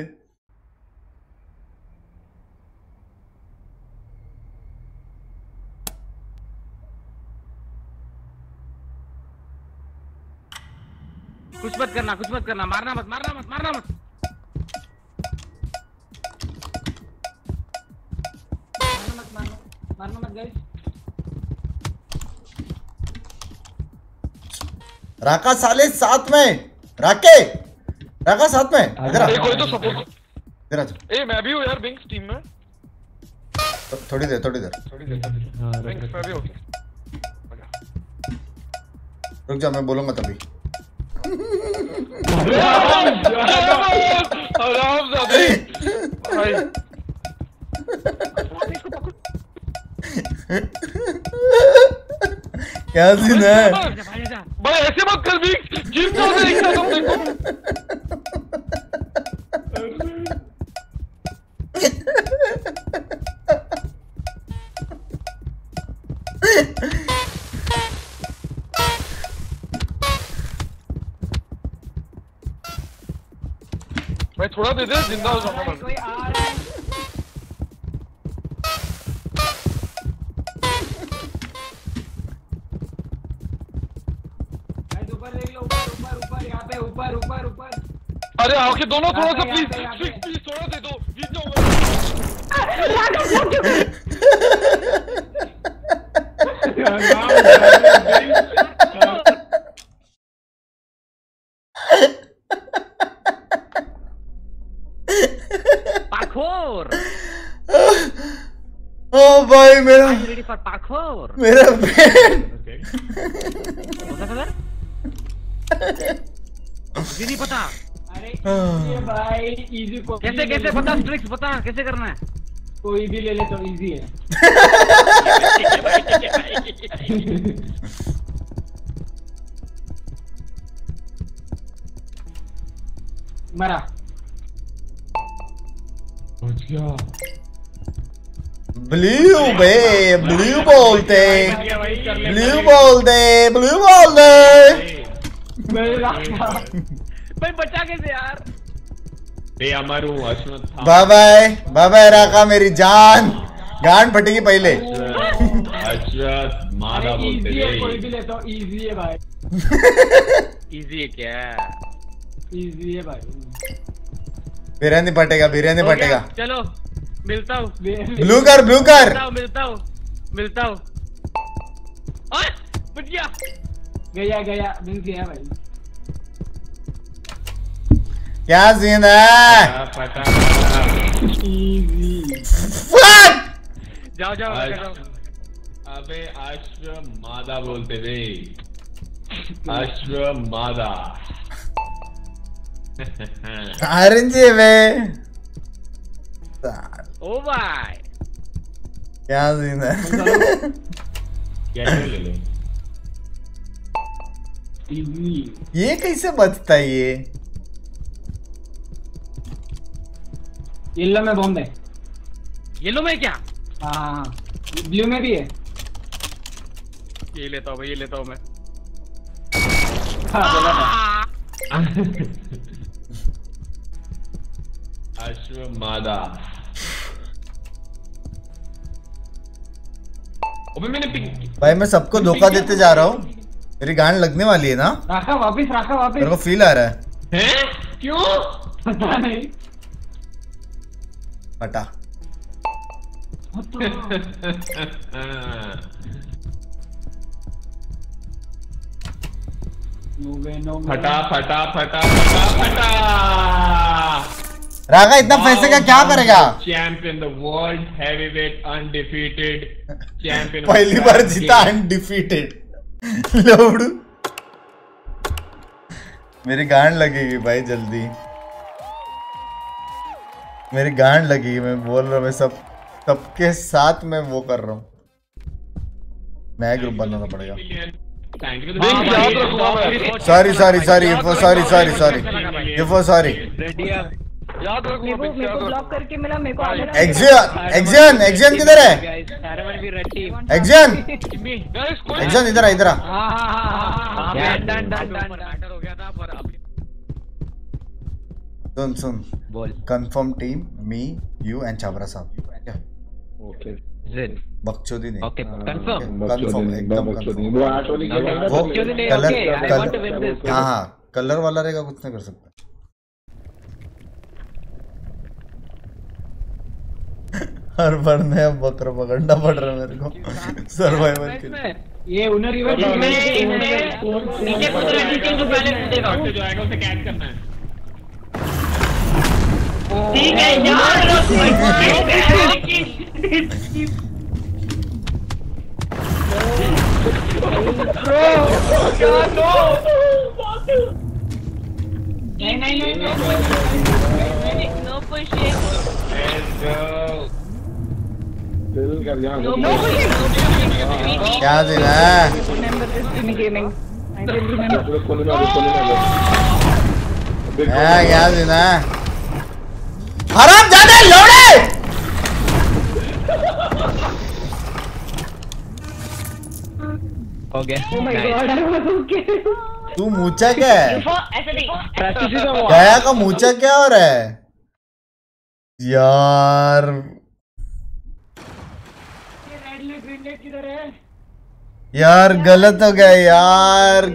कुछ मत करना मारना मत मारना मत गाइस राका साले साथ में राका साथ में इधर आ. कोई तो सपोर्ट इधर आ. ए मैं भी हूँ यार बिंक्स टीम में थोड़ी देर बिंक्स मैं भी हूँ रुक जा मैं बोलूंगा तभी. आराम से भाई क्या सीन है भाई ऐसे मत कर बिंक्स जिम को देखो तुम देखो भाई थोड़ा दे दे जिंदा हो जाऊंगा मैं. कोई आ रहा है गाइस ऊपर देख लो ऊपर यहां पे ऊपर अरे आओ के दोनों थोड़ा सा प्लीज थोड़ा दे दो जीत जाऊंगा पाखोर ओ भाई मेरा ready for पाखोर मेरा पेट मुझे नहीं पता. अरे ये भाई इजी को कैसे पता ट्रिक्स बता कैसे करना है. कोई भी ले ले तो इजी है. मरा ब्लू बोलते भाई बचा कैसे यार. बाय बाय राका मेरी जान गांड फटेगी पहले. मादा बोलते है कोई भी ले तो इजी है भाई. इजी है क्या. इजी है भाई. बिरयानी फटेगा चलो मिलता हूँ. ब्लू कर मिलता हूँ. बच गया मिल गया भाई. क्या सीन है. जाओ. अबे अश्व मादा बोलते वे. अश्व मादा. आरंजी में ओ भाई क्या सीन है. क्या ले लो ये कैसे बचता है ये? येलो में बॉम्ब है। येलो में क्या? हाँ ब्लू में भी है। ये लेता हूँ ये लेता हूँ मैं। अश्वमादा। अबे मैंने भाई मैं सबको धोखा देते जा रहा हूँ। मेरी गांड लगने वाली है ना? राखा वापिस मेरे को फील आ रहा है। हैं? क्यों? पता नहीं। हटा। फटा फटा फटा फटा फटा। रागा इतना पैसे का क्या करेगा? Champion the world heavyweight undefeated champion. पहली बार जीता अनडिफीटेड। लोडू मेरी गांड लगेगी भाई जल्दी। मेरी गांड लगेगी। मैं बोल रहा हूँ मैं सबके साथ मैं वो कर रहा हूँ। नया ग्रुप बनाना पड़ेगा। सॉरी याद रखो मेरे को ब्लॉक करके मिला मेरे को। एग्जियन किधर है? एग्जियन इधर आ। सुन बोल। Confirm team me you and Chhabra साहब। ओके बकचोदी नहीं। ओके कंफर्म एकदम कंफर्म। हाँ कलर वाला रहेगा कुछ नहीं कर सकता। हर बार नया बकरा पकड़ना पड़ रहा है मेरे को सर्वाइवल के लिए। ये उनर रिवर नीचे को पहले कूदेगा जो आएगा उसे कैच करना है। ठीक है यार नहीं नो पुशिंग। क्या दिन है? क्या दिन है? हराम जादे लोड़े। हो गया। तू मूचा क्या है? गया का मूचा क्या हो रहा है यार? यार गलत हो गया यार।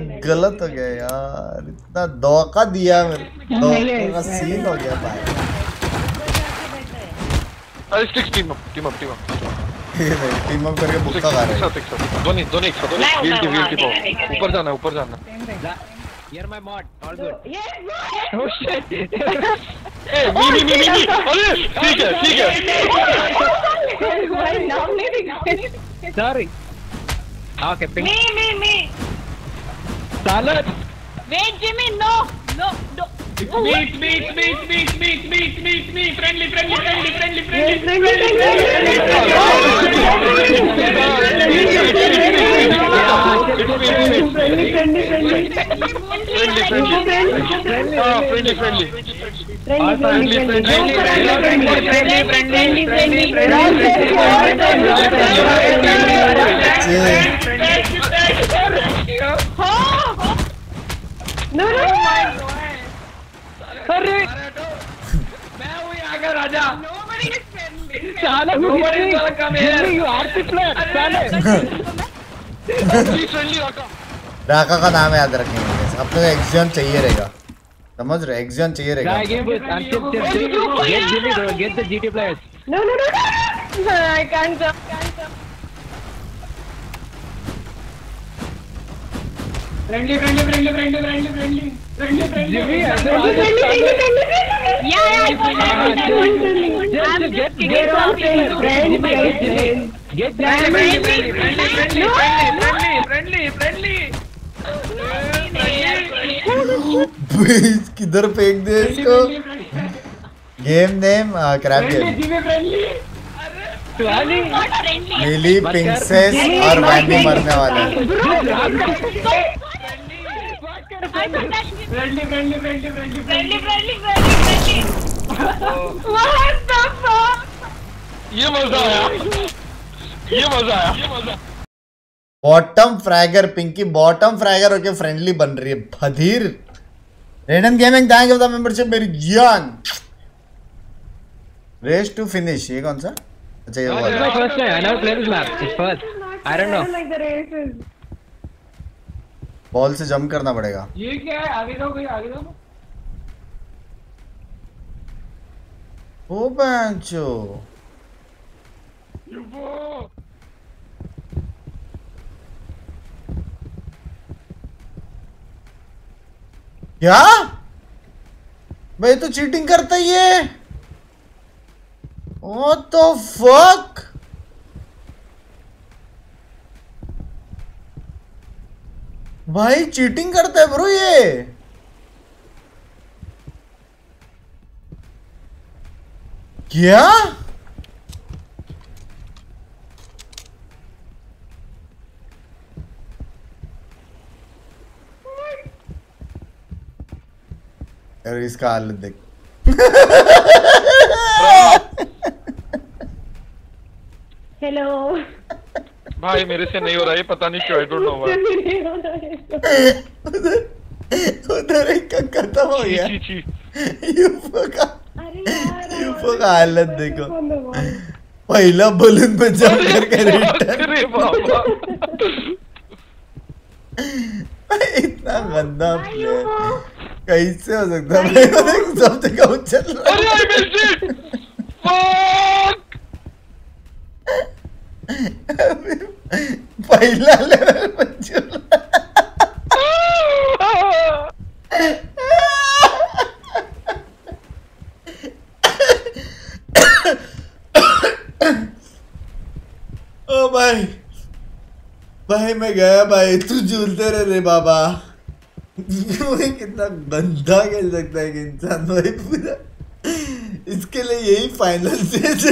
इतना धोखा दिया मेरे को। सीन हो गया भाई। टीम अप टीम अप करके भुक्का खा रहे हैं। दोनों एक साथ व्हील की ऊपर जाना You're my mod. All good. Oh shit. मी अरे ठीक है नाम नहीं दिखा। Sorry. Okay, ping. Me. Salad. Wait, Jimmy, no. Meat. Friendly. No. अरे मैं वही आगे राजा। साला you are the player. राका का नाम याद रखेंगे। अपने को एक्सियन चाहिए रहेगा। समझ रहे? एक्सियन चाहिए रहेगा। Get the GT players. No. I can't jump. Friendly किधर फेंक दे इसको? Game name crap game. Lily princess और वैंडी मरने वाला है। Friendly. What the fuck? ये मजा आया। Bottom fragger Pinky bottom fragger होके फ्रेंडली बन रही है फधीर। Raiden gaming thank you for the membership मेरी जान। रेस टू फिनिश ये कौन सा? अच्छा ये वाला। It's my first time. I never played this map. It's first. I don't know. like the races. Ball से जंप करना पड़ेगा। ये क्या है? आगे जाओ, आगे जाओ। ओ बेंचो। क्या? भाई तो चीटिंग करता ही है। What the fuck? भाई चीटिंग करता है ब्रो ये। क्या? अरे इसका हालत देख। हेलो भाई मेरे से नहीं हो रहा है, पता नहीं क्यों, आई डोंट नो व्हाई। उधर एक का खत्म हो गया। यूफो का हालत देखो। पहला बलून पे जंप करके रिटर्न। अरे बाबा इतना गंदा प्लेयर कैसे हो सकता है? सब जगह उछल रहा है। अरे आई मिस्ड इट। फक पहला लेवल पे चल ओ भाई भाई मैं गया भाई, तू झूलते रहे रे बाबा। कितना गंदा खेल सकता है कि इंसान भाई पूरा। इसके लिए यही फाइनल से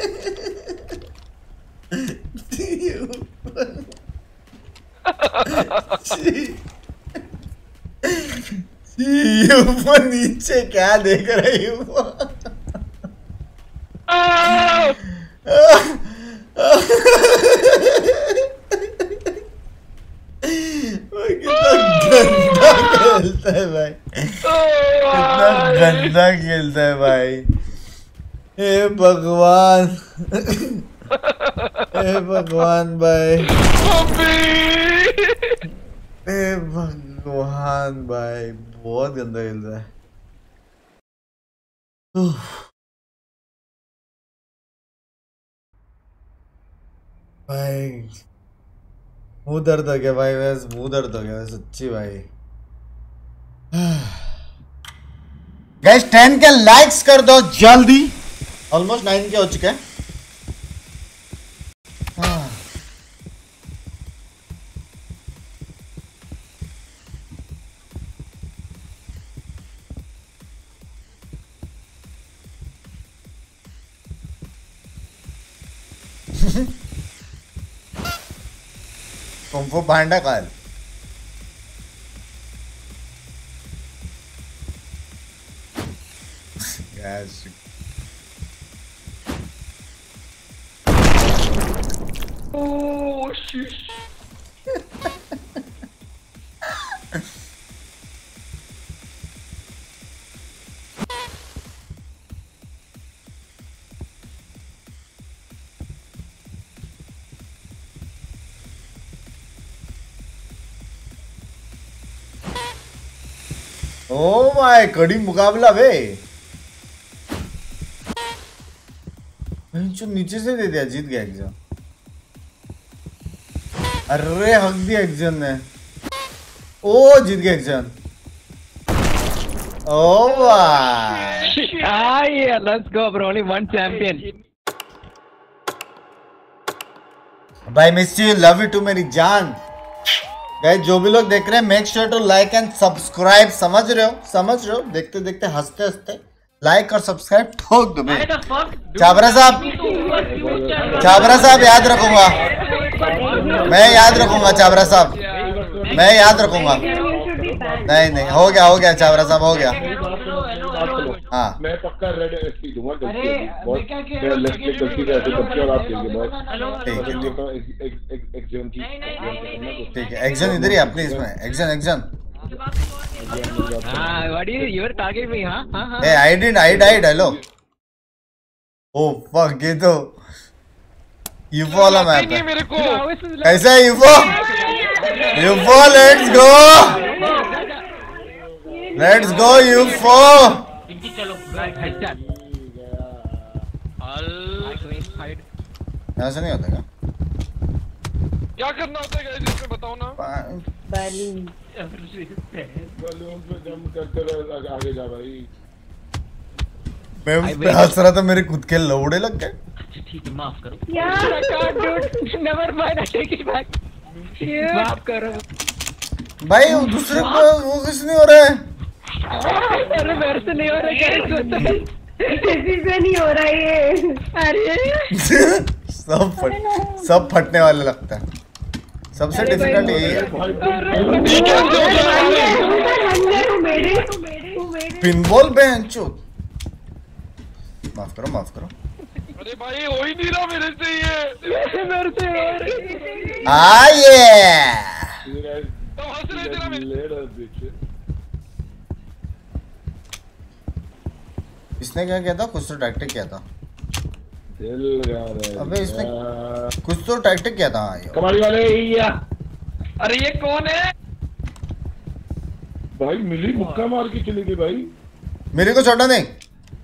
ऊपर नीचे क्या देख रही हूँ? कितना गंदा खेलता है भाई, कितना गंदा खेलता है भाई। हे भगवान, हे भगवान भाई, हे भगवान भाई, बहुत गंदा खेलता है। भाई मुंह दर्द हो गया भाई, वैसे मुंह दर्द हो गया सच्ची भाई। गाइस 10 के लाइक्स कर दो जल्दी, ऑलमोस्ट 9 के हो चुके हैं। कुंफू पांडा काल Oh shit. ओ माय कड़ी मुकाबला बे, जो नीचे से दे दिया, जीत गया एग्जाम। अरे हक दिया एग्जाम ने, ओ जीत गया एग्जाम। ओ वाह, yeah, let's go bro, only one champion. भाई miss you, love you too मेरी जान। गाइस जो भी लोग देख रहे हैं make sure to like and subscribe. समझ रहे हो, देखते देखते हंसते हंसते लाइक और सब्सक्राइब ठोक दो। चाबरा साहब, चाबरा साहब याद रखूंगा, मैं याद रखूंगा चाबरा साहब, मैं याद रखूंगा। नहीं हो गया चावरा साहब हो गया। हाँ मैं पक्का रेड एसपी दूंगा गलती से और आप देंगे बस। ठीक है एक्शन इधर ही अपने इसमें action what is your target में? हां ए I did hello oh fuck ये तो यूफो वाला मैप है मेरे को कैसा है यूफो लेट्स गो यूफो चलो ऐसा नहीं होता क्या? क्या करना होता है गाइस इसमें बताओ ना। बैलून पे जंप करते रहो आगे जा भाई। मैं उस पे हंस रहा था मेरे खुद के लौड़े लग गए। ठीक है माफ करो यार never mind I take it back. माफ करो भाई वो दूसरे को वो कुछ नहीं हो रहा है। अरे मेरे से नहीं हो रहा क्या किसी से नहीं हो रहा ये। अरे सब फटने वाले लगता है। सबसे डिफिकल्ट यही है पिनबॉल बेंचो। माफ करो अरे भाई हो ही नहीं रहा मेरे से ये मेरे से हो रही तो हंस रहे थे ना इसने क्या किया था? कुछ तो टैक्टिक किया था। अबे इसने कुछ तो टैक्टिक किया था। कमाली वाले अरे ये कौन है भाई? मिली मुक्का मार के चली गई भाई। मेरे को छोड़ना नहीं।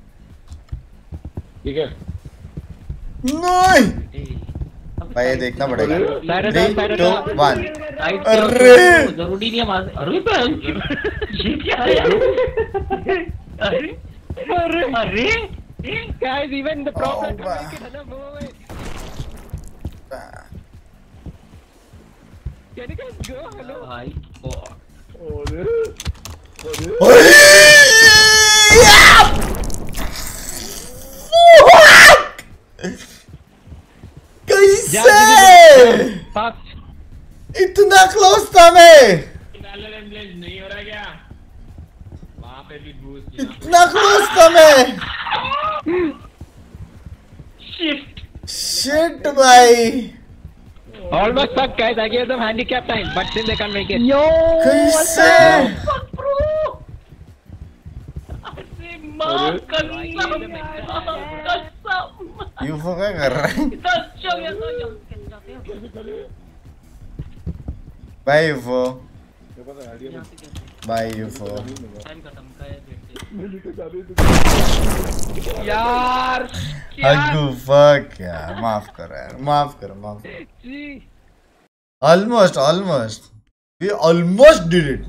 ठीक है नहीं भाई ये देखना पड़ेगा। 3 2 1 अरे जरूरी नहीं है अरे ये क्या है? अरे guys even the prophet can make it hello can you guys go hello भाई कैसे इतना क्लोज था मैं? नहीं हो रहा क्या? वहाँ पे भी बूस्ट इतना क्लोज था मैं। शिट भाई almost stuck guys. I gave them handicap time but still they can't make it. yo कैसे? यूफो क्या कर रहा है? बाय यूफो यार अग्गू फक यार माफ करो almost we almost did it.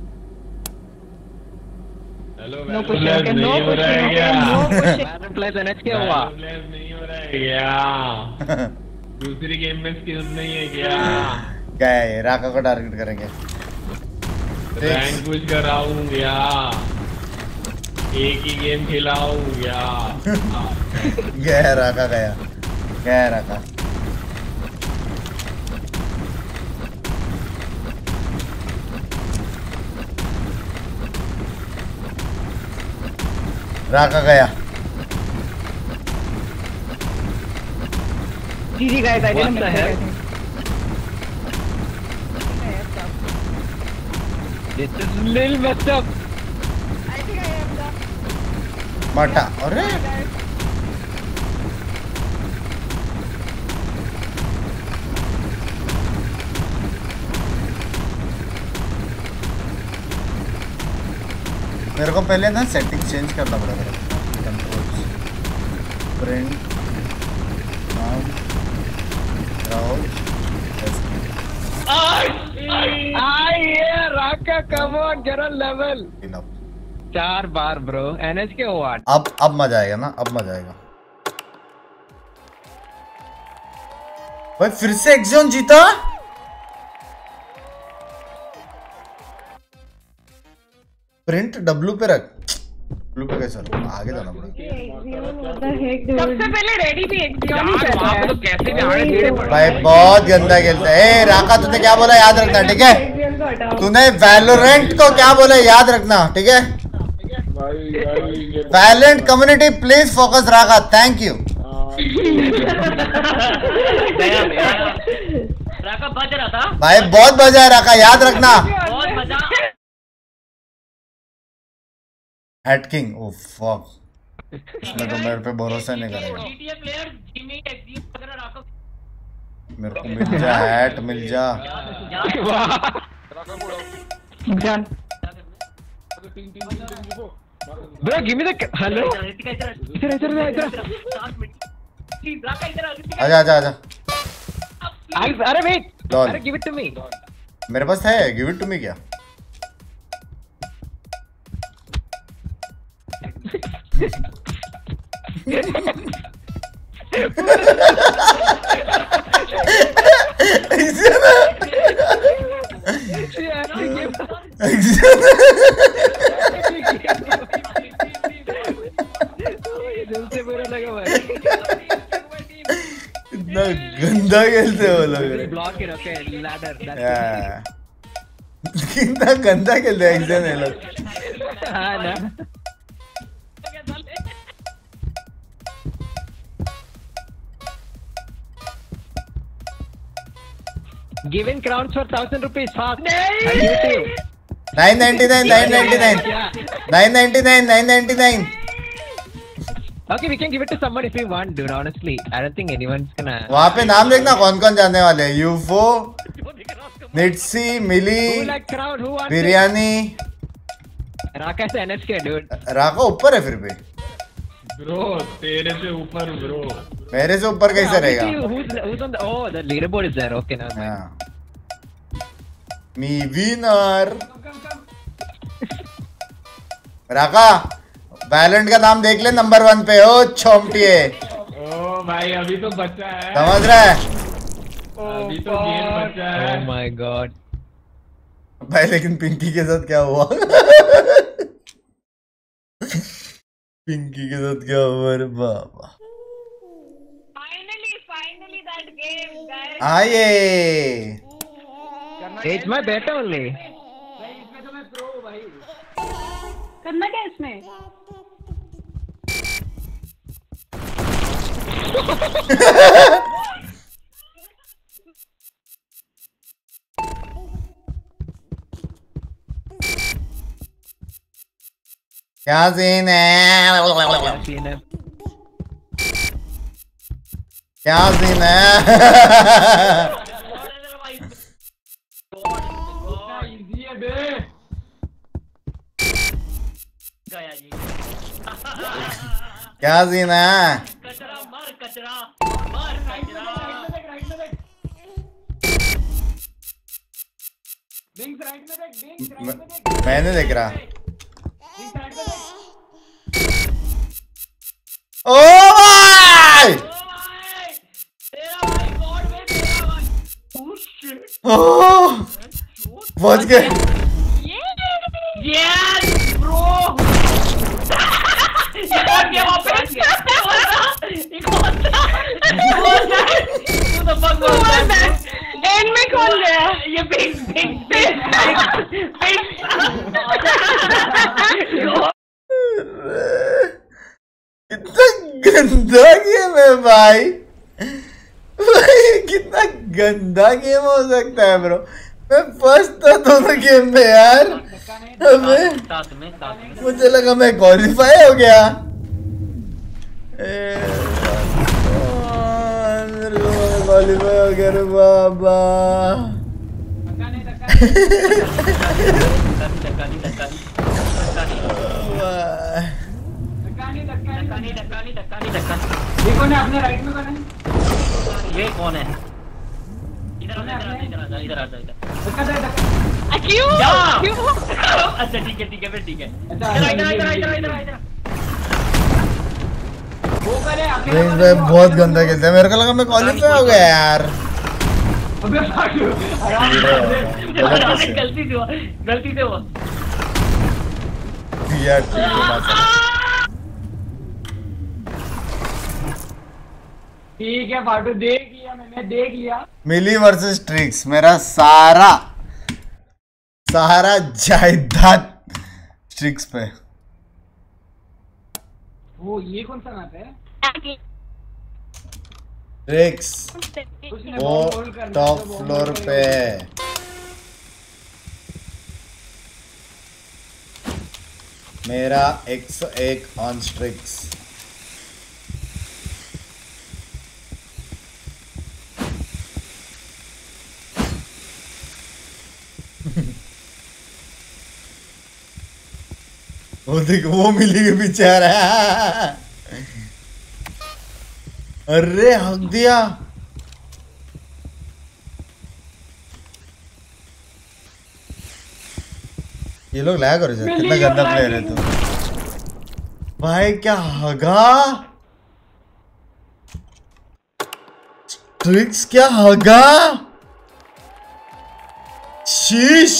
Hello no push नहीं हो रहा है क्या? प्लेस एनएच क्या हुआ? नहीं हो रहा है क्या? दूसरी गेम में स्किल नहीं है क्या? क्या है ये? राका को टारगेट करेंगे। रैंक पुश कराऊं क्या? एक ही गेम खिलाऊं क्या? गया राका गया। GG guys I didn't the hell? This is little messed up. माटा अरे मेरे को पहले ना सेटिंग चेंज करना पड़ेगा। Controls print Raka come on जरा लेवल 4 बार ब्रो एनएच के हुआ। अब मजा आएगा ना, अब मजा आएगा भाई। फिर से एक्सोन जीता। प्रिंट डब्ल्यू पे रख, डब्ल्यू पे कैसे आगे जाना पड़ेगा। सबसे पहले रेडी भी एक्सियन ही कर रहा है तो कैसे भी आगे धीरे भाई बहुत गंदा खेलता है। ए राका तुमने क्या बोला याद रखना ठीक है? तूने वैलोरेंट को क्या बोला याद रखना, ठीक है? Valiant community please focus Raka, thank you. Raka बज रहा था भाई, बहुत बजा है राका, याद रखना। बहुत मजा। हेड किंग, ओह फक, इसमें तो मेरे पे भरोसा नहीं करेगा। GTA प्लेयर जिमी एक्सिम वगैरह राका मेरे को मिल जा, हैट मिल जा। जान bro give me the hello आजा आजा आजा। अरे वेट, लॉल। अरे गिव इट टू मी। मेरे पास है, गिव इट टू मी क्या? इतना गंदा खेलते हो लोग। ब्लॉक के रखे लैडर। कितना गंदा खेलते हैं एक्शन ये लोग। हां ना Giving crowns for 1,000 rupees fast. I give it to you. 999, 999, 999, 999. Okay, we can give it to someone if we want, dude. Honestly, I don't think anyone's gonna. वहाँ पे नाम देखना कौन कौन जाने वाले हैं। यूफो, निट्सी, मिली, Who like crowd? Who wants biryani. Raka is NSK, dude. राका ऊपर है फिर भी। ब्रो तेरे से ऊपर ब्रो। मेरे से ऊपर कैसे रहेगा? Who's on the? Oh, the leaderboard is there. Okay, now. Me winner. Raka, valiant का नाम देख ले नंबर 1 पे। ओ छोमटिए। ओ भाई अभी तो बच्चा है। समझ रहा है? अभी तो गेम बच्चा है। Oh my God. भाई लेकिन पिंकी के साथ क्या हुआ? पिंकी के साथ क्या हुआ रे बाबा? Finally that game, guys. आये। It's my bet only. इसमें तो मैं प्रो हूँ भाई। करना क्या इसमें? क्या सीन है? क्या सीन है? क्या सीन है? मैंने देख रहा। ओ भाई! पहुंच गए। Yes, bro. एंड में कौन गया? ये कितना गंदा गेम है भाई। भाई कितना गंदा गेम हो सकता है ब्रो। मैं फर्स्ट था दोनों गेम में यार। मुझे लगा मैं क्वालिफाई हो गया। क्वालिफाई हो गया रे बाबा। ये कौन है अपने राइट में? कौन है ये? कौन है? इधर आ जा क्यों? अच्छा ठीक है फिर ठीक है। इधर वो करे अपने बहुत गंदा खेलता है। मेरे को लगा मैं क्वालिफाई हो गया यार। गलती से हुआ यार। ठीक है फाटू, देख लिया मैंने, देख लिया। मिली वर्सेस ट्रिक्स, मेरा सारा सारा जायदाद स्ट्रिक्स पे। वो ये कौन सा मैप है? स्ट्रिक्स वो टॉप फ्लोर पे। मेरा 101 ऑन स्ट्रिक्स। वो देख वो मिली के पीछे आ रहा है। अरे हक दिया। ये लोग लैग हो रहे हैं। कितना गंदा प्लेयर है तू भाई। क्या हगा स्ट्रिक्स, क्या हगा। शीश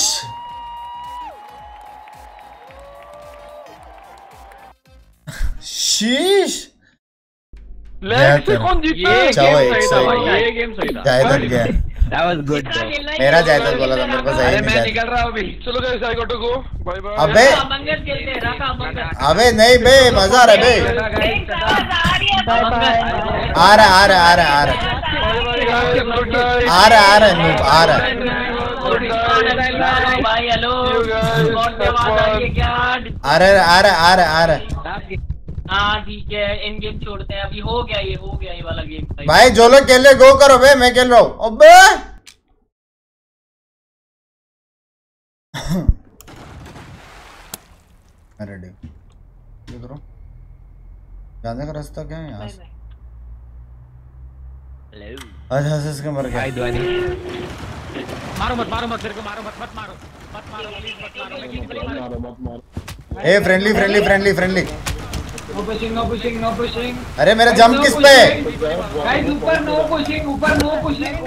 शीश। लैग से कौन जीता? ये गेम सही था। जायदाद गया। That was good though. मेरा जायदाद बोला था मेरे को सही अरे नहीं। मैं निकल रहा हूँ अभी। चलो guys I got to go. Bye bye. अबे मंगल खेलते हैं, रखा मंगल। अबे नहीं बे, मजा आ रहा है बे। आ रहा आ रहा आ रहा आ रहा आ रहा आ रहा नूब आ रहा। भाई हेलो क्या? आ रहा आ रहा आ रहा आ रहा। हाँ ठीक है, इन गेम छोड़ते हैं अभी। हो गया ये वाला गेम। भाई जो लोग खेल रहे गो करो बे, मैं खेल रहा हूँ। अबे रेडी करो। जाने का रास्ता क्या है यहाँ से? अच्छा हंस के मर गया। मारो मत तेरे को मारो मत मारो प्लीज मत मारो। ए friendly friendly friendly friendly. No pushing. अरे मेरा जंप किस पे? गाइस ऊपर नो पुशिंग। ऊपर नो पुशिंग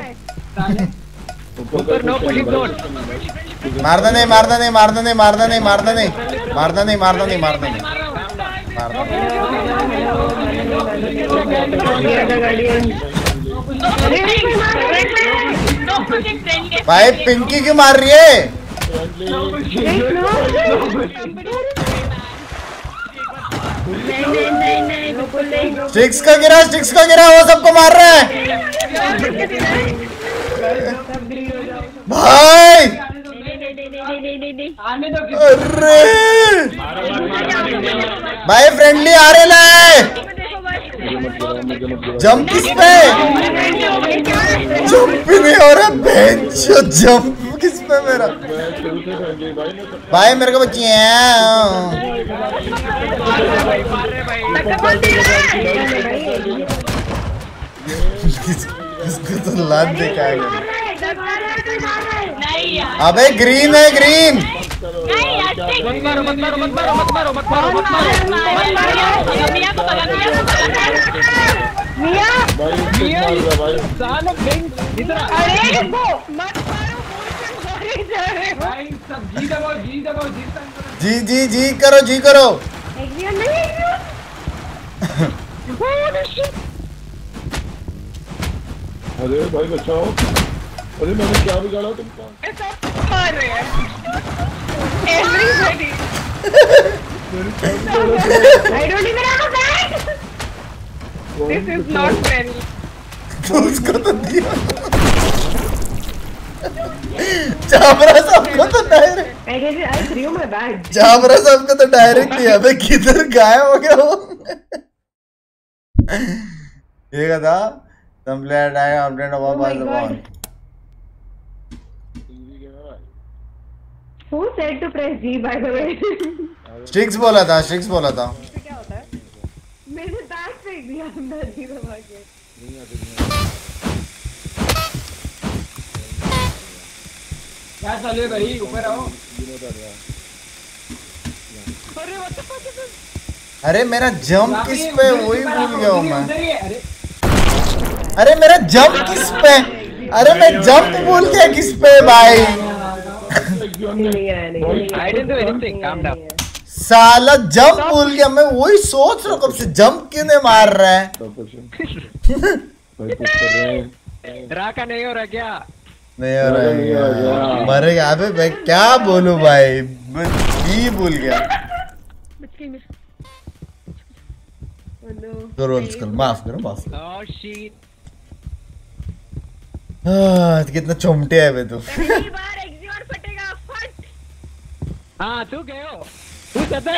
मारना नहीं मारना नहीं मारना नहीं मारना नहीं मारना नहीं मारना नहीं मारना नहीं मारना नहीं भाई पिंकी क्यों मार रही है? स्टिक्स का गिरा वो सबको मार रहा है भाई। अरे भाई फ्रेंडली आ रहे ना। जंप किस पे? जंप ही नहीं हो रहा बेंचो। जंप किस पे मेरा? भाई मेरे को बच्ची इसको तो लात देखा है। अबे ग्रीन है ग्रीन। जी जी जी करो जी करो। अरे भाई बचाओ। अरे मैंने क्या बिगाड़ा तुमको? I don't even have a bag. This is not friendly. उसको तो दिया। जाबरा सबको तो direct. I threw my bag. जाबरा सबको तो डायरेक्ट दिया। अबे किधर गायब हो गया वो? ये कहा some player die update of pass the ball. Who said to press G by the way? Sticks बोला था क्या होता है? मैंने बैग फेंक दिया अंदर ही दबा के। क्या चले भाई? ऊपर आओ। अरे मेरा जंप किस पे? वही भूल गया हूँ मैं। अरे मेरा जंप किस पे? अरे मैं जंप भूल गया किस पे भाई? I didn't do anything. Calm down. साला जंप भूल गया मैं। वही सोच रहा हूँ कब से जंप क्यों नहीं मार रहा है। राका नहीं हो रहा क्या? नहीं हो रहा है यार। मरेगा। अबे मैं क्या बोलूं भाई, ही भूल गया। तो रोल्स कर, माफ करो माफ करो। Oh shit. कितना चोमटे है बे तू। पहली बार एग्जीक्यूट फटेगा फट। हाँ तू गए हो, तू कहता है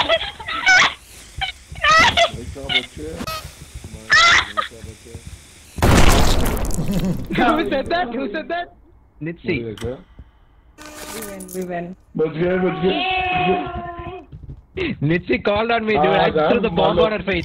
Who said that? Who said that? Nitsi. We win. बच गए Nitsi called on me, dude. I threw the bomb on her face.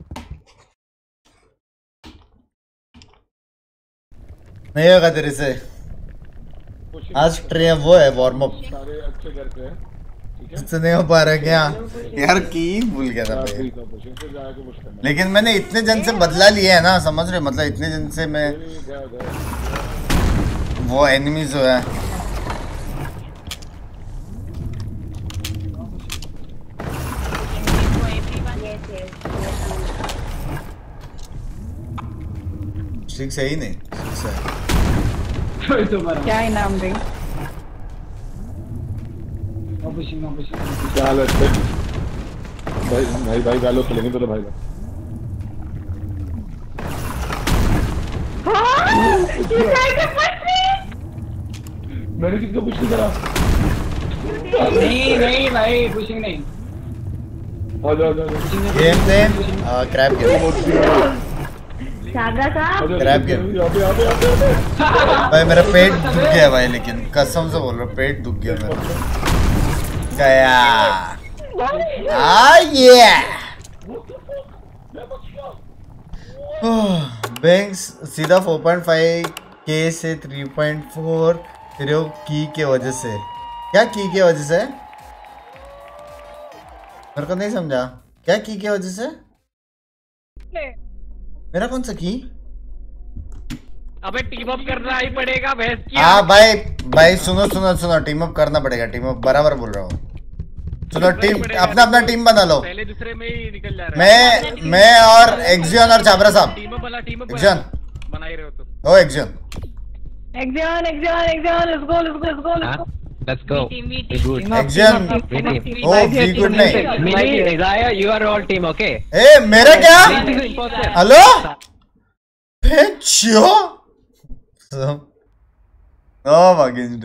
नहीं होगा तेरे से। आज ट्रेन वो है वार्म अप। सारे अच्छे घर पे हैं, ठीक है? इससे नहीं हो पा रहा क्या यार, की भूल गया था भाई। लेकिन मैंने इतने जन से बदला लिया है ना, समझ रहे, मतलब इतने जन से मैं वो एनिमीज जो है। ठीक सही नहीं, ठीक सही। क्या इनाम दें? क्या हालत है भाई? भाई भाई गालो चलेंगे तो भाई। मैंने किसको कुछ नहीं करा। नहीं भाई कुछ नहीं। Game name crab game. Crab game. भाई मेरा पेट दुख गया भाई, लेकिन कसम से बोल रहा हूँ पेट दुख गया मेरा। गया बैंक्स सीधा 4.5K से 3.4 तेरे की के वजह से। क्या की के वजह से? मेरे को नहीं समझा। क्या की के वजह से? मेरा कौन सा की? अबे टीम अप करना ही पड़ेगा भैंस की। हाँ भाई भाई सुनो सुनो सुनो, टीम अप करना पड़ेगा। टीम अप बराबर बोल रहा हूँ। सुनो टीम अपना अपना टीम बना लो। पहले दूसरे में ही निकल जा रहा है। मैं और एक्जियन और चाबरा साहब। टीम अप वाला एक्जियन बना ही रहे हो तो। ओ एक्जियन Let's go. Let's go. एक्जियन ओ वी गुड नहीं। Isaiah, you are all team, okay? ए मेरा क्या? Hello Oh my god.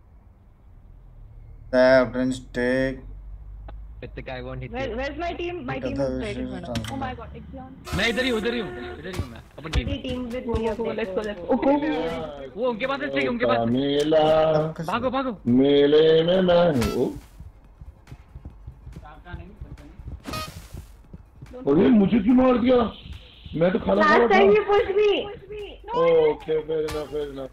Take. Where's my team? My team is right in front of me. Oh my god, मैं इधर ही हूँ मैं अपन team. team with me. Let's go. वो उनके पास है, उनके पास। मेला भागो भागो। मेले में मैं हूँ। अरे मुझे क्यों मार दिया? मैं तो खाना खा रहा था। Okay fair enough.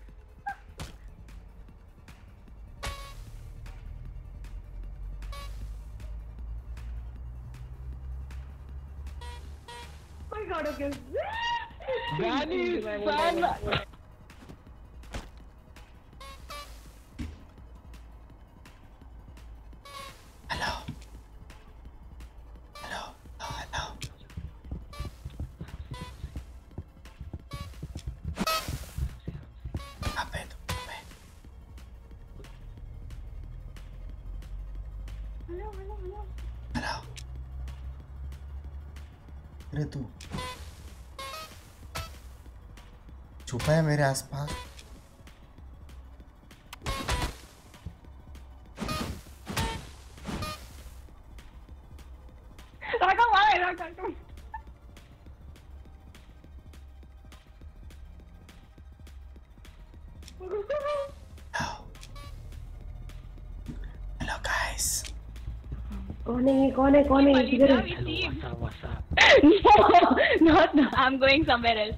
Oh my god, okay. अरे तू छुपा है मेरे आसपास। Hello guys. कौन है किधर है? No, I'm going somewhere else.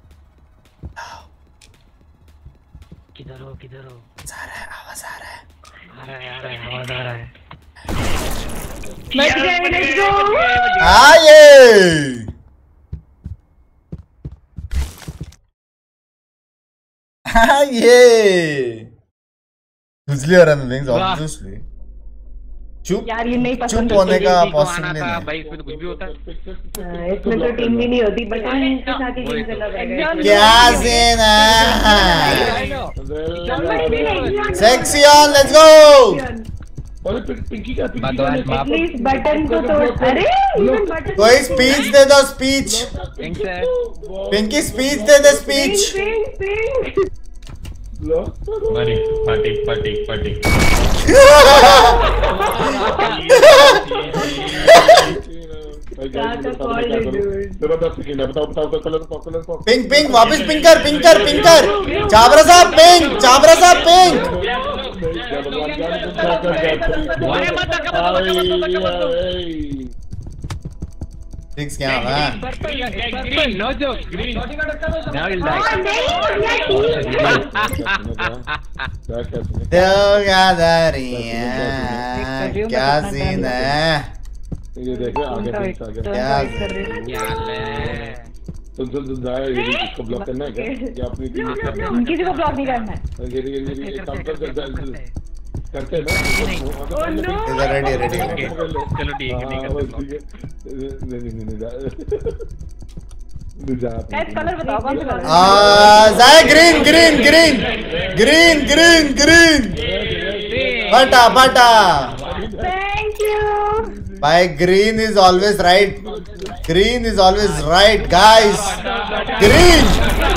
किधर हो? आवाज आ रहा है। आवाज आ रहा है। Let's go. आइए। खुजली हो रहा है ऑब्वियसली। यार ये नहीं चुप पसंद। होने का आना पॉसिबल था नहीं। भाई, इसमें तो कुछ भी होता है। इसमें तो टीम भी नहीं होती, बटन के साथ ही गेम चला जाएगा। क्या सीन है? Sexy on, let's go. Pinky का एटलीस्ट बटन को तोड़। अरे बटन कोई स्पीच दे दो, स्पीच। पिंकी स्पीच दे दे, स्पीच। मारी party party party pink pink वापस पिंक कर, पिंक कर, पिंक कर। चाबरा साहब पिंक, चाबरा साहब पिंक। फिक्स क्या है? No joke, green now will die. क्या सीन है? ये देखो आगे पिंक आ गया। तुम जाए इसको ब्लॉक करना है क्या? ये अपनी टीम किसी को ब्लॉक नहीं करना है। ये काम करते हैं ना। इधर रेडी रेडी। चलो ठीक है। कलर बताओ कौन सा कलर? जाए green green green green green green. फटा फटा। थैंक यू भाई, green is always right. Green is always right guys. Green.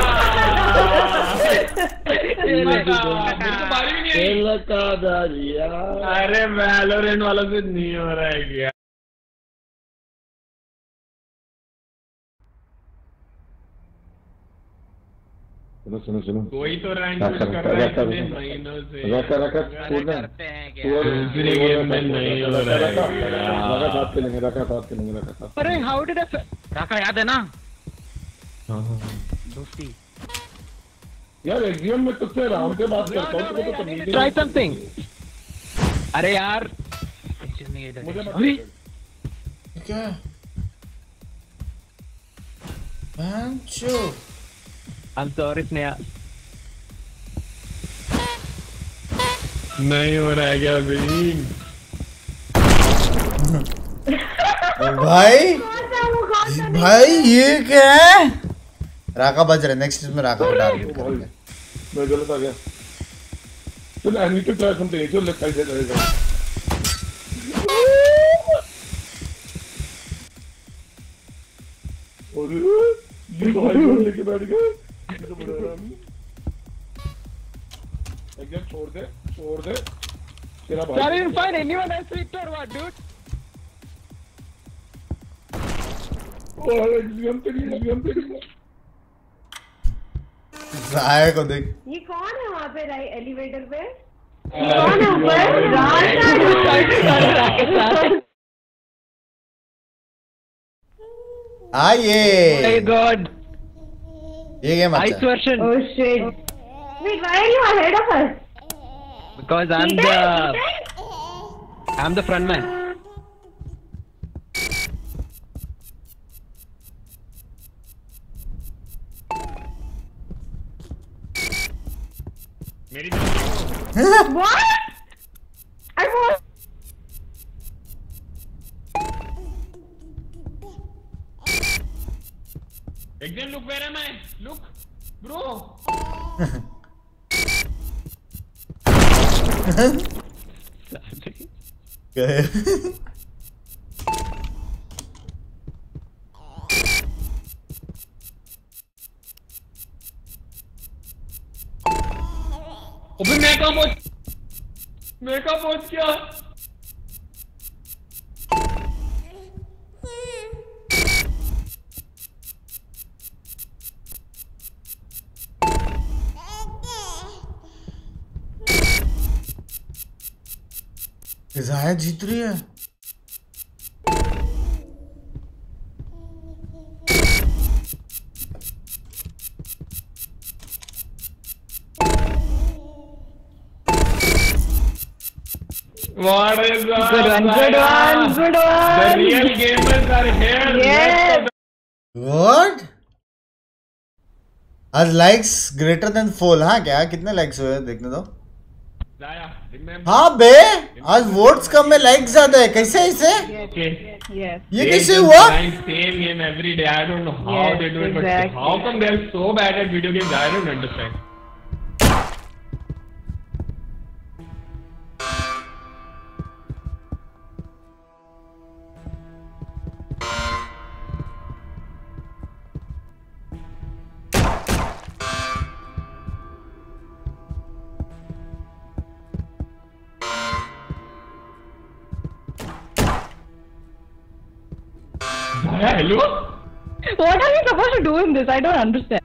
अरे वैलोरेंट वालों से नहीं हो रहा है क्या? सुनो सुनो कोई तो रैंक पुश कर रहा है इतने महीनों से। रखा कूदना में नहीं हो रहा है। साथ खेलेंगे, रखा। अरे हाउ डिड रखा याद है ना? दोस्ती यार एग्जाम में तुझसे आराम से बात करता हूँ, तुमको तो तमीज ट्राई समथिंग। अरे यार मुझे क्या? I am sorry Sneha. नहीं हो रहा है क्या ग्रीन? भाई भाई ये क्या है? राका बज रहे, नेक्स्ट में राका को टारगेट करेंगे। मैं गलत आ गया। चल I need to try something. चल लेट्स ट्राई दैट। और ये तो हाई गोल लेके बैठ गए। एकदम छोड़ दे तेरा भाई। Sorry, you find anyone else Victor? What, dude? और एग्जाम तेरी जाए को देख। ये कौन है वहाँ पे एलिवेटर पे? कौन है ऊपर? आइए। My God. ये गेम अच्छा Ice version. Oh shit. Wait, why are you ahead of us? Because I'm the front man. What? I was. Again, look, where am I? Look, bro. अबे मैं कहाँ पहुँच गया? जाया जीत रही है। What is that? Good one. The real gamers are here. Yes. What? आज लाइक्स ग्रेटर देन फॉल। हाँ क्या? कितने लाइक्स हुए देखने दो। हाँ बे, आज वोट्स कम है, लाइक्स ज्यादा है, कैसे ऐसे? ये कैसे हुआ? Same game every day. I don't know how they do it, but how come they are so bad at video games? I don't understand. Hello? What are we supposed to do in this? I don't understand.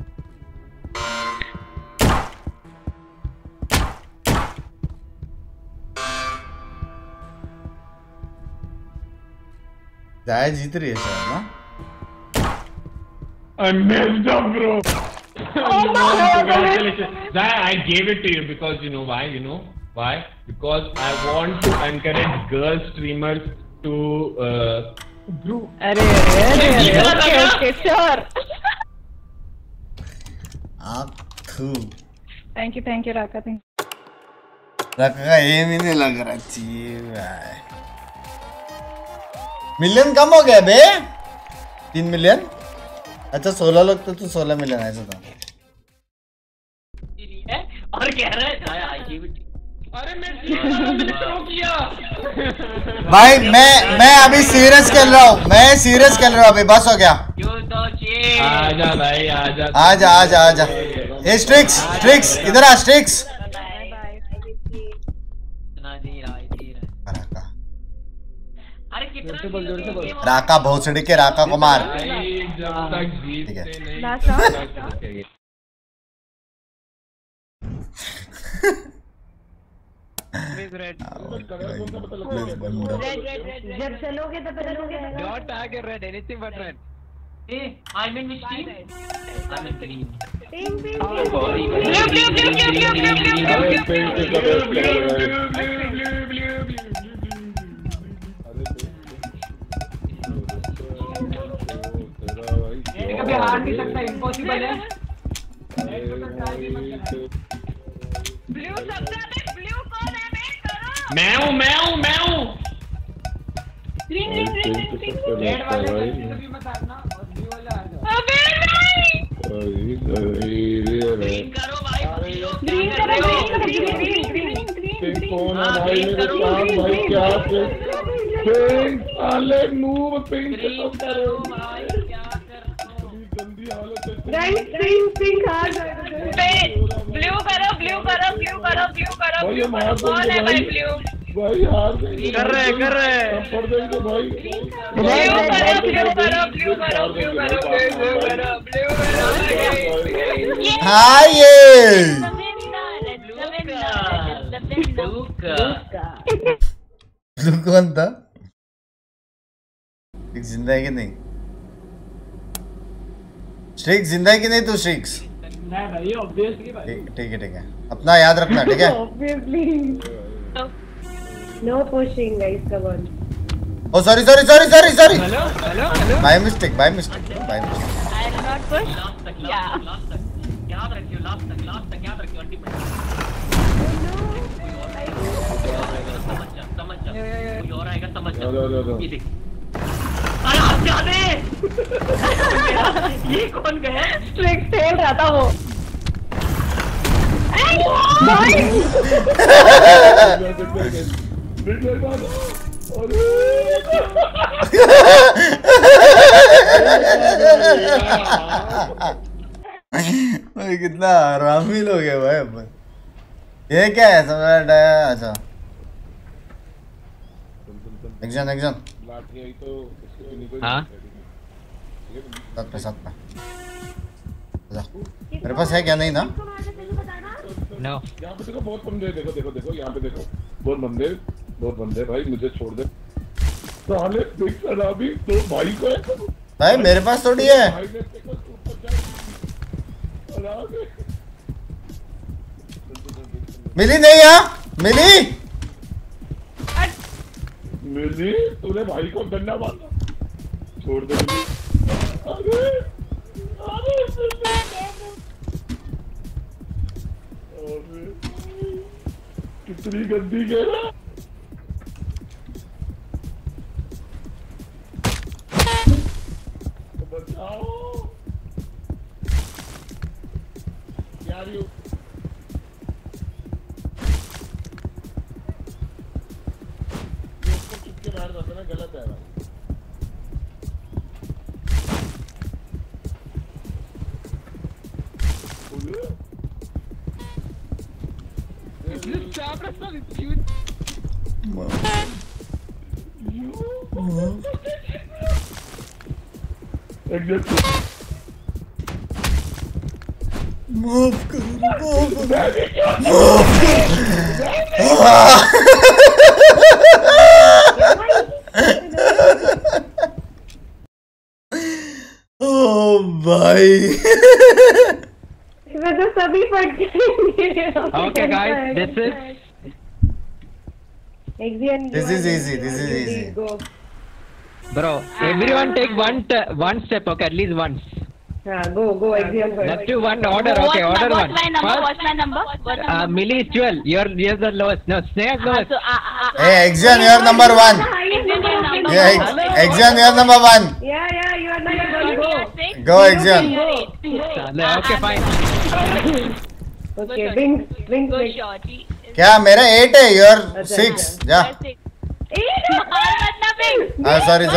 जाया जीत रही है शायद ना? I messed up, bro. Oh my God! Zaya, I gave it to you because you know why? You know why? Because I want to encourage girl streamers to. अरे okay, sure. Thank you, Raka. रखा का एम ही नहीं लग रहा चाहिए। मिलियन कम हो गया बे, 3 मिलियन। अच्छा 16 लोग तो 16 मिलियन ऐसा था। और कह रहा है अरे मैंने थ्रो किया। भाई मैं अभी सीरियस खेल रहा हूँ, मैं सीरियस खेल रहा हूँ अभी, बस हो गया। आजा भाई आजा आजा आजा आजा। ए स्ट्रिक्स इधर आ स्ट्रिक्स। राका भोसड़ी के राका को मार। ठीक है जब चलोगे तो Don't tag it red, anything but red. Hey, I'm in which team? I'm in green. कभी हार नहीं सकता, इम्पॉसिबल है। ब्लू सबसे ब्लू कौन है? मैं हूँ। ग्रीन रेड वाले भी मत आना और ब्लू वाले आ जाओ। अबे ग्रीन करो भाई, ग्रीन कौन है भाई मेरे साथ? भाई क्या पिंक साले नूब पिंक करो भाई, क्या गंदी हालत है। गाइस पिंक आ जाओ। ब्लू करो भाई हम हार कौन है भाई? ब्लू भाई हार गए। कर रहे पड़ देंगे भाई। हाँ ये कौन था? जिंदा है कि नहीं? स्ट्रिक्स जिंदा है कि नहीं तू? स्ट्रिक्स भाई ऑब्वियसली भाई। ठीक है अपना याद रखना, ठीक है? Obviously. No pushing, guys. Come on. Oh, sorry. Hello. By mistake. I did not push. Yeah. याद रखियो, लास्ट तक याद रखियो। समझ जा। कोई और आएगा, समझ जा। ये देख। अरे आप क्या दे? ये कौन गया? Strict खेल रहा था वो। भाई कितना आरामी लोग है भाई अपन। ये क्या है समझ? अच्छा एक्शन हाँ साथ पे मेरे पास है क्या? नहीं ना? नो यहाँ पे देखो बहुत बंदे, देखो यहाँ पे देखो बहुत बंदे भाई, मुझे छोड़ दे साले। देख शराबी तो भाई को है भाई, मेरे पास थोड़ी है। मिली नहीं यहाँ मिली तूने भाई को डंडा मारा, छोड़ दे मिली। कितनी गंदी गेम। बचाओ यार, ये उसको किसके बाहर जाता ना, गलत है भाई। माफ करो, ओ भाई इसमें तो सभी पट जाएंगे। Okay guys, this is easy. Go. bro. Everyone take one step. Okay, at least once. Go. Exam. Let's do one order. Okay, order one. What's my number? Millie is 12. You're the lowest. No, Sneha is lowest. Hey, Exxon, you're number 1. Yeah, Exxon, you're number 1. Yeah, you are number 1. Go, Exxon. Okay, fine. Okay, wing. क्या मेरा 8 है, you're 6. जा. Sorry.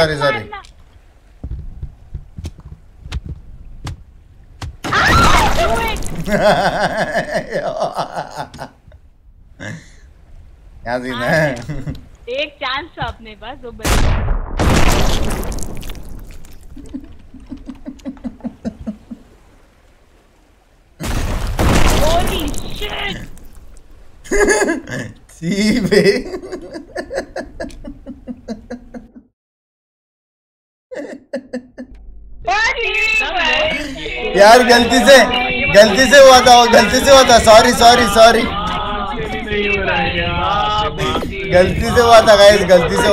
क्या सीन है? एक चांस था अपने पास, वो Holy shit! सी बे यार गलती से हुआ था, सॉरी गलती से हुआ था गाइस, गलती से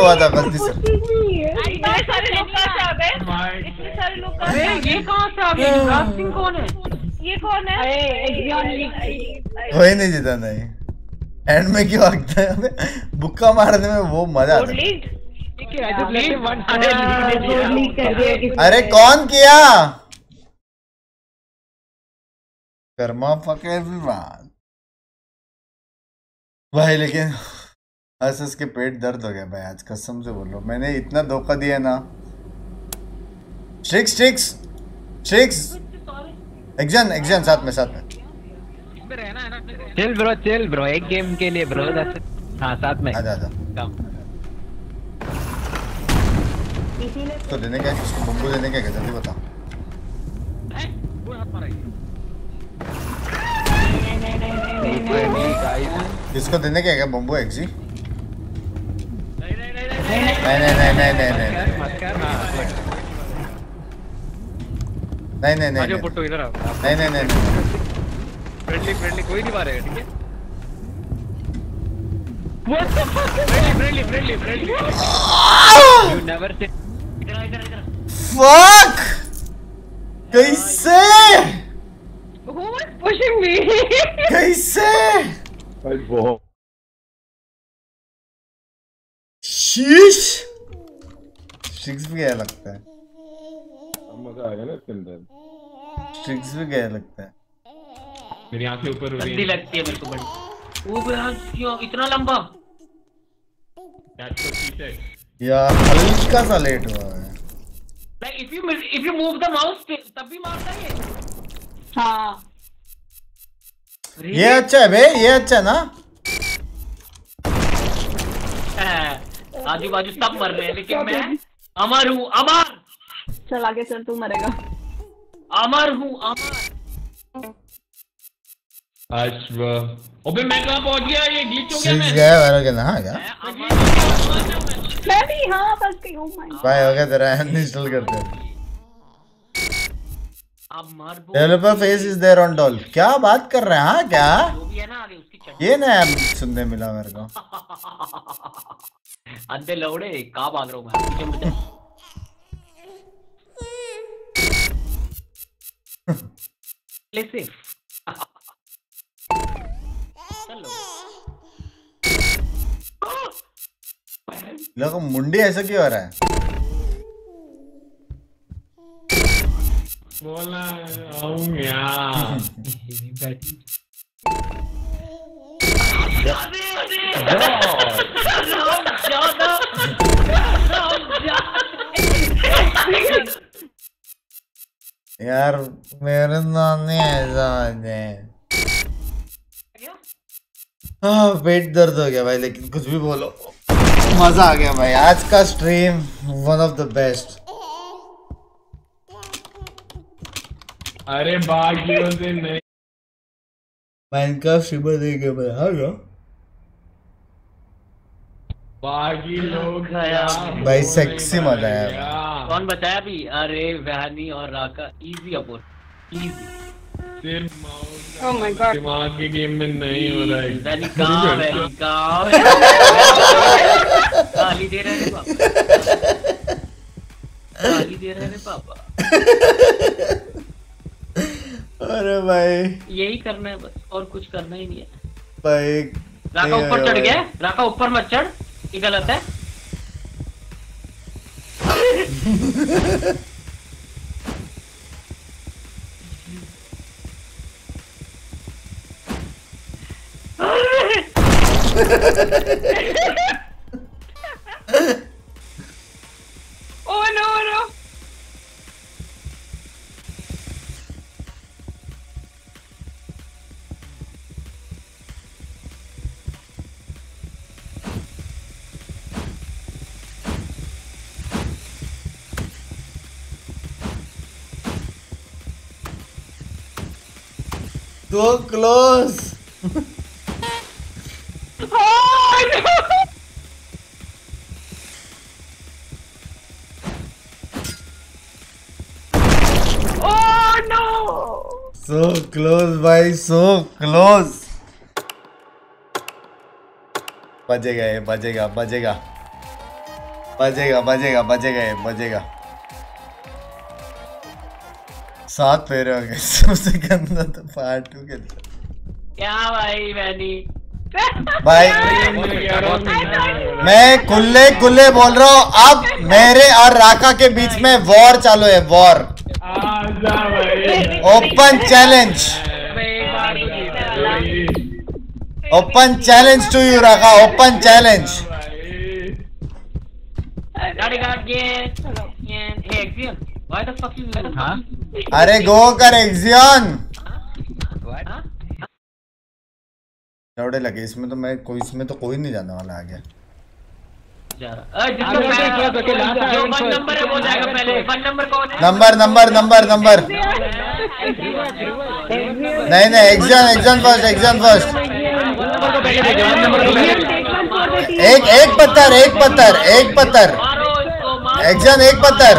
ये कहाँ से आ गए? युवराज सिंह कौन है? ये कौन है? कोई नहीं जीता, नहीं एंड में क्यों भागता है? अबे बुक्का मारने में वो मजा आता है। अरे कौन किया? कर्मा फके भाई, लेकिन हंस के पेट दर्द हो गया भाई आज, कसम से बोल रहा हूँ। मैंने इतना धोखा दिया ना। स्ट्रिक्स एग्जाम साथ में चिल ब्रो, एक गेम के लिए ब्रो। हाँ, साथ में आजा। तो देने क्या, उसको बम्बू देने क्या, जल्दी बता। किसको देने क्या बम्बू? एक्सी नहीं आजो पुट्टू इधर आओ। नहीं फ्रेंडली कोई नहीं मारेगा, ठीक है? Friendly You never say. फक, कैसे? Who was pushing me? कैसे? भाई बहुत शीश स्ट्रिक्स भी गया लगता है। मजा आएगा ना इसके अंदर। स्ट्रिक्स भी गया लगता है। मेरी आंखें ऊपर हो रही गंदी लगती है मेरे को बड़ी। वो यार क्यों इतना लंबा? यार हल्का सा लेट हुआ है। Like if you move the mouse तब भी मारता है ये। हाँ। ये अच्छा है बे, ये अच्छा ना। आजू बाजू सब मर रहे हैं, लेकिन मैं अमर हूँ, अमर। चल आगे चल, तू मरेगा। अमर हूँ, अमर। अश्व, अबे मैं कहाँ पहुँच गया? ये ग्लिच हो गया। स्ट्रिक्स गया वाला क्या ना? क्या मैं भी हाँ बस गई हूँ। भाई हो गया तेरा, इंस्टॉल करते हैं। Developer face is there on doll. क्या बात कर रहे हैं? हाँ क्या ये नया सुनने मिला मेरे को। अंधे लौड़े कहाँ भाग रहा हूँ मैं? चलो लोगों मुंडी ऐसा क्यों हो रहा है? बोला आऊंगा। यार मेरे नानी ऐसा है। हाँ पेट दर्द हो गया भाई, लेकिन कुछ भी बोलो मजा आ गया भाई। आज का stream one of the best. अरे बागियों से नहीं, माइनक्राफ्ट स्ट्रीमर देखे भाई। हाँ क्या बागी लोग भाई सेक्सी मजा आया। कौन बताया भी? अरे वहनी और राका इजी अपोर्ट, इजी। सिर्फ Oh my God. दिमाग के गेम में नहीं हो रहा है। वहनी गाँव गाली दे रहे हैं पापा, गाली दे रहे हैं पापा। अरे भाई यही करना है बस, और कुछ करना ही नहीं है भाई। राका ऊपर चढ़ गया। राका ऊपर मत चढ़, ये गलत है। Oh no no. So close. Oh no. Oh no. So close भाई, so close. बजेगा ये, बजेगा बजेगा बजेगा बजेगा बजेगा ये, बजेगा। 7 फेरे हो गए। सबसे गंदा तो पार्ट 2 के क्या भाई वहनी भाई। मैं खुले खुले बोल रहा हूँ, अब मेरे और राका के बीच में वॉर चालू है, war. Open challenge, open challenge to you Raka, open challenge. अरे गो कर एक्सियन। लौड़े लगे इसमें तो मैं कोई, इसमें तो कोई नहीं जाने वाला आगे। नंबर नंबर नंबर नंबर नहीं नहीं, exam exam first, exam first. एक पत्थर, एक पत्थर, एक पत्थर। एग्जाम एक पत्थर।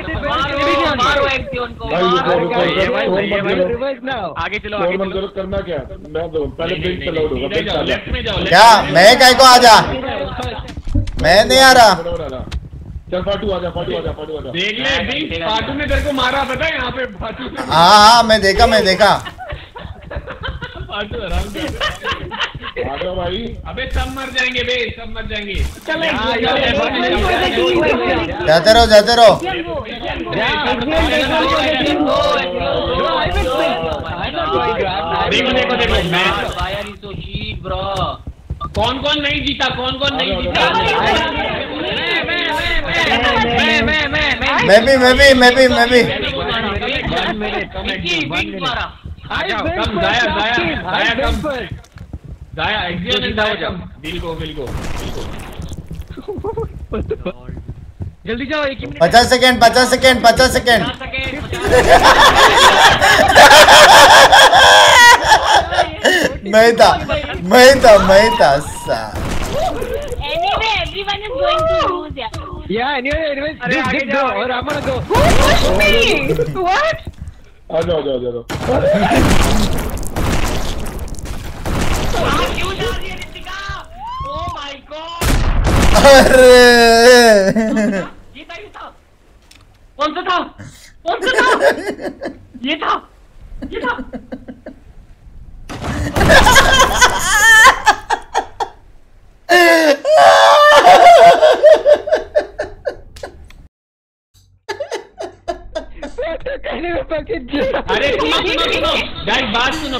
आगे चलो, आगे चलो। करना क्या? मैं पहले ब्रेक चलाओ, लेफ्ट में जाओ। क्या मैं काय को आ जा? मैं नहीं आ रहा। चल फाटू आजा, फाटू आजा, फाटू आजा। देख ले फाटू ने तेरे को मारा पता है यहाँ पे। फाटू हाँ हाँ मैं देखा, मैं देखा। फाटू आराम से आ जाओ भाई। अबे सब मर जाएंगे बे, सब मर जाएंगे। जाते रहो, जाते रहो। देखो देखो देखो, कौन कौन नहीं जीता, कौन कौन नहीं जीता। मैं भी, मैं भी, मैं भी, मैं भी। कम जाया जाया जाया कम जाया एग्जिट जाया कम। बिल को जल्दी जाओ। 50 सेकेंड, 50 सेकेंड, 50 सेकेंड। मैं था, मैं था, मैं था। Anyway, everyone is going to lose, yeah. Yeah, anyway, just go or I'm gonna go. What? आ जाओ, जाओ, जाओ। क्यों जा रही है रितिका? Oh my God! अरे ये था कौन सा था? कौन सा था? ये था, ये था। अरे गाइस बात सुनो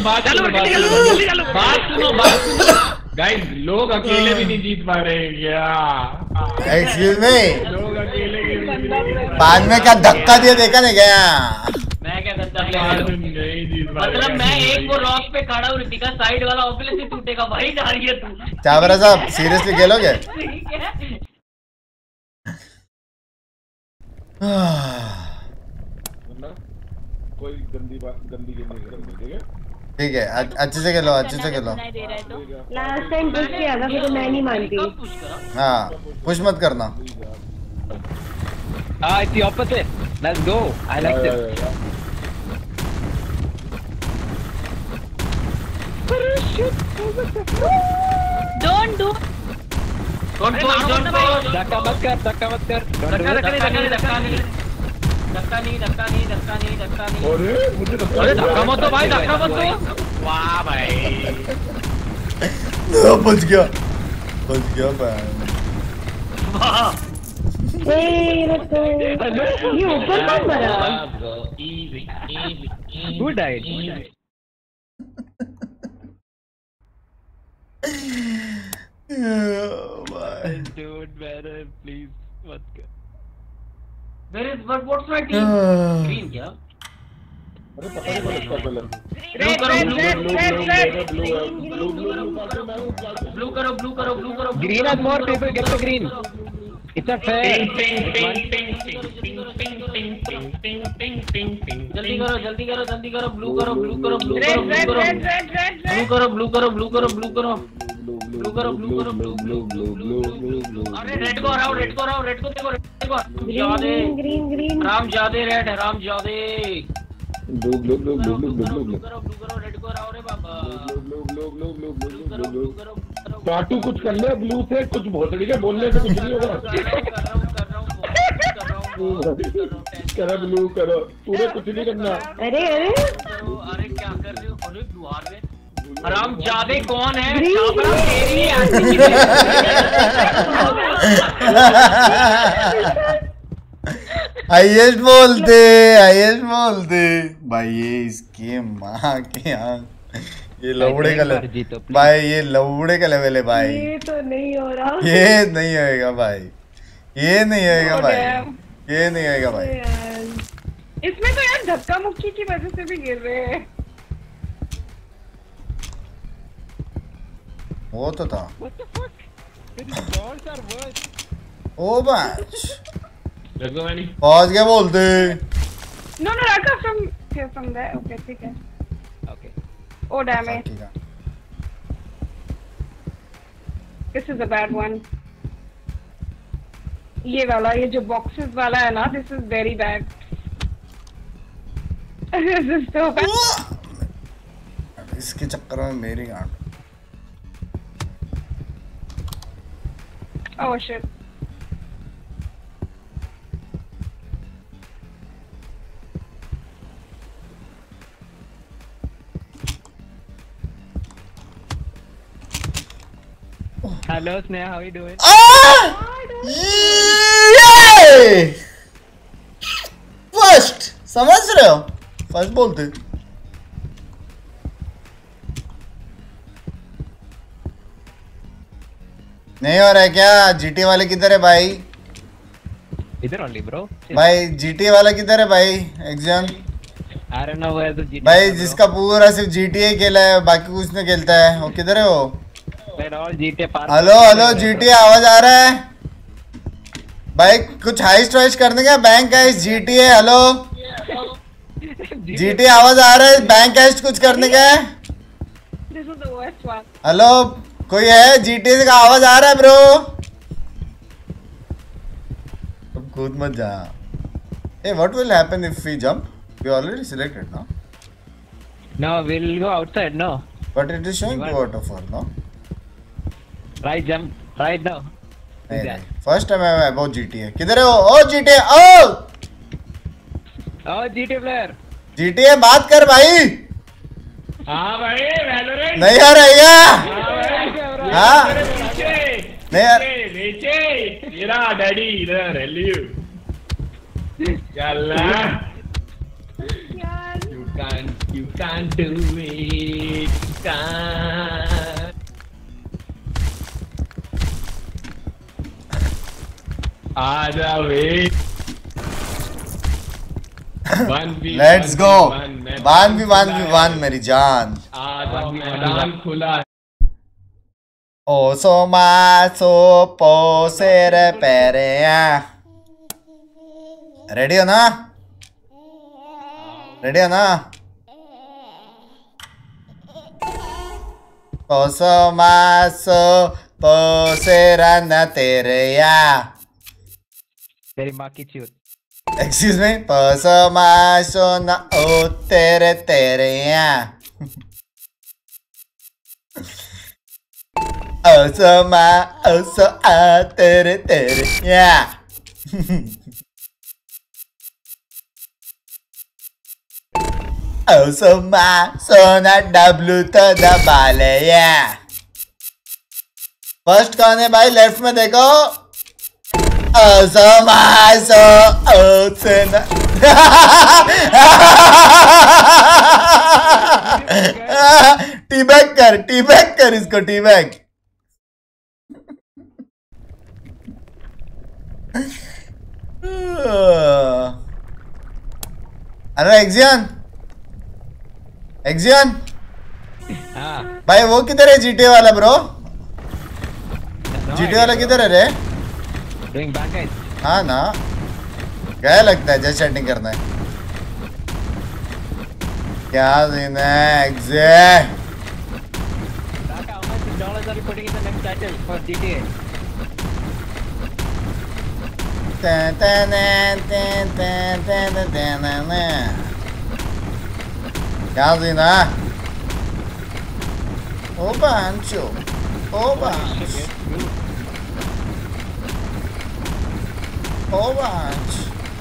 गाइस, लोग अकेले भी नहीं जीत पा रहे हैं क्या? एक्सक्यूज मी, लोग अकेले बाद में क्या धक्का दिया देखा नहीं गया? मैं क्या करता मतलब मैं एक को रॉक पे खड़ा हूँ, ऋतिका साइड वाला ऑब्वियसली टूटेगा, वही जा रही है तू। चावरा साहब सीरियसली खेलोगे? कोई गंदी गेम नहीं करेंगे, ठीक है? ठीक है, अच्छे से खेलो, अच्छे से खेलो। लास्ट टाइम पुश किया था, फिर मैं नहीं मानती। हाँ, पुश मत करना। It's the opposite. Let's go. I like this. Don't do. धक्का मत कर। धक्का नहीं। अरे धक्का मत दो भाई, धक्का मत दो। वाह भाई, बच गया भाई। ये ऊपर कौन मरा? Who died? Dude, better please मत कर। Where is what's my team? Green क्या? अरे पता नहीं कौन इसका कलर। Blue करो। Green has more people. Get the green. It's a fair. जल्दी करो। Blue करो। अरे रेड को हराओ। रेड को देखो। ग्रीन। राम जादे रेड है, राम जादे। ब्लू करो। रेड को हराओ रे बाबा। काटू कुछ कर ले ब्लू से, कुछ भोसड़ी के बोलने से कुछ नहीं होगा। करो ब्लू करो, तूने कुछ नहीं करना। अरे क्या कर रहे हो? ब्लू हार गए। राम जादे कौन है? तेरी आईएस बोलते भाई। ये इसके माँ के यहाँ ये लौड़े का लेवल भाई, ये लौड़े का लेवल है भाई। ये तो नहीं हो रहा। ये नहीं होएगा भाई। इसमें तो यार धक्का मुक्की की वजह से भी गिर रहे हैं। वो तो था। ओ बैच पहुंच गया बोलते। No, Raka from there. Okay, ठीक है। Okay. Oh damn it. This is a bad one. ये वाला, ये जो boxes वाला है ना, this is very bad. This is so bad. इसके चक्कर में मेरी गांड। Oh shit. Hello Sneha, how are you doing? First समझ रहे हो? फर्स्ट बोलते नहीं हो रहा है क्या? जीटी वाले किधर है भाई? इधर only bro. भाई जीटी वाला किधर है भाई? Exam I don't know where the GTA भाई जिसका पूरा सिर्फ जीटीए खेला है, बाकी कुछ नहीं खेलता है, वो किधर है वो? हेलो जीटीए आवाज आ रहा है भाई? कुछ हाइस्ट वाइस्ट करने का बैंक का इस जीटीए। हेलो जीटीए आवाज आ रहा है? बैंक हाइस्ट कुछ करने का है? हेलो कोई है? जीटीए का आवाज आ रहा है ब्रो? तुम कूद मत जा। Hey, what will happen if we jump? We already selected, no? No, we'll go outside, no. But it is showing waterfall, no? Right jump, right now. नहीं, first time I'm about GTA. किधर है वो? ओ GTA, ओ! Oh, GTA player. GTA बात कर भाई। हाँ भाई, Valorant। नहीं आ रहा है क्या? हाँ? नहीं आ नीचे मेरा डैडी इधर हेल्यू चल you can't do it can't आजा वे लेट्स गो 1v1 मेरी जान आजा मैदान खुला Oso maso posere perea. Ready हो ना? Ready हो ना? Oso maso posera na terea. तेरी माँ की चूत. Excuse me? Oso maso na o terea. Oso ma oso a tere yeah. Oso ma sona W तो दबा ले yeah. फर्स्ट कौन है भाई लेफ्ट में देखो ओसो मा सो ओसना टीबैग कर इसको टीबैग अरे एक्जियन भाई वो किधर है जीटीए वाला ब्रो जीटीए वाला किधर है रे हाँ ना क्या लगता है जस्ट चैटिंग करना है क्या सीन है एग्जैक्ट क्या सीन है ओ बांचो ओ बांच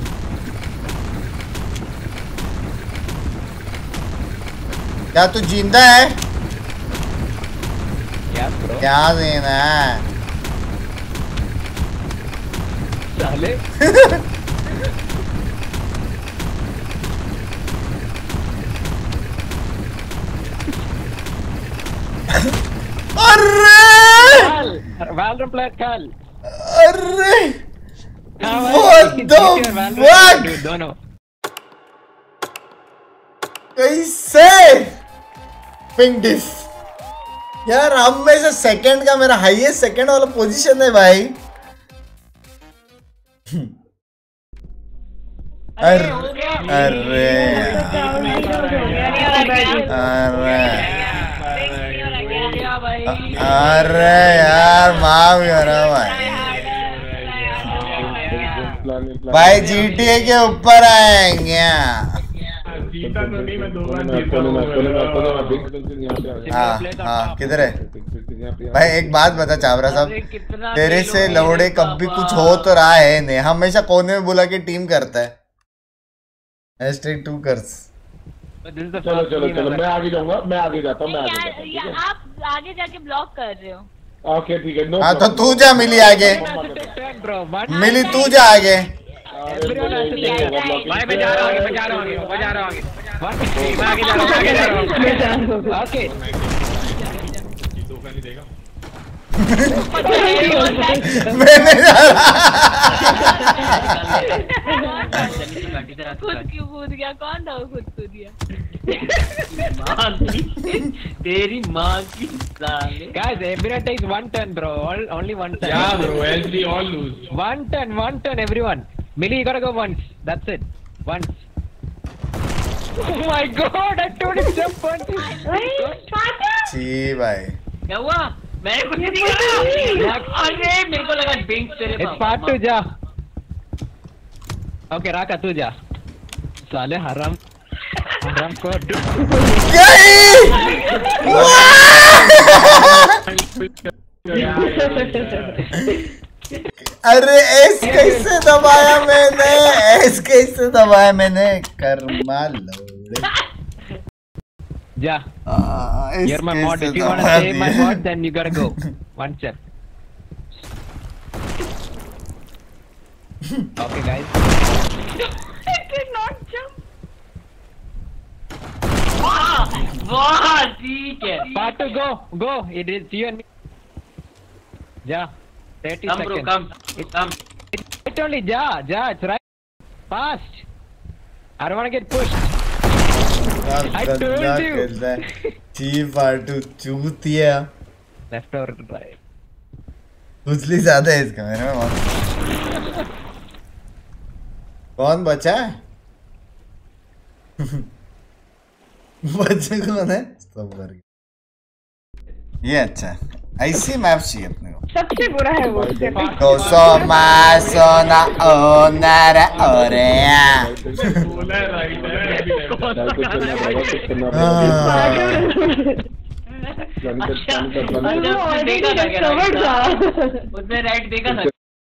क्या तू जिंदा है क्या सीन है साले Valorant player Kal. अरे what the fuck दोनों कैसे पिंग डिफ यार हम में से सेकंड का मेरा हाईएस्ट सेकंड वाला पोजीशन है भाई अरे अरे यार माफ करो भाई जीटीए के ऊपर आएंगे हाँ किधर है भाई एक बात बता चावरा साहब तेरे से लौड़े कब भी कुछ हो तो रहा है नहीं हमेशा कोने में बुला के टीम करता है #2 कर्स चलो चलो चलो मैं आगे जाऊंगा मैं आगे जाता हूँ आप आगे जाके ब्लॉक कर रहे हो ओके ठीक है हाँ तो तू जा मिली आगे मिली तू जा आगे भाई मैं जा रहा हूँ मैं जा रहा हूँ मैं जा रहा हूँ मैं आगे जा रहा हूँ ओके मैंने खुद क्यों कूद गया कौन था वो खुद कूद गया तेरी माँ की साले guys everyone takes one turn bro only one turn yeah bro else we all lose one turn everyone Millie you gotta go once that's it once oh my god I told him jump once जी भाई क्या हुआ मैं कुछ नहीं दिखा अरे मेरे को लगा बिंग तेरे it's part 2 जा okay राका तू जा साले हराम को अरे एस कैसे दबाया मैंने एस कैसे दबाया मैंने कर्मा लोड़े जा you're my mod if you want to save my mod then you gotta go one step Okay, guys. I did not jump. वाह ठीक है. Part to go. It is you and me. Ja. 30 Come seconds. bro, come. It only ja. It's right. Fast. I don't want to get pushed. I told you. Chief फाटू चूतिया. Left or right? उजली ज्यादा है इसका मेरे में बहुत. कौन बचा है? बच्चे कौन है? सब कर गए. ये अच्छा है. ऐसी मैप चाहिए अपने को. सबसे बुरा है वो. दोसो मासोना ओनारा ओरेया. उसने राइट देखा था.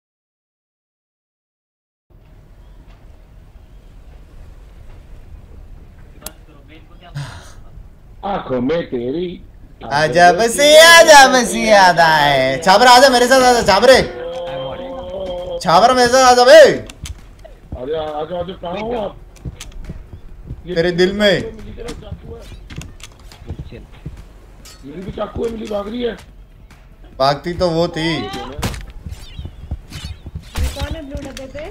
आंखों में तेरी आजा बसी याद आए. छाबरा आजा मेरे साथ आजा. छाबरा मेरे साथ आजा बे. अरे आजा कहाँ हो आप? तेरे दिल में मिली भी चाकू है. मिली भाग रही है. भागती तो वो थी. कौन है ब्लू डब्बे पे?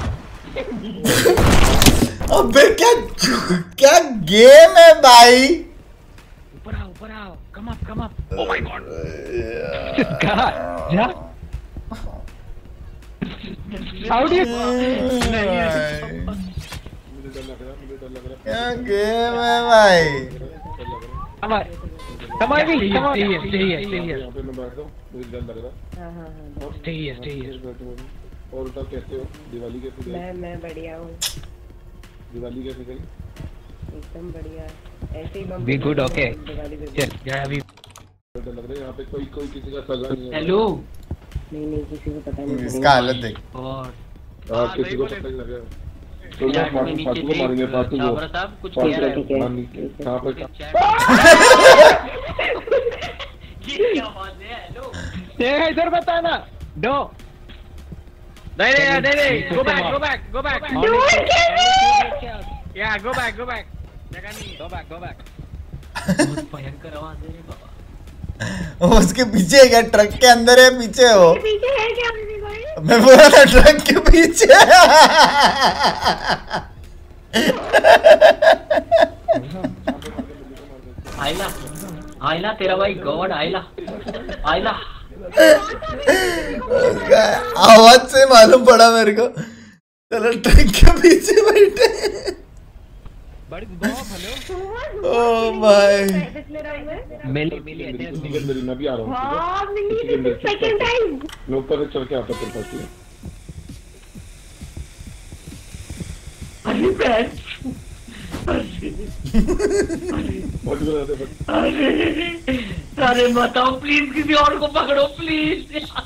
अबे क्या गेम है भाई. ऊपर आओ. Come up. Oh my god. God. Ja. How do you? क्या गेम है भाई. Come on. Stay here. यहाँ पे मैं बैठ जाऊँ. मुझे डर लग रहा है. Stay here. और बताओ कैसे हो? दिवाली कैसे गई? मैं बढ़िया हूँ. दिवाली कैसे गई? एकदम बढ़िया. ऐसे ही Be good, okay. Yes. Yeah, we. डर लग रहा है. यहाँ पे कोई किसी का सगा नहीं है. हेलो. नहीं किसी को पता नहीं. इसका हालत देख. और किसी को पता नहीं लगा. तो मैं फाटू को मारेंगे. फाटू को. साहब कुछ किया है. कहाँ पर? ये क्या बात है? हेलो. ये इधर बताना. दो. नहीं. Go back. Yeah, go back. जगह नहीं. Go back. बहुत भयंकर आवाज है बाबा. उसके पीछे क्या? ट्रक के अंदर है? पीछे हो? पीछे है क्या? मैं बोला था ट्रक के पीछे. आइला तेरा भाई गॉड. आइला. आवाज से मालूम पड़ा मेरे को. चलो ट्रक के पीछे बैठे. ओ भाई. मिली. मैं भी आ रहा हूँ. Second time. मैं ऊपर से चल के आता तेरे पास. अरे बताओ प्लीज. किसी और को पकड़ो प्लीज.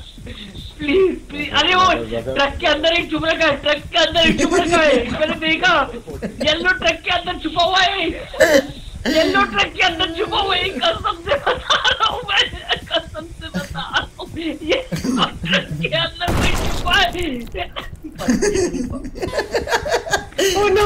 अरे वो ट्रक के अंदर एक छुप रखा है. मैंने देखा. येलो ट्रक के अंदर छुपा हुआ है. कसम से बता रहा हूँ मैं. ये ट्रक के अंदर कोई छुपा है. Oh no.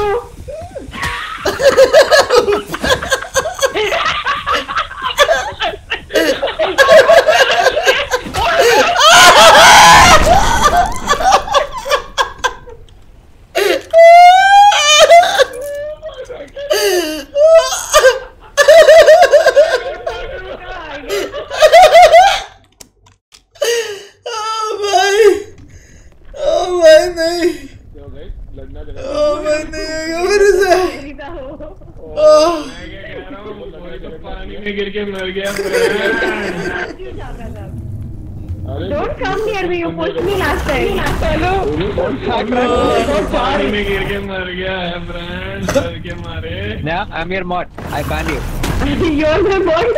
गिर के मर गया. Don't come near me. You pushed me last time. Hello. पानी में गिर के मर गया है फ्रेंड. डर के मारे. Now I'm your mod. I ban you. You're my mod.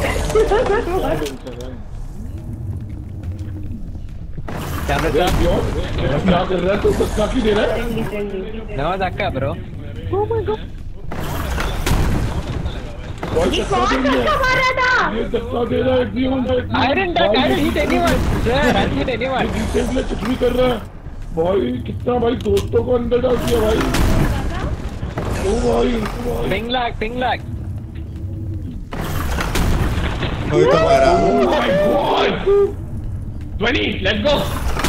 क्या कर रहा है? तो काफी दे रहा है. No, धक्का bro. Oh my god. ये कौन धक्का मार रहा था? ये धक्का दे रहा है. I didn't hit anyone. Sir, I didn't hit anyone. कुछ भी कर रहा है. भाई कितना भाई दोस्तों को अंदर डाल दिया भाई। ओ भाई पिंग लैग कोई तो मारा। Oh my God 20 let's go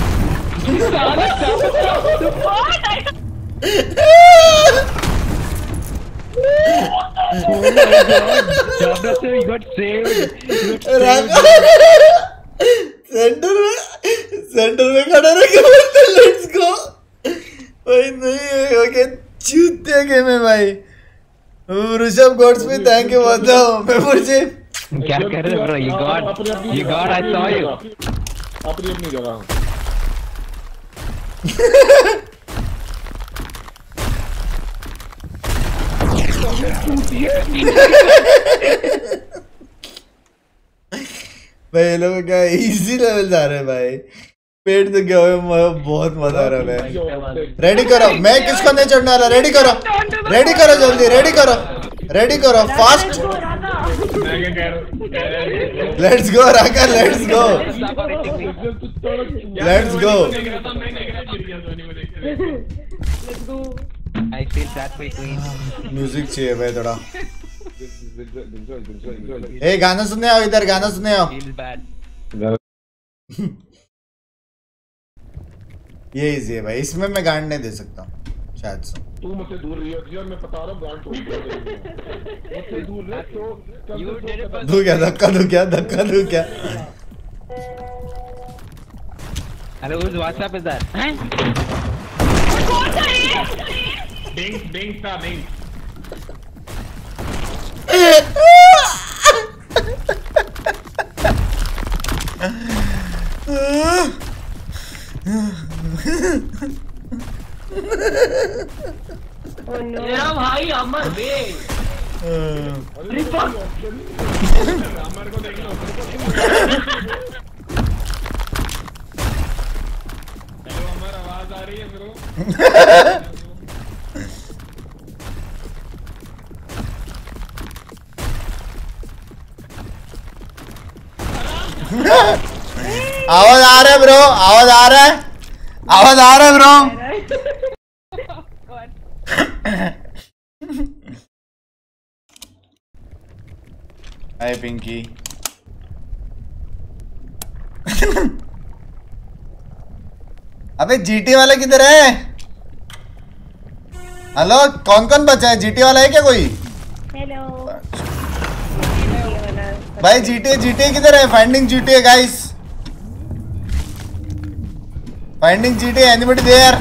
you got saved centre में खड़ा रह के बोलते लेट्स गो भाई। नहीं ओके चूतिया गेम है भाई। ऋषभ गॉड्स में थैंक यू बताओ। मैं मुझे क्या कर रहे हो bro? you got I saw you अपनी जगह। भाई ये लोग क्या इजी लेवल जा रहे हैं भाई। पेट तो क्या हुआ, बहुत मजा आ रहा है भाई। रेडी करो, मैं किसको नहीं चढ़ने वाला। रेडी करो जल्दी, रेडी करो fast. Let's go Raka, let's go. I feel that way too. Music चाहिए भाई थोड़ा। ए गाना सुनने आओ इधर, गाना सुनने आओ। ये इजी है भाई, इसमें मैं गांड नहीं दे सकता शायद से। तू मुझसे दूर रही है, मैं बता रहा हूँ गांड टूट गया। मुझसे दूर रह तो दू क्या धक्का दू क्या। Hello, whose WhatsApp is that? Bing था Bing मेरा भाई अमर बे। अमर को देख लो। हेलो अमर, आवाज आ रही है मेरे को? आवाज आ रहा है ब्रो, आवाज आ रहा है ब्रो। हाय पिंकी। अबे जीटी वाला किधर है? हेलो, कौन बचा है? जीटी वाला है क्या कोई? हेलो भाई जीटी किधर है? फाइंडिंग जीटी है guys, finding GT. Anybody there?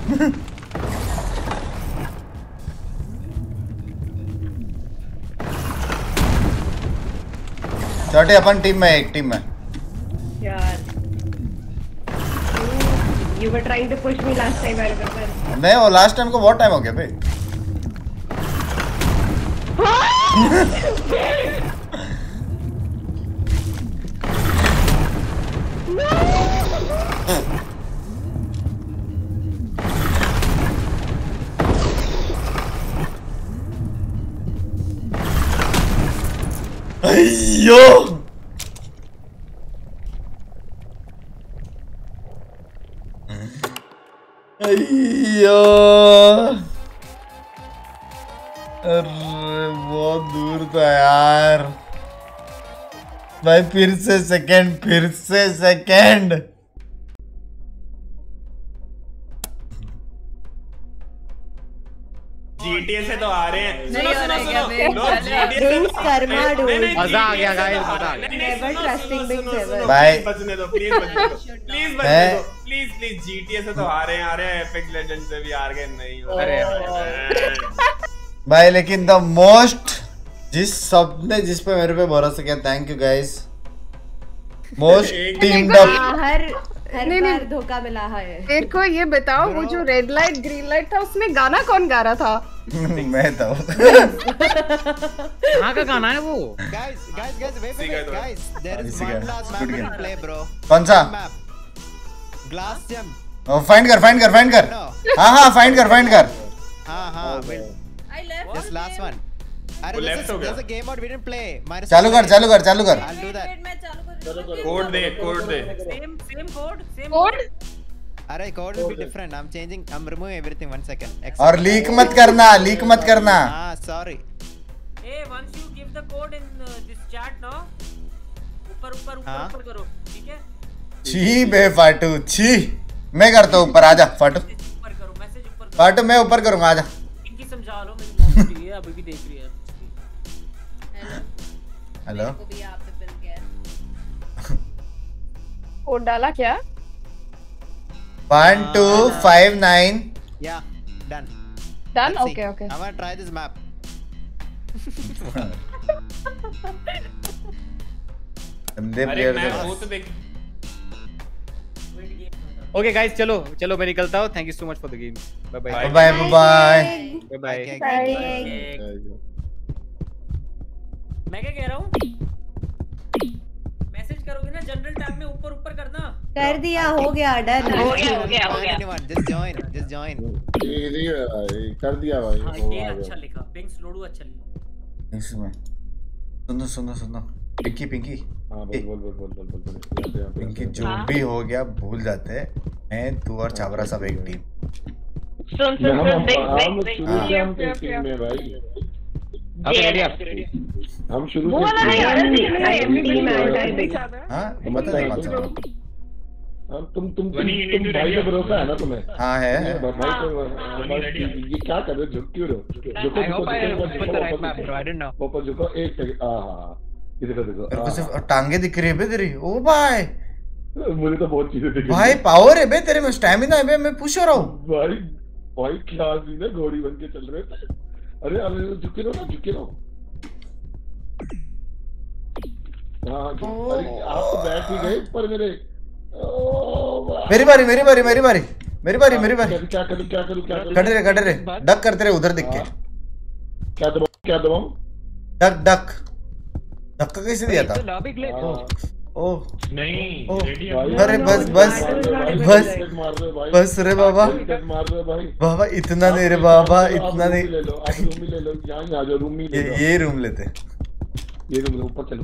छोटे अपन टीम में, एक टीम में। यार you were trying to push me last time, I remember. मैं वो लास्ट टाइम को बहुत टाइम हो गया भाई। अय्यो अय्यो, अरे बहुत दूर था यार भाई। फिर से सेकंड। GTA से तो आ रहे हैं। नहीं हो रहा है क्या बे? Bing's karma, dude. मजा आ गया गाइस, मजा आ गया। Never trusting Bing's ever. भाई बचने दो प्लीज, प्लीज GTA से तो आ रहे हैं। एपिक लेजेंड से भी हार गए नहीं। अरे भाई लेकिन द मोस्ट, जिस सबने जिस पे मेरे पे भरोसा किया, thank you guys. Most teamed up. हर बार धोखा मिला है। मेरे को ये बताओ, वो जो रेड लाइट ग्रीन लाइट था, उसमें गाना कौन गा रहा था? मैं था। कहाँ का गाना है वो? Guys, wait, guys. There is one last map to play, bro. कौन सा? Glass Gem. फाइंड कर। हाँ फाइंड कर। हाँ, wait. This last one. अरे there's a game mode we didn't play. चालू कर। I'll do that. कोड दे। Same code code? अरे code will be different. I'm changing. I'm removing everything. 1 second. और लीक मत करना, लीक मत करना। हाँ, sorry. Hey, once you give the code in this chat, no? ऊपर करो, ठीक है? छी बे फाटू, छी। मैं करता हूँ ऊपर, आजा फाटू। ऊपर करो, मैसेज ऊपर करो। फाटू मैं ऊपर करूँगा, आजा। इनकी समझा लो, मेरी मॉम ठीक है, अभी भी देख रही है। हेलो। कोड डाला क्या? 1259. Yeah, done. Done? Let's see. Okay. I'm gonna try this map. अरे मैं वो तो देख। ओके गाइस, चलो मैं निकलता हूँ। Thank you so much for the game. Bye bye bye bye bye. मैं क्या कह रहा हूँ? मैसेज करोगे ना जनरल टैब में ऊपर करना। कर दिया, हो गया डन। हो गया। Just join. कर दिया भाई। हाँ, ये अच्छा लिखा। पिंक्स लोडू अच्छा लिखा। इसमें सुनो पिंकी हाँ बोल पिंकी जो भी हो गया भूल जाते हैं। मैं तू और चावरा सब एक टीम। सुन हम शुरू हाँ तुम भाई का भरोसा है ना तुम्हें? हाँ है। भाई ये क्या कर रहे हो? झुक क्यों रहे हो? झुको एक सेकंड। देखो सिर्फ टांगे दिख रही है बे तेरी। ओ भाई मुझे तो बहुत चीजें दिख रही भाई पावर है बे तेरे में, स्टैमिना है बे। मैं पूछ रहा हूँ भाई क्या सीन है? घोड़ी बन के चल रहे थे। अरे झुके रहो। हाँ अरे आप तो बैठ ही गए पर मेरी बारी। क्या करूं? कट रहे डक करते रहे उधर दिख के। क्या दबाऊं? डक धक्का कैसे दिया था? ओह नहीं। अरे बस रे बाबा इतना नहीं रे बाबा, इतना नहीं। ये रूम लेते। ये रूम ऊपर चलो।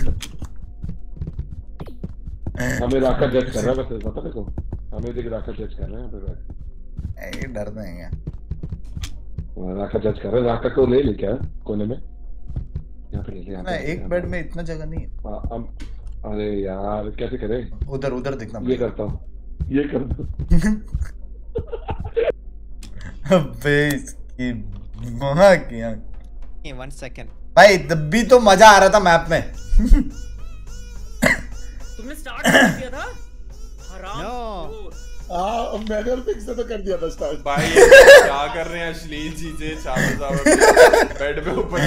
हमें राका जज कर रहा है, पता देखो हमें देख राका जज कर रहा है। ये डर नहीं है। राका जज कर रहा है। राका को ले क्या कोने में? यहाँ पे ले ले। एक बेड में इतना जगह नहीं है। अरे यार कैसे करें? उधर दिखना। ये करता हूँ। अबे इसकी माँ की आँख। 1 second. भाई तभी तो मजा आ रहा था मैप में। तुमने स्टार्ट कर दिया था? हराम। मैंने और फिक्स तो कर दिया था स्टार्ट। भाई क्या कर रहे हैं अश्लील चीजें? बेड पे ऊपर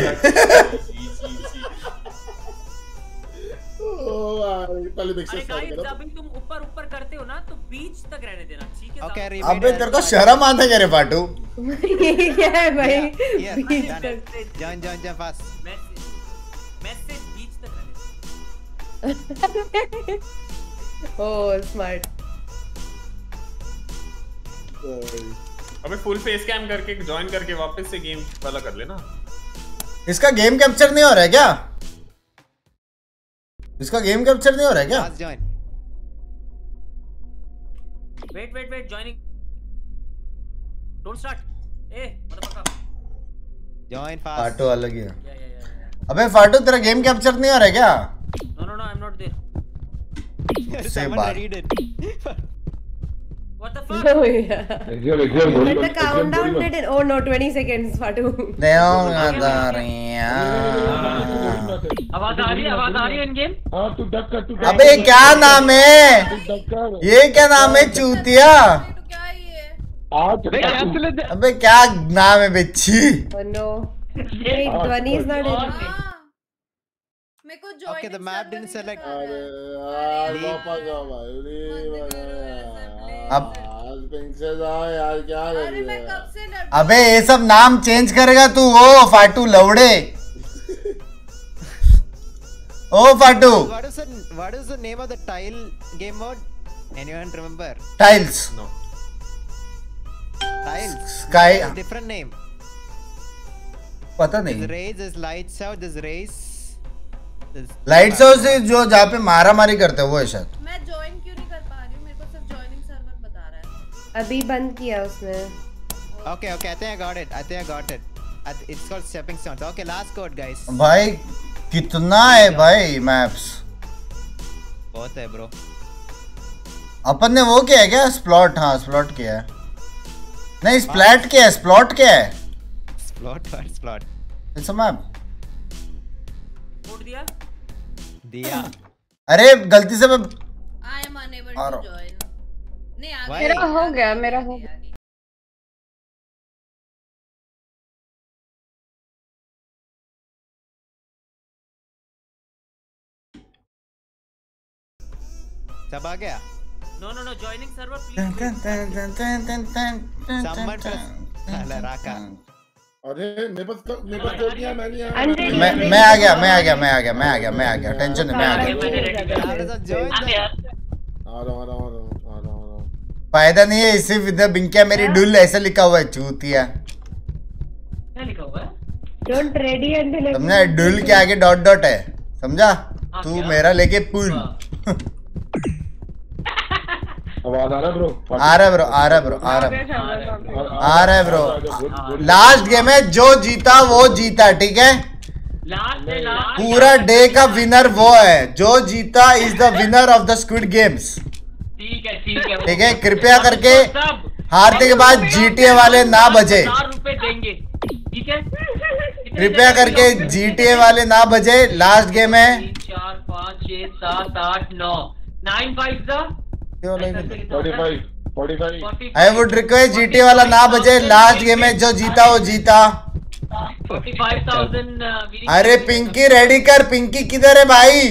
पहले देख सकते हो। जब तुम ऊपर करते हो ना तो बीच तक रहने देना, ठीक है? Okay, अबे तेरे को शर्म आता है क्या रे फाटू? ये क्या है भाई? Join fast. मैसेज बीच तक रहने। Oh smart. अबे फुल फेस कैम करके ज्वाइन करके वापस से गेम वाला कर लेना। इसका गेम कैप्चर नहीं हो रहा है क्या? Wait joining. Don't start. Motherfucker join fast. फाटू अलग ही है। अबे फाटू तेरा गेम कैप्चर नहीं हो रहा है क्या? No I am not there. से बात। What the fuck? Oh yeah. Let the countdown did it. Oh no, 20 seconds, Fatu. आवाज आ रही है इन गेम? हाँ तू डक कर। अबे क्या नाम है? ये क्या नाम है चूतिया? अबे क्या नाम है बिच्छी? Oh no. Wait, Dhwani is not in. Okay, the map didn't select. अब अबे ये सब नाम चेंज करेगा तू? ओ फाटू लवड़े। ओ फाटू। What is the name of the tile game mode? Anyone remember? Tiles. No. Tiles. Sky. Different name. पता नहीं। There's race, there's lights out, there's race. Lights house से जो जहाँ पे मारा मारी करते हैं वो है शायद। मैं ज्वाइन क्यों नहीं कर पा रही हूँ? मेरे को सिर्फ जॉइनिंग सर्वर बता रहा है। अभी बंद किया उसने। Okay, I think I got it. It's called stepping stones. Okay, last code, guys. भाई कितना है भाई मैप्स? बहुत है ब्रो। अपन ने वो किया है क्या? स्प्लॉट, हाँ स्प्लॉट किया है। नहीं स्प्लैट किया है, स्प्लॉट क्या है? Split. It's a map. Code दिया? दिया। अरे गलती से मैं I am unable to join. नहीं आ गया। मेरा हो गया। सब आ गया? No, joining server please. Someone press राका। अरे मेरे पास कोड नहीं है, मैं नहीं आया। मैं आ गया। टेंशन नहीं, मैं आ गया। आ रहा। फायदा नहीं है इसी विद बिंकिया मेरी डुल ऐसा लिखा हुआ है चूतिया। क्या लिखा हुआ है? डोंट रेडी एंड तुमने डुल के आगे डॉट डॉट है, समझा? तू मेरा लेके पुल। आवाज आ रहा है ब्रो? आ रहा है ब्रो। लास्ट गेम है, जो जीता वो जीता, ठीक है? पूरा डे का विनर वो है, जो जीता is the winner of the squid games. ठीक है, कृपया करके हारने के बाद जीटीए वाले ना बजे। देंगे, ठीक है? कृपया करके जीटीए वाले ना बजे। लास्ट गेम है। 4 5 6 7 8 9 9 5 45। आई वुड रिक्वेस्ट जीटीए वाला ना बजे। लास्ट गेम है, जो जीता वो जीता। 45,000। अरे पिंकी रेडी कर। पिंकी किधर है भाई?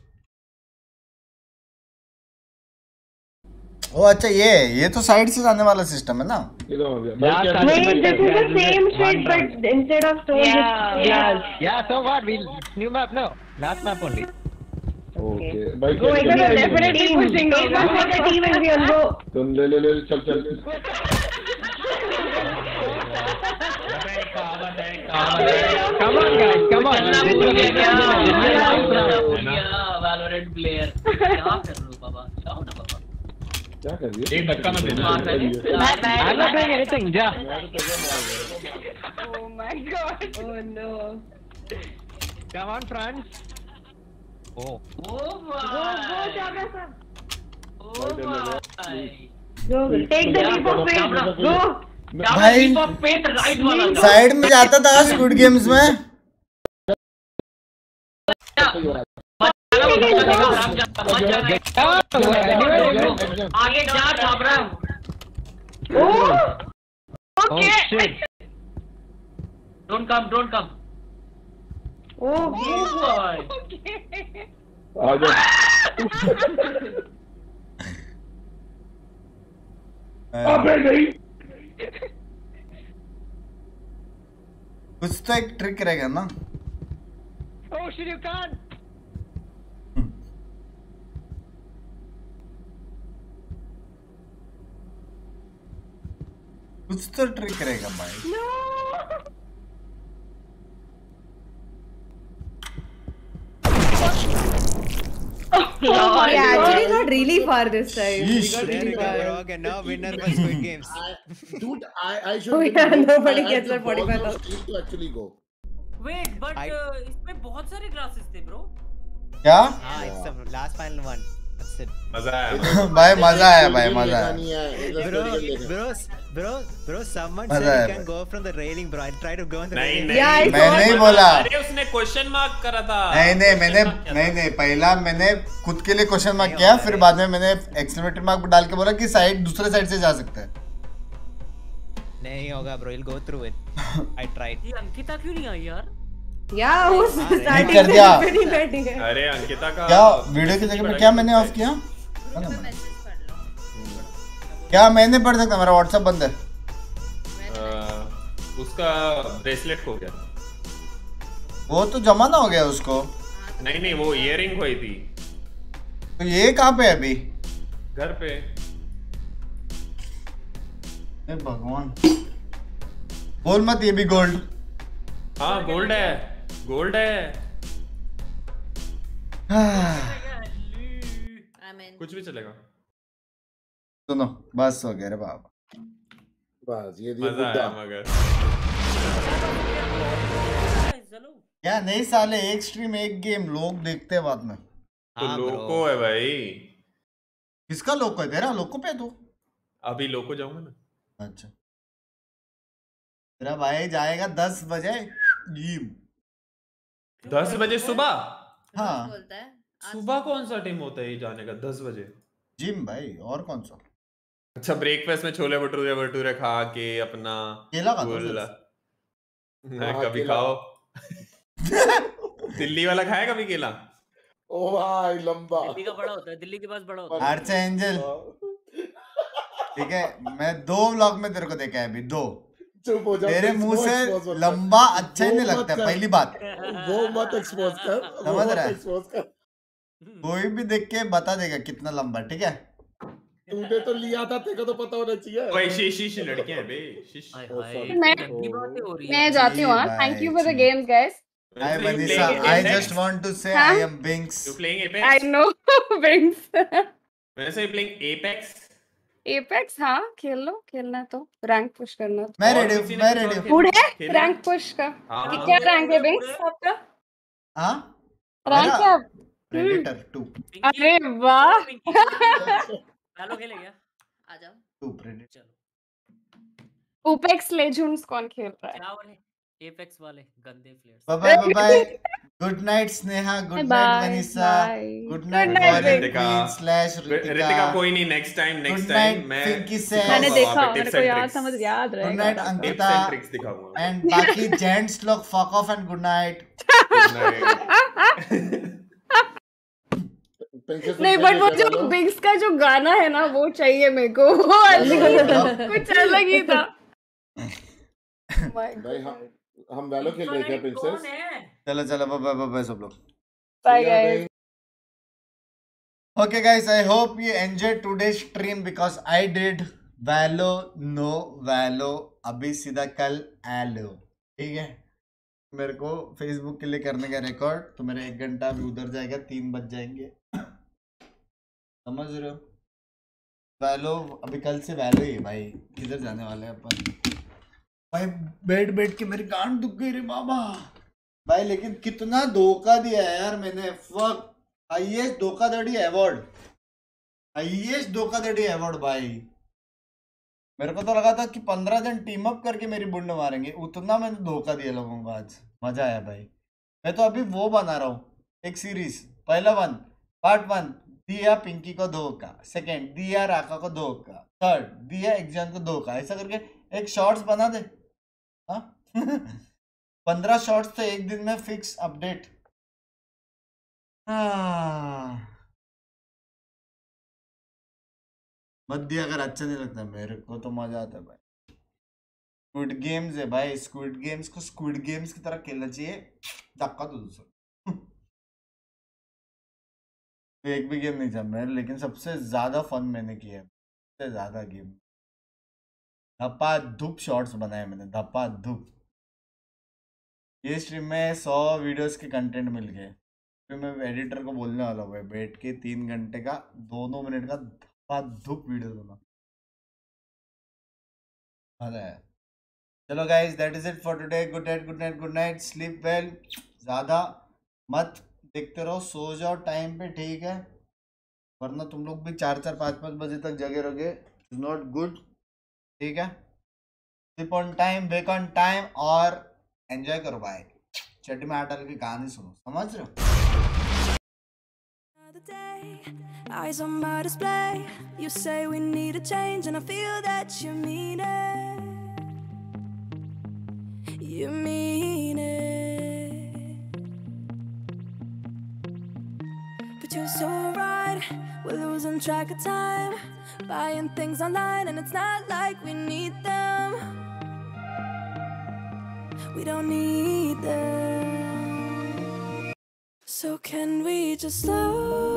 ओ अच्छा, ये तो साइड से जाने वाला सिस्टम है ना? Wait, this is the same shit, but instead of stone, Yeah, so what? We'll new map now. Last map only. Okay. भाई go into the definitely pushing. It must be the team and we all go. तुम ले चल। Come on guys, come on. Valorant player। क्या कर रहे हो बाबा? जाओ ना बाबा। क्या कर रही है? एक धक्का ना देना। I'm not doing anything. Ja. Oh my god. Oh no. Come on, friends. Oh. Go, Jaga sir. भाई। Go, take the leap of faith. Go. भाई साइड में जाता था स्क्विड गेम्स में। आगे जा Chhabra. Okay. Don't come. Oh boy. आ जा। अबे नहीं। कुछ तो एक ट्रिक रहेगा ना? Oh shit, you can't. कुछ तो ट्रिक रहेगा भाई। We actually got really far this time. We got There really we go, far. bro. Okay, now winner for Squid Games. Dude, I should. Oh yeah, nobody gets that 45,000. to actually go. Wait, but इसमें बहुत सारे ग्लासेस थे ब्रो। क्या? हाँ, it's the last final one. That's it. मजा आया भाई, मजा आया भाई, मजा आया। Bro, someone मजा said आया you can go from the railing, bro. I try to go on the railing. नहीं मैं नहीं बोला। अरे उसने क्वेश्चन मार्क करा था। नहीं, पहला मैंने खुद के लिए क्वेश्चन मार्क किया, फिर बाद में मैंने एक्सक्लेमेटरी मार्क डाल के बोला कि साइड दूसरे साइड से जा सकते हैं। नहीं होगा bro, you'll go through it. I tried. ये अंकिता क्यों नहीं आई यार? Yeah, उस starting कर दिया। पे नहीं बैठी है। अरे अंकिता का क्या वीडियो की जगह पे क्या मैंने ऑफ किया? क्या मैंने पढ़ सकता? मेरा व्हाट्सएप बंद है। उसका ब्रेसलेट खो गया। वो तो जमा ना हो गया उसको। नहीं वो इयररिंग खोई थी। तो ये कहाँ पे है अभी? घर पे। भगवान, बोल मत ये भी गोल्ड। हाँ गोल्ड है। कुछ भी चलेगा। सुनो, बस हो गया रे बाबा। बस ये मजा आया मगर क्या नहीं साले, एक स्ट्रीम एक गेम, लोग देखते हैं बाद में। तो लोको है भाई। किसका लोको है? तेरा लोको पे तू? अभी लोको जाऊंगा ना। अच्छा, तेरा भाई जाएगा 10 बजे जिम। 10 बजे सुबह? हाँ सुबह कौन सा टाइम होता है ये जाने का? 10 बजे जिम भाई, और कौन सा? अच्छा, ब्रेकफास्ट में छोले भटूरे भटूरे खा के अपना केला खा कभी खाओ। दिल्ली वाला खाया कभी केला? ओ भाई लंबा। दिल्ली का बड़ा होता है, दिल्ली के पास बड़ा होता है। आर्चा एंजल, ठीक है, मैं 2 व्लॉग में तेरे को देखा है अभी, 2। चुप हो जा, तेरे मुंह से लंबा अच्छा ही नहीं लगता है, पहली बात। वो मत एक्सपोज कर, समझ रहा है? एक्सपोज कर। कोई भी देख के बता देगा कितना लंबा, ठीक है? तूने तो लिया था, तेरे को तो पता होना चाहिए। ओए शीश लड़कियां हैं बे, शीश। मैं जाती हूँ। Thank you for the game guys. Hi Vanessa, I just want to say I am Binks. You playing Apex? I know Binks. Vanessa, you playing Apex? Apex हाँ, खेल लो, खेलना है तो रैंक पुश करना है। मैं रेडी हूँ, मैं रेडी हूँ। फूड है रैंक पुश का? क्या रैंक है Binks आपका? हाँ? रैंक क्या? Predator 2। अरे वाह। हेलो खेले क्या? आ जाओ। 2 Predator। Apex Legends कौन खेल रहा है? क्या वाले? Apex वाले गंदे players. Bye bye bye. Good night Sneha, good night Vanessa, good night Ritika. कोई नहीं, नेक्स्ट टाइम मैं मैंने देखा, मेरे को याद रहेगा। गुड नाइट अंकिता एंड बाकी जेंट्स लोग fuck off and good night. नहीं बट वो जो बिग्स का जो गाना है ना वो चाहिए मेरे को, वो कुछ अलग ही था। भाई हम वैलो खेल रहे थे प्रिंसेस। चलो चलो बाय बाय बाय सब लोग। Bye guys. Okay guys, I hope you enjoyed today's stream because I did Valo, no Valo, अभी सीधा कल एलो, ठीक है? मेरे को Facebook के लिए करने का रिकॉर्ड, तो मेरा 1 घंटा अभी उधर जाएगा, 3 बज जाएंगे। समझ रहे हो? वैलो अभी कल से वैलो ही है भाई, किधर जाने वाले हैं अपन? भाई बैठ के मेरी गांड दुख गई रे बाबा भाई। लेकिन कितना धोखा दिया है यार मैंने, फक। हाईएस्ट धोखाधड़ी अवार्ड, हाईएस्ट धोखाधड़ी अवार्ड भाई। मेरे को तो लगा था कि 15 दिन टीम अप करके मेरी बुंड मारेंगे, उतना मैंने धोखा दिया लोगों को आज। मजा आया भाई। मैं तो अभी वो बना रहा हूँ, एक सीरीज। पहला पार्ट 1 दिया पिंकी को धोखा, सेकंड दिया राका को धोखा, थर्ड दिया एग्जाम को धोखा, ऐसा करके एक शॉर्ट्स बना दे। हाँ 15 शॉर्ट्स तो एक दिन में फिक्स अपडेट। मत दिया अगर अच्छा नहीं लगता, मेरे को तो मजा आता है भाई। स्क्विड गेम्स है भाई, स्क्विड गेम्स को स्क्विड गेम्स की तरह खेलना चाहिए। धक्का तो दूसरा एक भी गेम नहीं था मेरे, लेकिन सबसे ज्यादा फन मैंने किया है, सबसे ज्यादा गेम। धप्पा धूप शॉर्ट्स बनाए मैंने, धप्पा धूप। ये स्ट्रीम में 100 वीडियोस के कंटेंट मिल गए। फिर मैं एडिटर को बोलने वाला हूँ बैठ के 3 घंटे का 2 मिनट का धप्पा धूप वीडियो बना। चलो guys, that is it for today. Good night good night good night, sleep well. ज़्यादा मत देखते रहो, सो जाओ टाइम पे, ठीक है? वरना तुम लोग भी 4-4 5-5 बजे तक जगे रहोगे, इज नॉट गुड, ठीक है? Sleep on time, wake on time और एंजॉय करो भाई। चड्डी में हाथ डाल के कहानी सुनो, समझ रहे हो? Eyes on my display, you say we need a change and I feel that you mean it. You mean it. But you're so right, we're losing track of time, buying things online and it's not like we need them. We don't need them. So can we just slow